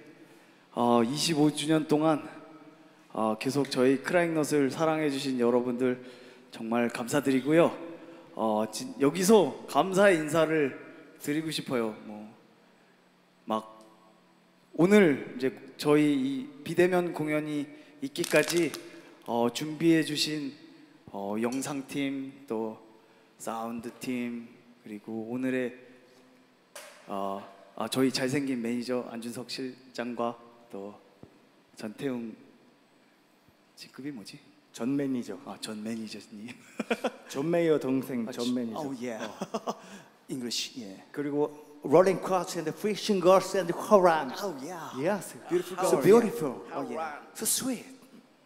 Speaker 6: 25주년 동안 계속 저희 크라잉넛을 사랑해주신 여러분들 정말 감사드리고요. 여기서 감사의 인사를 드리고 싶어요. 막 오늘 이제 저희 이 비대면 공연이 있기까지 준비해주신 영상팀 또 사운드팀 그리고 오늘의 저희 잘생긴 매니저 안준석 실장과 또 전태웅 직급이 뭐지?
Speaker 13: 전 매니저.
Speaker 6: 전 매니저님.
Speaker 13: 존 메이어 동생 전 매니저.
Speaker 7: Oh yeah. English. Yeah. 그리고 Rolling Quartz and the Fishing Girls and the Horan.
Speaker 6: Oh yeah.
Speaker 7: Yes.
Speaker 6: Beautiful
Speaker 7: So
Speaker 6: girl.
Speaker 7: beautiful. Oh yeah. So sweet.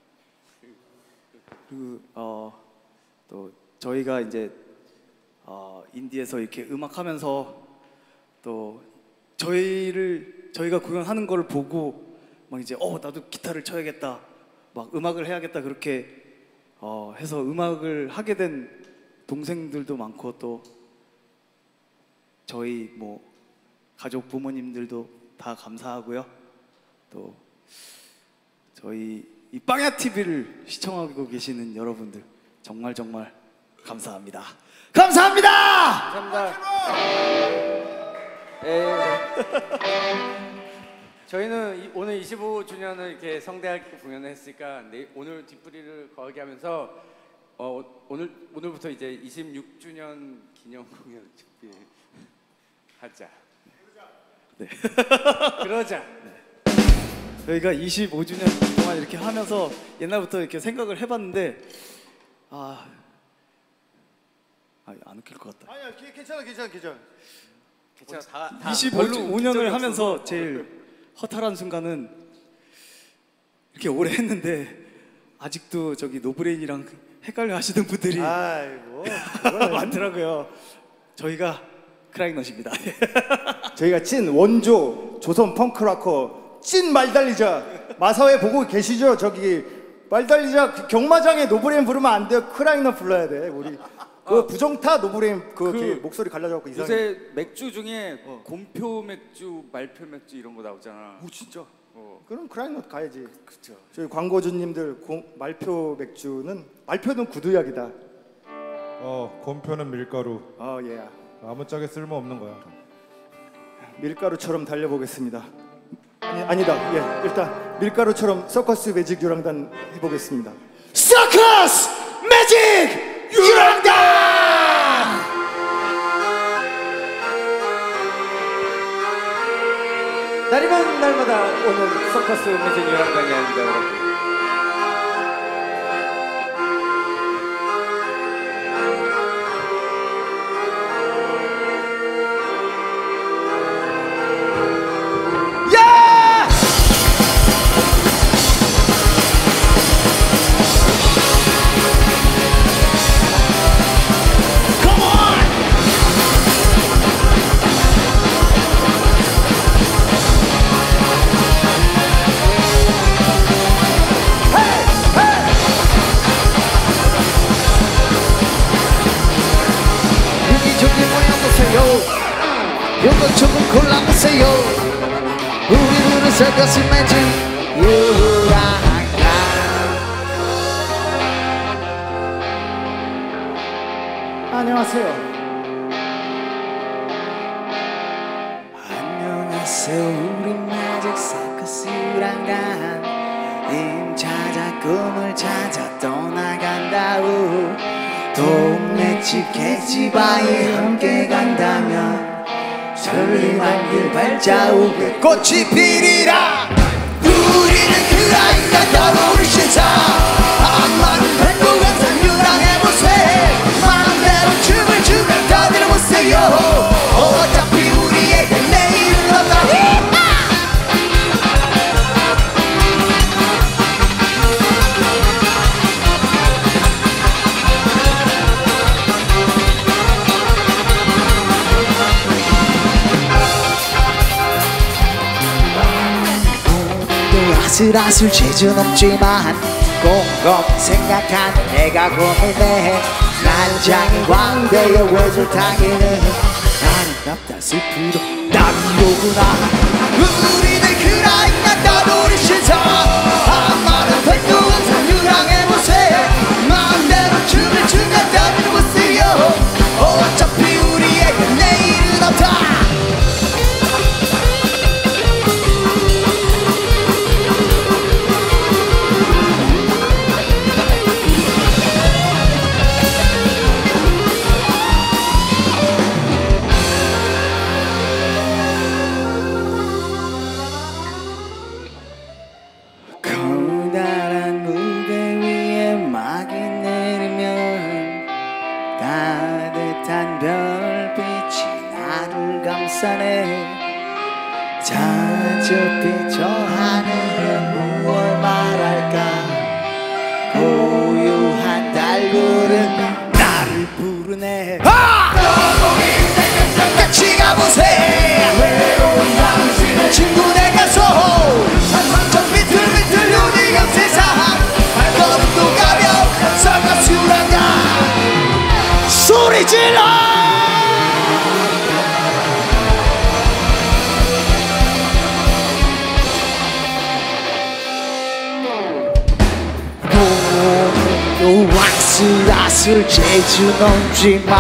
Speaker 6: 그리고 또 저희가 이제 인디에서 이렇게 음악하면서 또 저희가 공연하는 걸 보고 막 이제 나도 기타를 쳐야겠다, 막 음악을 해야겠다 그렇게 해서 음악을 하게 된 동생들도 많고 또 저희 뭐 가족 부모님들도 다 감사하고요. 또 저희 이 빵야 TV를 시청하고 계시는 여러분들 정말 감사합니다. 감사합니다.
Speaker 4: 저희는 오늘 25주년을 이렇게 성대하게 공연을 했으니까 오늘 뒷부리를 거하게 하면서 오늘부터 이제 26주년 기념 공연 준비하자.
Speaker 6: 네.
Speaker 4: 그러자.
Speaker 6: 네. 저희가 25주년 동안 이렇게 하면서 옛날부터 이렇게 생각을 해봤는데 안 웃길 것 같다.
Speaker 3: 아니야, 괜찮아.
Speaker 6: 25년을 하면서 제일 허탈한 순간은 이렇게 오래 했는데 아직도 저기 노브레인이랑 헷갈려 하시는 분들이 많더라고요. 저희가 크라잉넛입니다.
Speaker 13: 저희가 찐 원조 조선 펑크라커 찐 말달리자. 마사회 보고 계시죠? 저기 말달리자 그 경마장에 노브레인 부르면 안 돼요. 크라잉넛 불러야 돼. 우리 그 부정타 노브레인 그 목소리 갈라져갖고 이상해.
Speaker 5: 요새 맥주 중에 곰표 맥주, 말표 맥주 이런 거 나오잖아.
Speaker 13: 오 진짜? 그럼 크라잉넛 가야지.
Speaker 5: 그렇죠.
Speaker 13: 저희 광고주님들 말표는 구두약이다.
Speaker 3: 곰표는 밀가루.
Speaker 13: 예.
Speaker 3: 아무짝에 쓸모 없는 거야.
Speaker 13: 밀가루처럼 달려보겠습니다. 아니다. 예, 일단 밀가루처럼 서커스 매직 유랑단 해보겠습니다. 서커스 매직 유랑단!
Speaker 4: 날이면 날마다 오는 서커스 매직 유랑단이 아닙니다, 여러분.
Speaker 7: 조금 골라보세요. 우리들은 서커스 매직 유랑단.
Speaker 13: 안녕하세요.
Speaker 7: 안녕하세요. 우리 매직 서커스 유랑단. 힘 찾아 꿈을 찾아 떠나간다우. 동네 집 계집아이 함께 간다면 설레만 길 발자국에 꽃이 피리라. 우리는 크라잉넛 떠오르 신사. 악마는 행복한 유랑해보세. 마음대로 춤을 추며 떠들어보세요. 어차피 우리에게 내일은 없다. 아슬아슬 재주는 없지만 곰곰 생각한 내가 고민해. 난장이 왕대의 외줄타기는 아름답다 슬프도 남이로구나. 우리는 크라잉넛 떠돌이 신사. 악마는 백두강산 유랑해보세. 마음대로 춤을 추며 떠들어보세요. 어차피 우리에게 내일은 없다. 커다란 무대 위에 막이 내리면 따뜻한 별빛이 나를 감싸네. 저저빛 저 하늘에 무얼 말할까. 고요 고요한 달구름 나를 부르네. 같이 가보세. 외로운 당신의 친구네 가서 저 비틀비틀 요리경 세상 발걸음도 가벼운 썰가수란가 소리 질러. 아슬아슬 재주 넘지만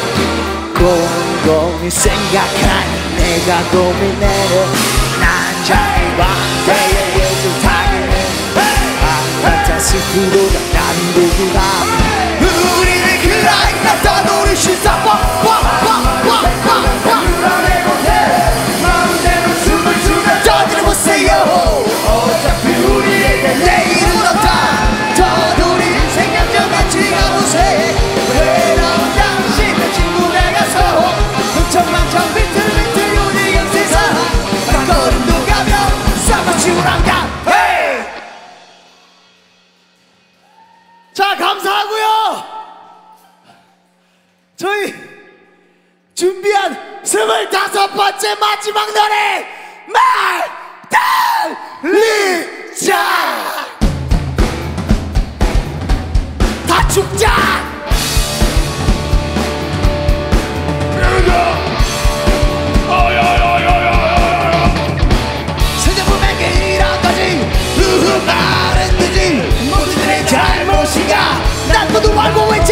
Speaker 7: 곰곰이 생각하니 내가 고민해. 난 자유한테의 예술타게 아까자 스스로가 나는 누구나 우리는 그라인 같다 우리 신사 마음대로 숨을 쉬며 떠들어보세요. 어차피 우리에게 내일은 없다. 외로운 당신의 친구네 가서 흥청망청 비틀비틀 요리경 세상 발걸음도 가벼운 쌍꺼치우랑가. 자, 감사하고요. 저희 준비한 25번째 마지막 노래 말달리자. 다 죽자. 세대부에게 이런거지 말은 듯이 모두들의 잘못인가 난 모두 알고 있지.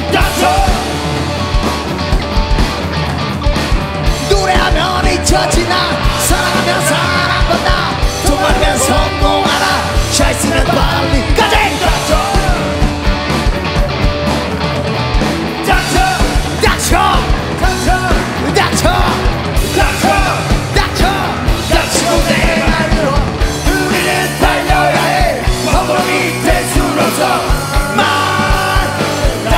Speaker 7: 노래하면 잊혀지나 사랑하면 사랑받나 통하면 성공하나 샤이스는 빨리까지. 닥쳐 내 말로 우리는 달려야 해. 허공이 될 순 없어. 말달리자.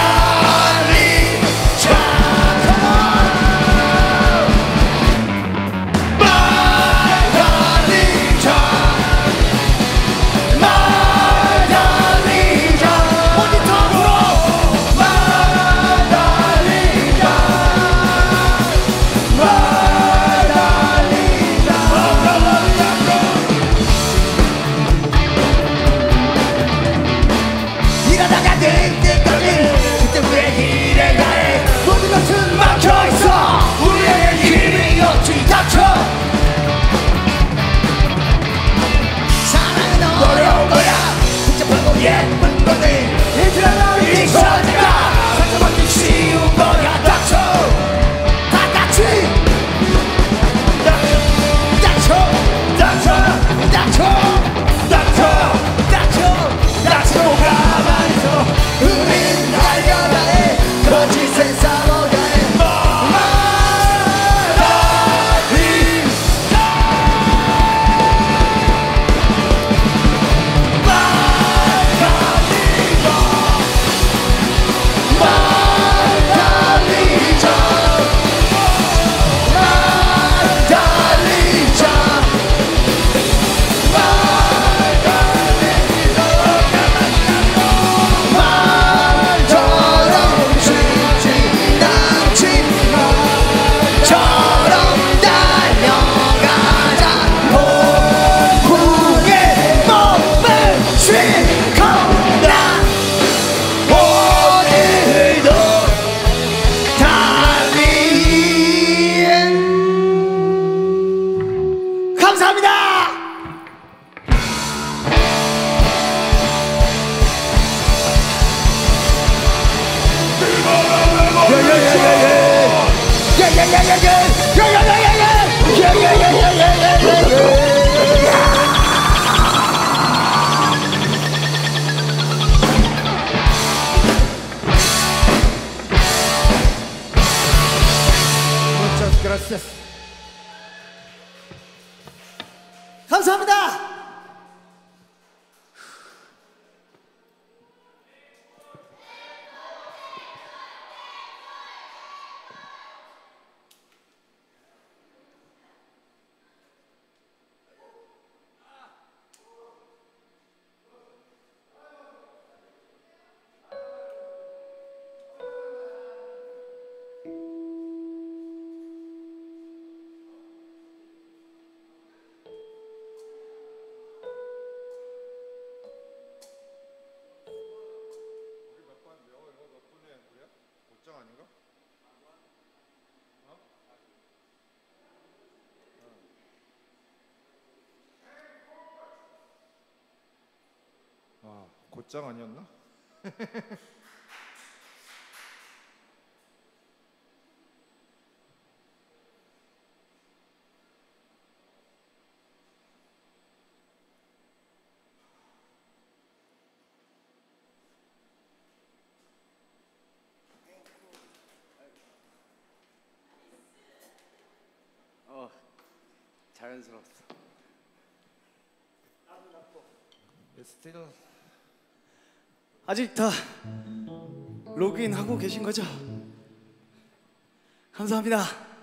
Speaker 7: 예쁜 것들 이들은 이거니까 상처받기 쉬운 거야. 닥쳐 다 같이 닥쳐 가만히 있어. 우린 달려야 해. 거짓을 싸워야 해. 감사합니다.
Speaker 3: 곧장 아니었나?
Speaker 4: 자연스러웠어.
Speaker 3: Still
Speaker 6: 아직 다 로그인 하고 계신 거죠? 감사합니다.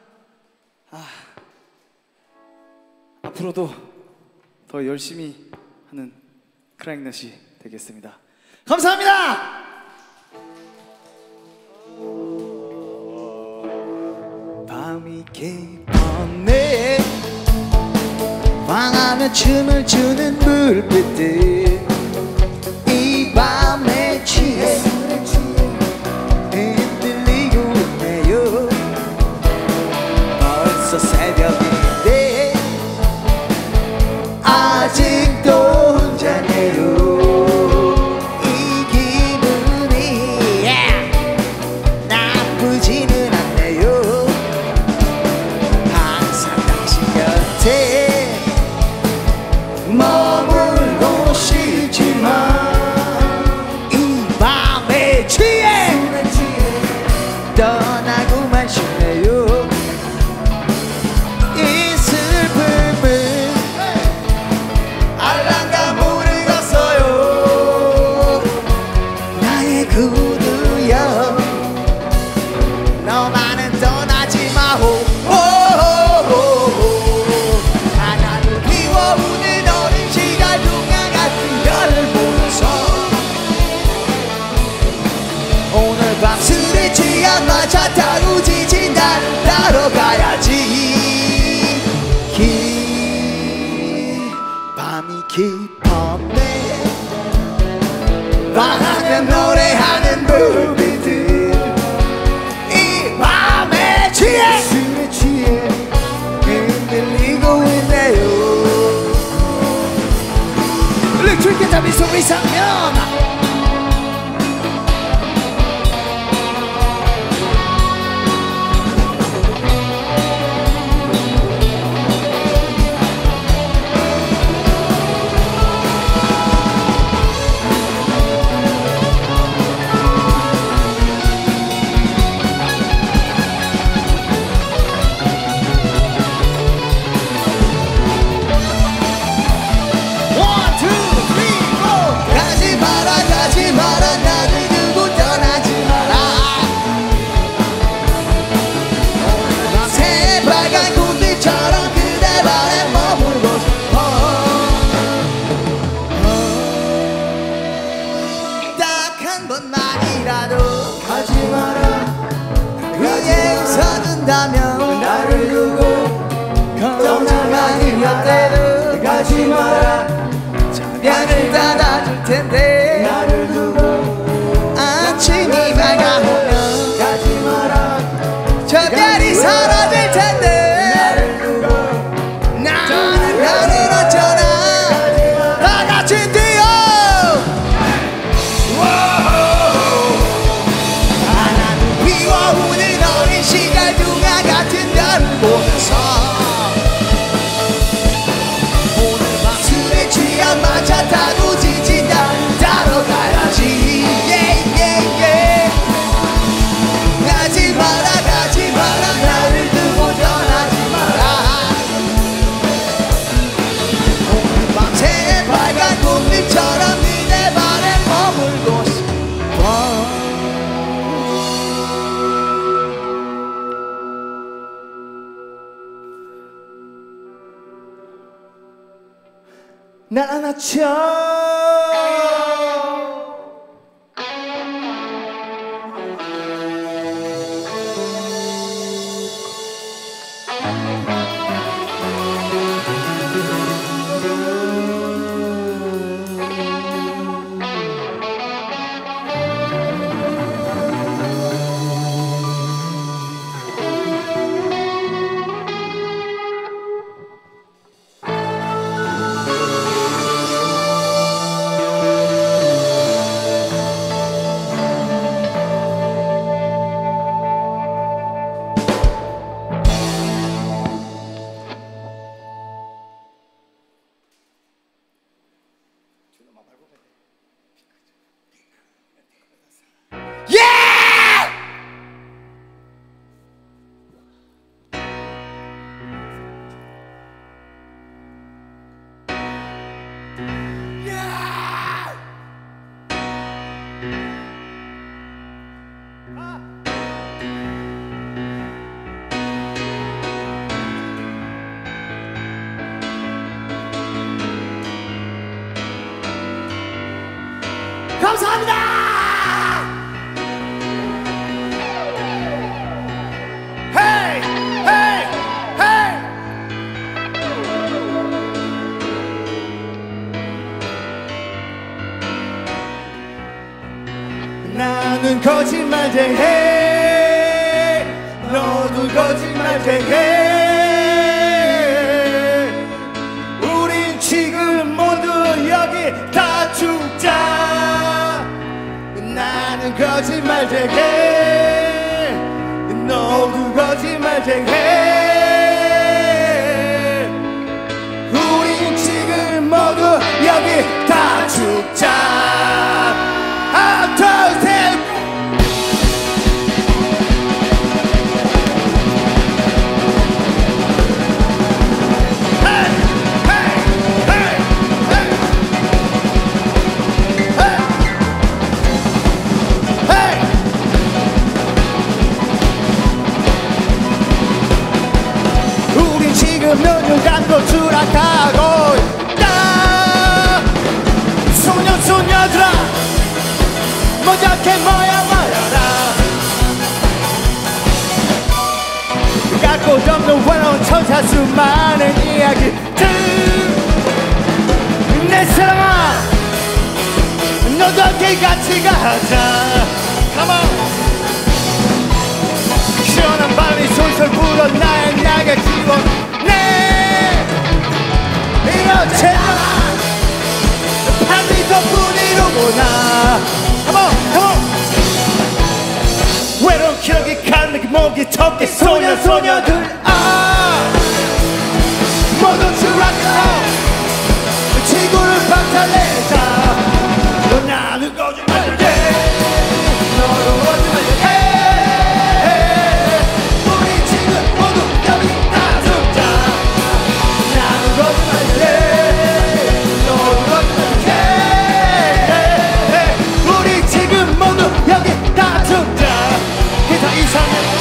Speaker 6: 앞으로도 더 열심히 하는 크라잉넛이 되겠습니다. 감사합니다. 밤이 깊었네.
Speaker 7: 방안에 춤을 추는 불빛들 이 밤에 취해 흔들리고 있네요. 벌써 새벽인데 아직도 혼자네요. 이 기분이 나쁘지는 않네요. 항상 당신 곁에 머물고 싶지만 이 밤에 취해 떠나고만 싶네요. 이 슬픔을 알랑가 모르겠어요. 나의 구두여 너만은 떠나지 마오. 하나를 비워오는 어린 시간 동안 같은 별을 보면서 오늘 밤 술에 취한 마차 타고 지친 나를 따러 가야지. 밤이 깊었네. 방안에 노래하는 불빛들 이 밤에 취해 술에 취해 흔들리고 있네요. 일렉트릭 기타 미소 이상면 가지 마라 나를 두고 떠나지 마라. 오늘 밤 새빨간 꽃들처럼 그대 발에 머물고 싶어. 딱 한 번만이라도 가지 마라. 위에 웃어준다면 나를 두고 떠나가니 어때도 가지 마라. 창문을 닫아줄 텐데 나를 두고 아침이 밝아오면 가지 마라. 저 별이 사라질 텐데 나를 두고 나는 별을 어쩌나 다 같이 뛰어. 하나는 비워오는 어린 시절 동화 같은 별을 보면서 오늘 밤 술에 취한 마차 타고 지친 날 따러 가야지. 가지 마라 나를 두고 떠나지 마라. 오늘 밤 새빨간 꽃잎처럼 네 발에 머물고 싶어. 날 안아줘. 감사합니다. 헤이 헤이 헤이. 나는 거짓말쟁이, 너도 거짓말쟁이. 우린 지금 모두 여기 다 죽자. 나는 거짓말쟁이, 너도 거짓말쟁이. 우린 지금 모두 여기 다 죽자. 하나 둘 셋. 우린 지금 몇 년간도 추락하고 있다. 소년 소녀들아 모자게 모여라. 갖고 없는 외로운 천사 수많은 이야기들. 내 사랑아 너도 함께 같이 가자. Come on. 시원한 바람이 솔솔 불어 나의 나가 기원해. 이렇게 밤이 덕분이로구나. Come on, come on. 외로운 기억이 가득 목이 턱에 소년 소녀들 모두 추락하라. 지구를 박살내자. 너 나는 거짓말쟁이, 너도 거짓말쟁이. 우리 지금 모두 여기 다 죽자. 나는 거짓말쟁이, 너도 거짓말쟁이. 우리 지금 모두 여기 다 죽자. 기타 이상해.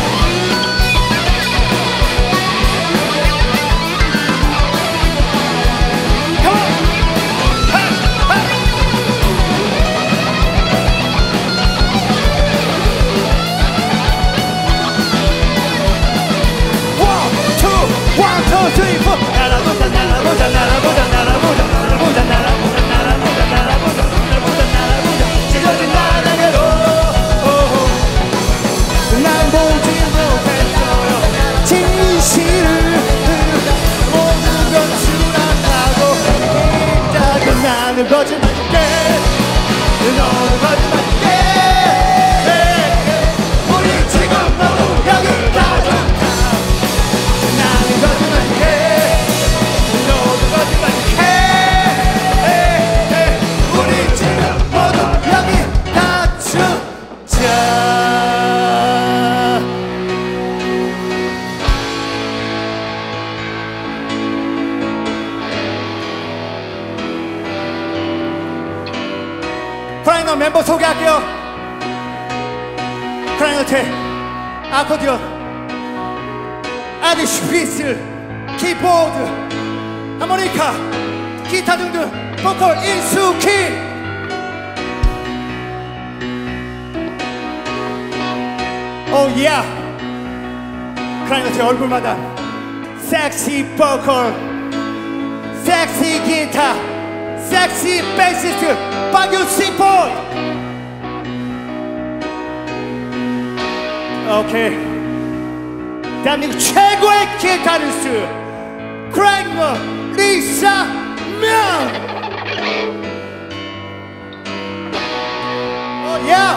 Speaker 7: 난 보지 못했어요 진실을. 모든 건 추락하고 있다고. 나는 거짓말쟁이, 너는 거짓말쟁이. 우리 지금 모두 여기 다 죽자. 나는 거짓말쟁이, 너도 거짓말쟁이. 우리 지금 모두 여기 다 죽자. 크라잉넛 멤버 소개할게요. 크라잉넛의 아코디언 아디 슈피스, 키보드, 하모니카, 기타 등등 보컬 인수키. 오 예. 크라잉넛의 얼굴마다 섹시 보컬, 섹시 기타, 섹시 베이시스트 박유시보이. 오케이. 대한민국 최고의 기타리스트 크라잉넛 리사명. 오 예.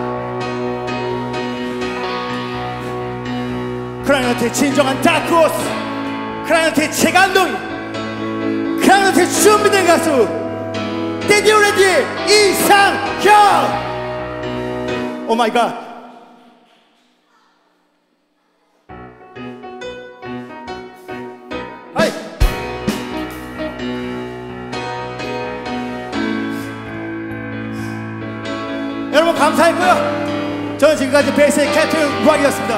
Speaker 7: 크라잉넛의 진정한 다크호스, 크라잉넛의 최감독이, 크라잉넛의 준비된 가수 데디오 레디의 이상형. 오 마이 갓. 하이. 여러분 감사했고요. 저는 지금까지 베이스의 캡틴 락이었습니다.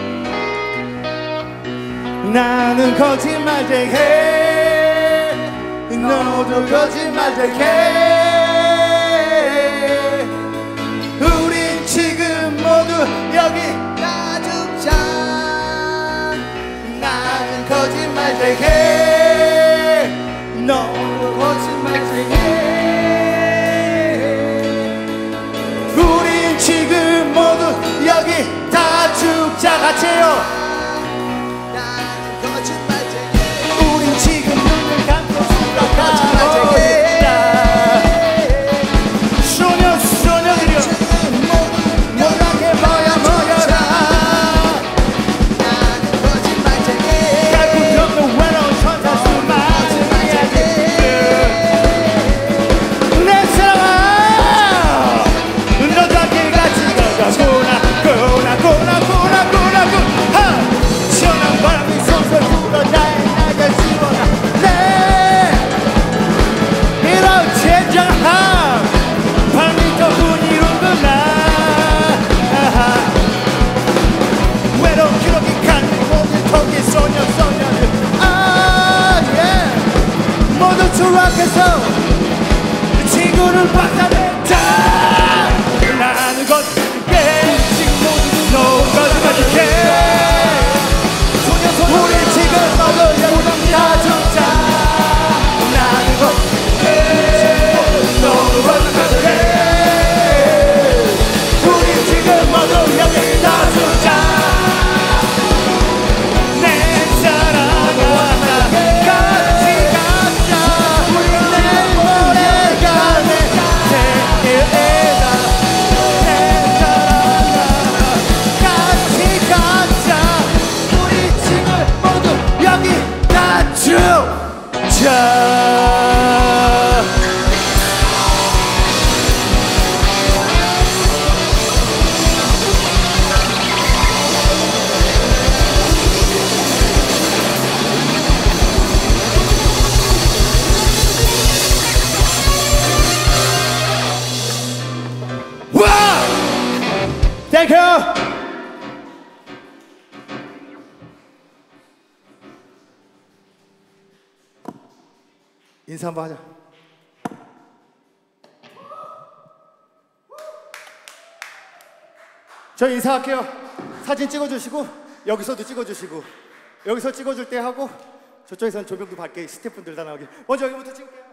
Speaker 7: 나는 거짓말쟁이, 너도 거짓말쟁이. 여기 놔두자. 나는 거짓말쟁이, 너도 거짓말쟁이. 우린 지금 모두 여기 다 죽자. 같이요. 나는 거짓말쟁이, 우린 지금 눈을 감고 죽어가고 있다. 소녀들이여 뭐라게 뭐야 뭐여라. 나는 거짓말쟁이, 갈고 없는 외로운 천사수만이야. 내 사랑아, 너도 길같이 가구나 시원한 바람이 솔솔 불어 나의 나를 지워라. 내 이런 젠장함 밤이 더군 이룬구나. 외로운 기록이 가는 모든 통기 소녀들 모두 추락해서 친구를 박살냈다. 나는 거짓말해, 지금 모두 너무 거짓말해. 우리 지금 모두 여기 다 죽자. 나는 거짓말해, 너무 거짓말해. 우리 지금 모두 여기 다 죽자. 내 사랑아 같이 가자. 내 노래가 내 생일이다. 내 사랑아 같이 가자. 우리 지금 모두 여기 다 죽자. Thank you. 인사 한번 하자. 저 인사할게요. 사진 찍어주시고 여기서도 찍어주시고 여기서 찍어줄 때 하고 저쪽에서는 조명도 밝게 스태프분들 다 나오게. 먼저 여기부터 찍을게요.